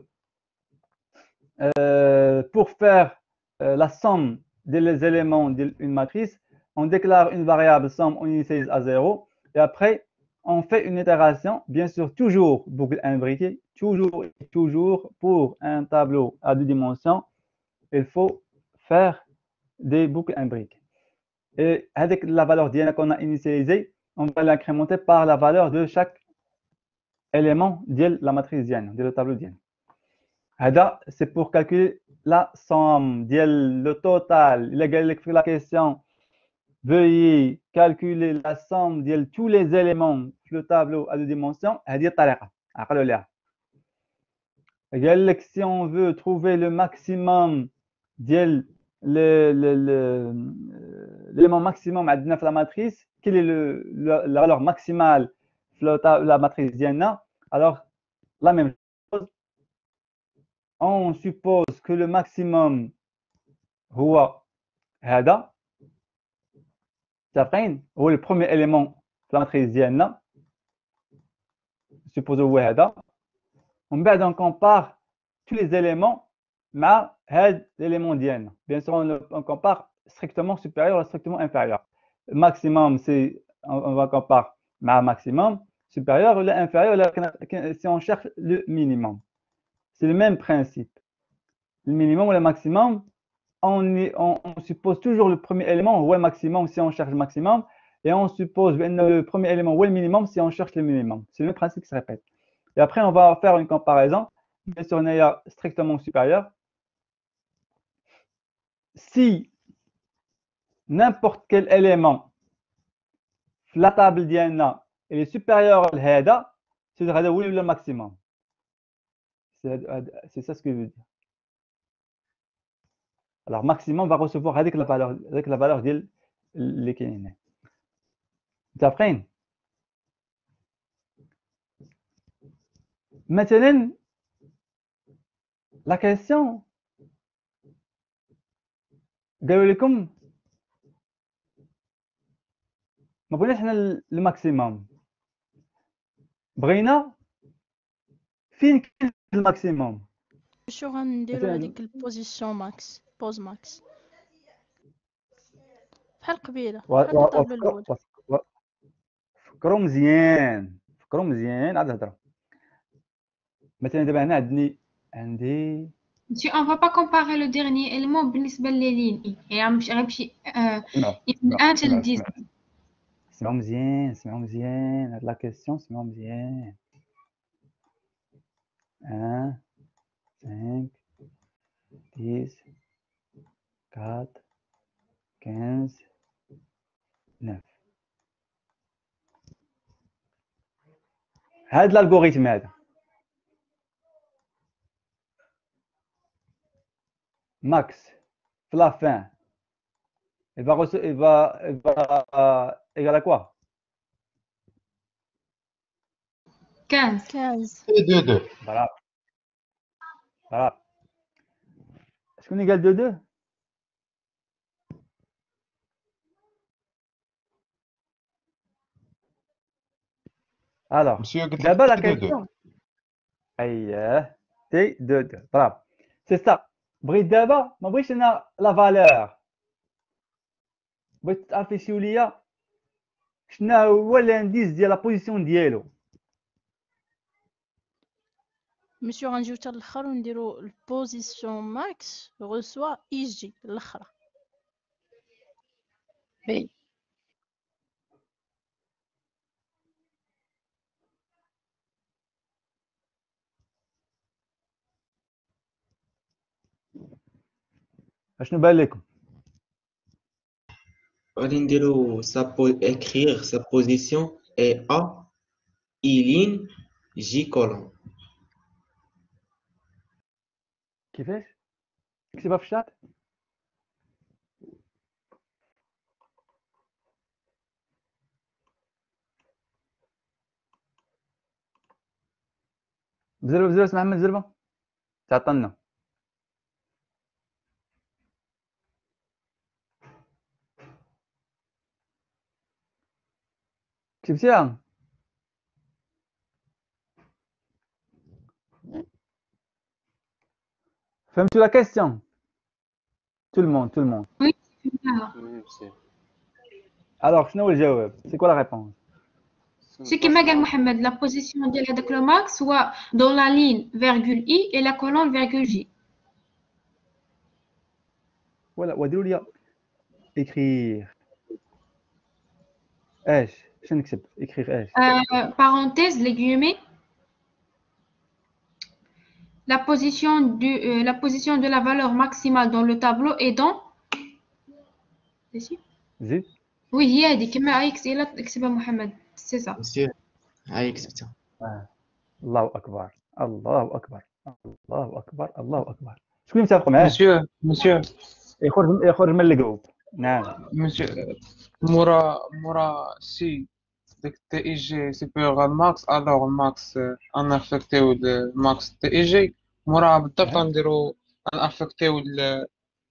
Euh, pour faire euh, la somme des éléments d'une matrice, on déclare une variable somme, on initialise à zéro, et après, on fait une itération, bien sûr, toujours boucle imbriquée, toujours et toujours pour un tableau à deux dimensions, il faut faire des boucles imbriquées. Et avec la valeur d'I qu'on a initialisée, on va l'incrémenter par la valeur de chaque élément de la matrice Diane, de le tableau Diane. C'est pour calculer la somme, le total. Il a écrit la question. Veuillez calculer la somme de tous les éléments sur le tableau à deux dimensions. Si on veut trouver le maximum de l'élément maximum à la matrice, quelle est le, le, la valeur maximale sur la matrice Diana? Alors, la même chose. On suppose que le maximum هو هذا تابعين هو le premier élément de la matrice ديالنا suppose هو هذا ومن بعد on compare tous les éléments مع هذا l'élément ديالنا. Bien sûr on, on compare strictement supérieur ou strictement inférieur. Le maximum c'est on, on va comparer مع maximum supérieur ou inférieur si on cherche le minimum. C'est le même principe. Le minimum ou le maximum, on, est, on, on suppose toujours le premier élément ou le maximum si on cherche le maximum, et on suppose le premier élément ou le minimum si on cherche le minimum. C'est le même principe qui se répète. Et après, on va faire une comparaison. Bien sûr, on est strictement supérieur. Si n'importe quel élément, la table d'Iana, est supérieur à l'Heda, c'est le maximum. C'est ça ce que je veux dire. Alors, maximum va recevoir avec la valeur, avec la valeur de l'équilibre. D'après, maintenant, la question, قالوا لكم ما بغيناش حنا الماكسيموم بغينا فين كاين الماكسيموم شو غنديرو هذيك البوزيسيون ماكس بوز ماكس بحال قبيله بحال الضربه الاولى. فكروا مزيان فكروا مزيان عاد الهضره. مثلا دابا هنا عندي عندي Si on va pas comparer le dernier élément بالنسبة للين يعني مش غنمشي من أنت لديز. سمعوا مزيان سمعوا مزيان هاد لا كيسيون سمعوا مزيان. un, cinq, dix, quatre, quinze, neuf. هذا الالغوريثم هذا max في la fin il va rece- il va il va euh, égal à quoi? quinze. quinze. deux deux. Voilà. Voilà. Est-ce qu'on égale deux deux? Alors, Monsieur قلت d'abord la لك deux deux. question. اييه تي دو دو برافو سي سا. بغيت دابا ما بغيتش انا لا فالور، بغيت تافيسيو ليا شنو هو الانديس ديال لا بوزيسيون ديالو. مسيو غنجيو حتى الاخر ونديرو البوزيسيون ماكس غوسوا اي جي الاخرى. وي. اشنو بان لكم؟ غادي نديرو sa po- écrire sa position est A I ligne J colonne. كيفاش؟ اكتبها في الشات. بزربه بزربه اسمع محمد زربه تعطلنا. كتبتيها؟ فهمتوا لا كيستيون؟ تو الموند تو الموند. وي. الوغ شنو هو الجواب؟ سي كوا لا ريبونس؟ سي كيما قال محمد لا بوزيسيون ديال هذاك لو ماكس هو دون لا لين فيرغول اي اي لا كولون فيرغول جي. ولا وديروا لي écrire ايش؟ شنو نكتب؟ écrire ايش؟ parenthèse les guillemets. La position du euh, la position de la valeur maximale dans le tableau est dans. زيد. Oui هي هذه كما هاي كتبها محمد سي سا. Monsieur هاي كتبتها. الله اكبر الله اكبر الله اكبر الله اكبر. شكون متفق معاه؟ مسيو مسيو يخرج يخرج من الجروب. نعم مسيو مورا مورا سي ديك تي اي جي سوبيريور ماكس الوغ ماكس انافكتيو ماكس تي اي جي مورا بالضبط نديرو انافكتيو ل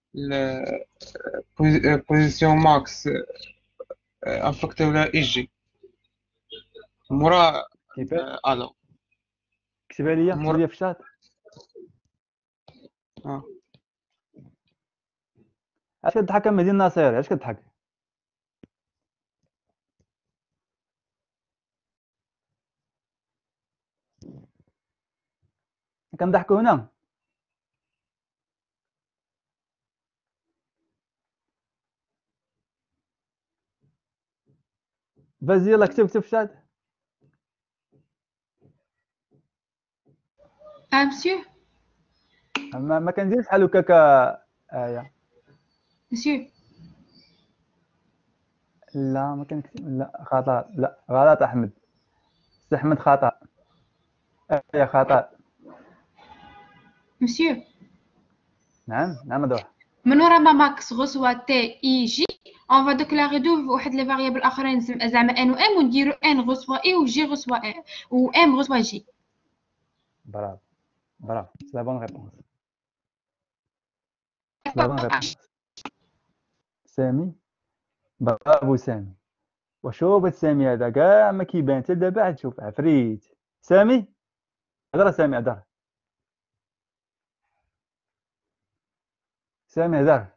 بوزيسيون ماكس انفكتيو ل اي جي مورا الو كتبها لي كتبها لي في الشات. اه اش كتضحك مهدي الناصير؟ اش كتضحك؟ كنضحكوا هنا. فازي يلا كتب كتب في الشات. اه مسيو ما, ما كنديرش بحال هكاك ايه. مسيو لا ما كنكتب. لا خطا. لا غلط احمد. سي احمد خطا. ايه خطا. مسيو نعم نعم مدوح. من ورا ما ماكس غوسوا تي اي جي اون فا ديكلاري دو واحد لي فاريابل اخرين زعما ان و ام ونديرو ان غوسوا اي و جي غوسوا ان و ام غوسوا جي. برافو برافو سي لا بون ريبونس. سي لا بون ريبونس. سامي برافو سامي. وشوف هاد سامي هذا كاع ما كيبان حتى دابا عاد شوف عفريت. سامي هضر سامي هضر. سامي هضر.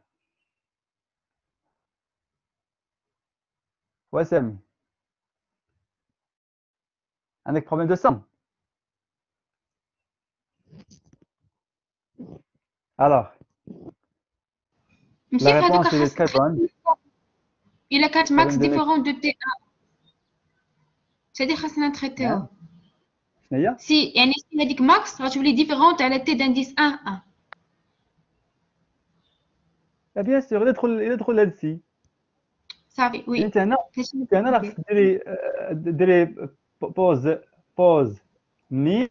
وسامي عندك بروبليم دو سون؟ الوغ مسيو لا هذوك ريبونس خاص اللي كتبان الا كانت ماكس ديفيرون دو تي ان سيدي خاصنا نتريتيو. شنو هي؟ سي يعني سي هذيك ماكس غتولي ديفيرونت على تي d'aindice واحد واحد. لا بيان سور يدخل يدخل هذا السي. صافي وي. انت هنا انت هنا راك ديري ديري بوز بوز مين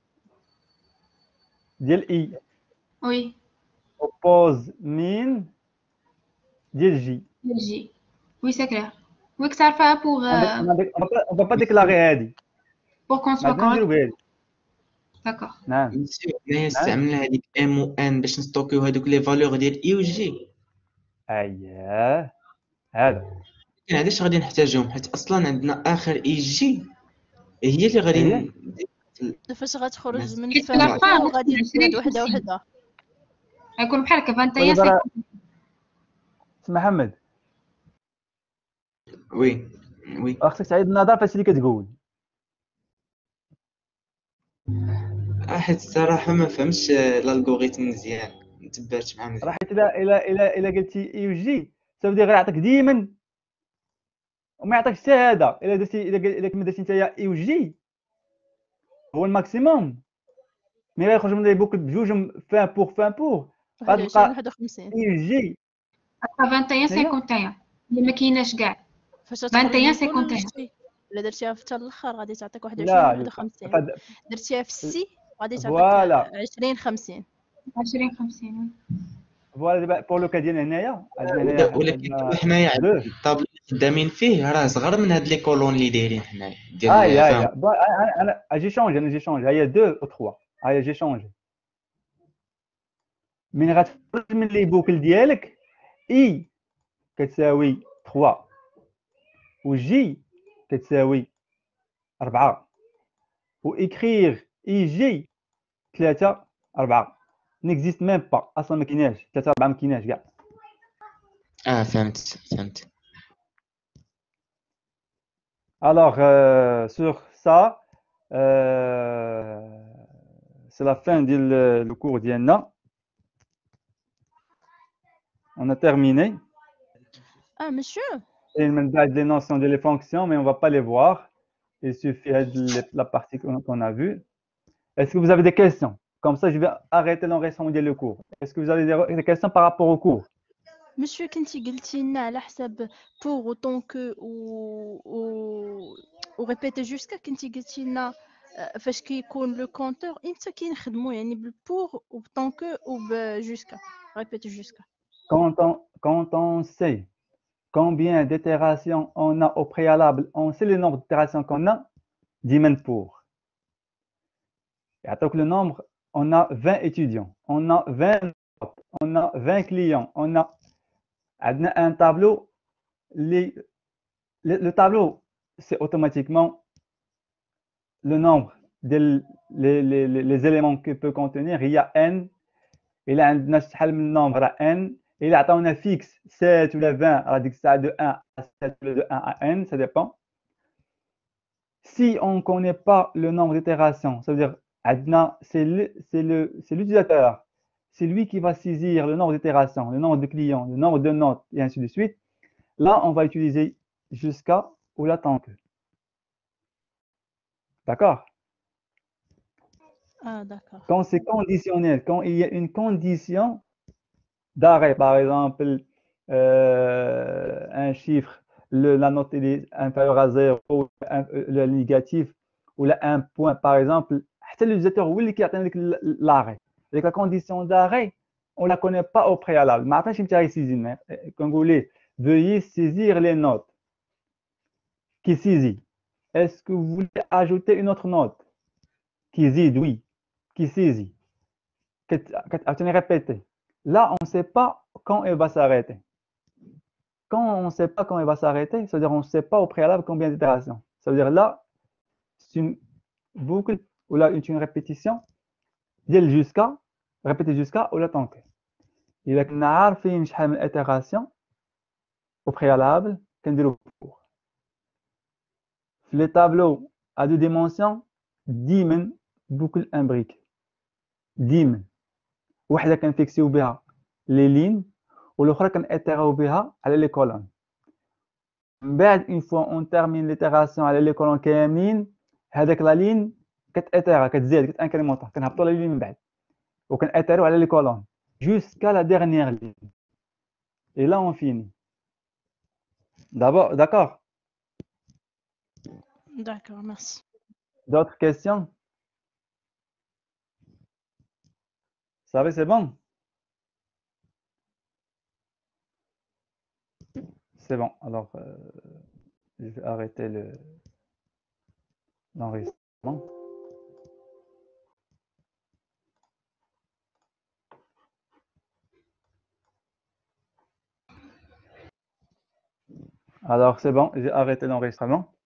ديال اي. وي. بوز مين ديال جي. ديال جي. وي سي كلير. وي كتعرفها بوغ on va pas déclarer هادي. بوغ كون سوا كون. داكور. نعم. هنايا استعملنا هذيك ام و ان باش نستوكيو هذوك لي فالور ديال اي و جي. اييه هذا. لكن علاش غادي نحتاجهم؟ حيت اصلا عندنا اخر اي جي هي اللي غادي فاش غتخرج من فهم وغادي تزاد وحده وحده غيكون بحال هكا واحد وعشرين. محمد وي وي خصك تعيد النظر فاش اللي كتقول. حيت الصراحه ما فهمتش الالغوريثم مزيان، ما تبعتش معاه مزيان. راه حيت الا الا الا الا قلتي اي و جي ساودي غير يعطيك ديما وما يعطيكش حتى هذا. الا درتي الا كما درتي نتايا اي و جي هو الماكسيموم مي غيخرج من لي بوكل بجوج فان بور فان بور غتلقى واحد وخمسين اي و جي واحد وعشرين خمسة وخمسين اللي ما كايناش كاع. فاش واحد وعشرين تخرج خمسة وخمسين الا درتيها في حتى الاخر غادي تعطيك واحد وعشرين واحد وخمسين. درتيها في السي غادي تعطيك عشرين خمسين. عشرين خمسين. فوالا دابا بور لو كا ديالنا هنايا ولكن حنايا الطابلو اللي خدامين فيه راه صغر من هاد لي كولون اللي دايرين حنايا ديال اه يا يا انا جي شونجي انا جي شونجي هيا دو و ثلاثة هيا جي شونجي. من غتخرج من لي بوكل ديالك اي كتساوي ثلاثة و جي كتساوي أربعة و اكريغ اي جي ثلاثة أربعة نيكزيست ميم با اصلا ما كايناش ثلاثة أربعة ما كايناش كاع. اه فهمت فهمت. Alors, euh, sur ça, euh, c'est la fin du le cours d'Ienna. On a terminé. Ah, monsieur. Et il me donne les notions de les fonctions, mais on ne va pas les voir. Il suffit de la partie qu'on a vue. Est-ce que vous avez des questions? Comme ça, je vais arrêter l'enregistrement du cours. Est-ce que vous avez des questions par rapport au cours? Monsieur كنتي قلتي لنا على حساب pour autant que و و و répéter jusqu'à كنتي قلتي لنا فاش كيكون لو كونتور امتى كينخدموا يعني بالبور و tant que و jusqu'à répéter jusqu'à. Quand on quand on sait combien d'itérations on a au préalable, on sait le nombre d'itérations qu'on a, dimen pour. Et donc le nombre, on a vingt étudiants, on a vingt notes, on a vingt clients, on a un tableau. Les, le, le tableau, c'est automatiquement le nombre des les, les, les éléments qu'il peut contenir. Il y a n, il a un nombre à n, il a un fixe sept ou vingt, à ça de un à sept ou de un à n, ça dépend. Si on ne connaît pas le nombre d'itérations, ça veut dire c'est l'utilisateur, c'est lui qui va saisir le nombre d'itérations, le nombre de clients, le nombre de notes, et ainsi de suite. Là, on va utiliser jusqu'à ou la tant que. D'accord? Ah, d'accord. Quand c'est conditionnel, quand il y a une condition d'arrêt, par exemple, euh, un chiffre, le, la note est inférieure à zéro, un, le négatif, ou là, un point, par exemple, c'est l'utilisateur qui atteint l'arrêt. Avec la condition d'arrêt, on ne la connaît pas au préalable. Maintenant, je vais saisir, quand vous voulez, veuillez saisir les notes qui saisit. Est-ce que vous voulez ajouter une autre note qui zide, oui, qui saisit, qui est répétée. Là, on ne sait pas quand elle va s'arrêter. Quand on ne sait pas quand elle va s'arrêter, c'est-à-dire on ne sait pas au préalable combien d'itérations. Ça veut dire là, c'est une boucle ou là une répétition, jusqu'à, répéter jusqu'à ou là tant que. Il y a une itération au préalable qu'on dit pour. Les tableaux à deux dimensions, ديما boucle imbrique. ديما. واحدة كنفيكسيو بها لي لين والأخرى كنأتيراو بها على لي كولون. من بعد une fois on termine l'itération على لي كولون كاملين هذاك لا لين كتاثيرا كتزيد كتانكريمونطا كنهبطوا على اليمين من بعد وكناثيروا على لي كولون jusqu'à la dernière ligne et là on finit d'abord d'accord. D'accord, merci. D'autres questions? Ça va, c'est bon? C'est bon. Alors, euh, je vais arrêter le l'enregistrement. Alors, c'est bon, j'ai arrêté l'enregistrement.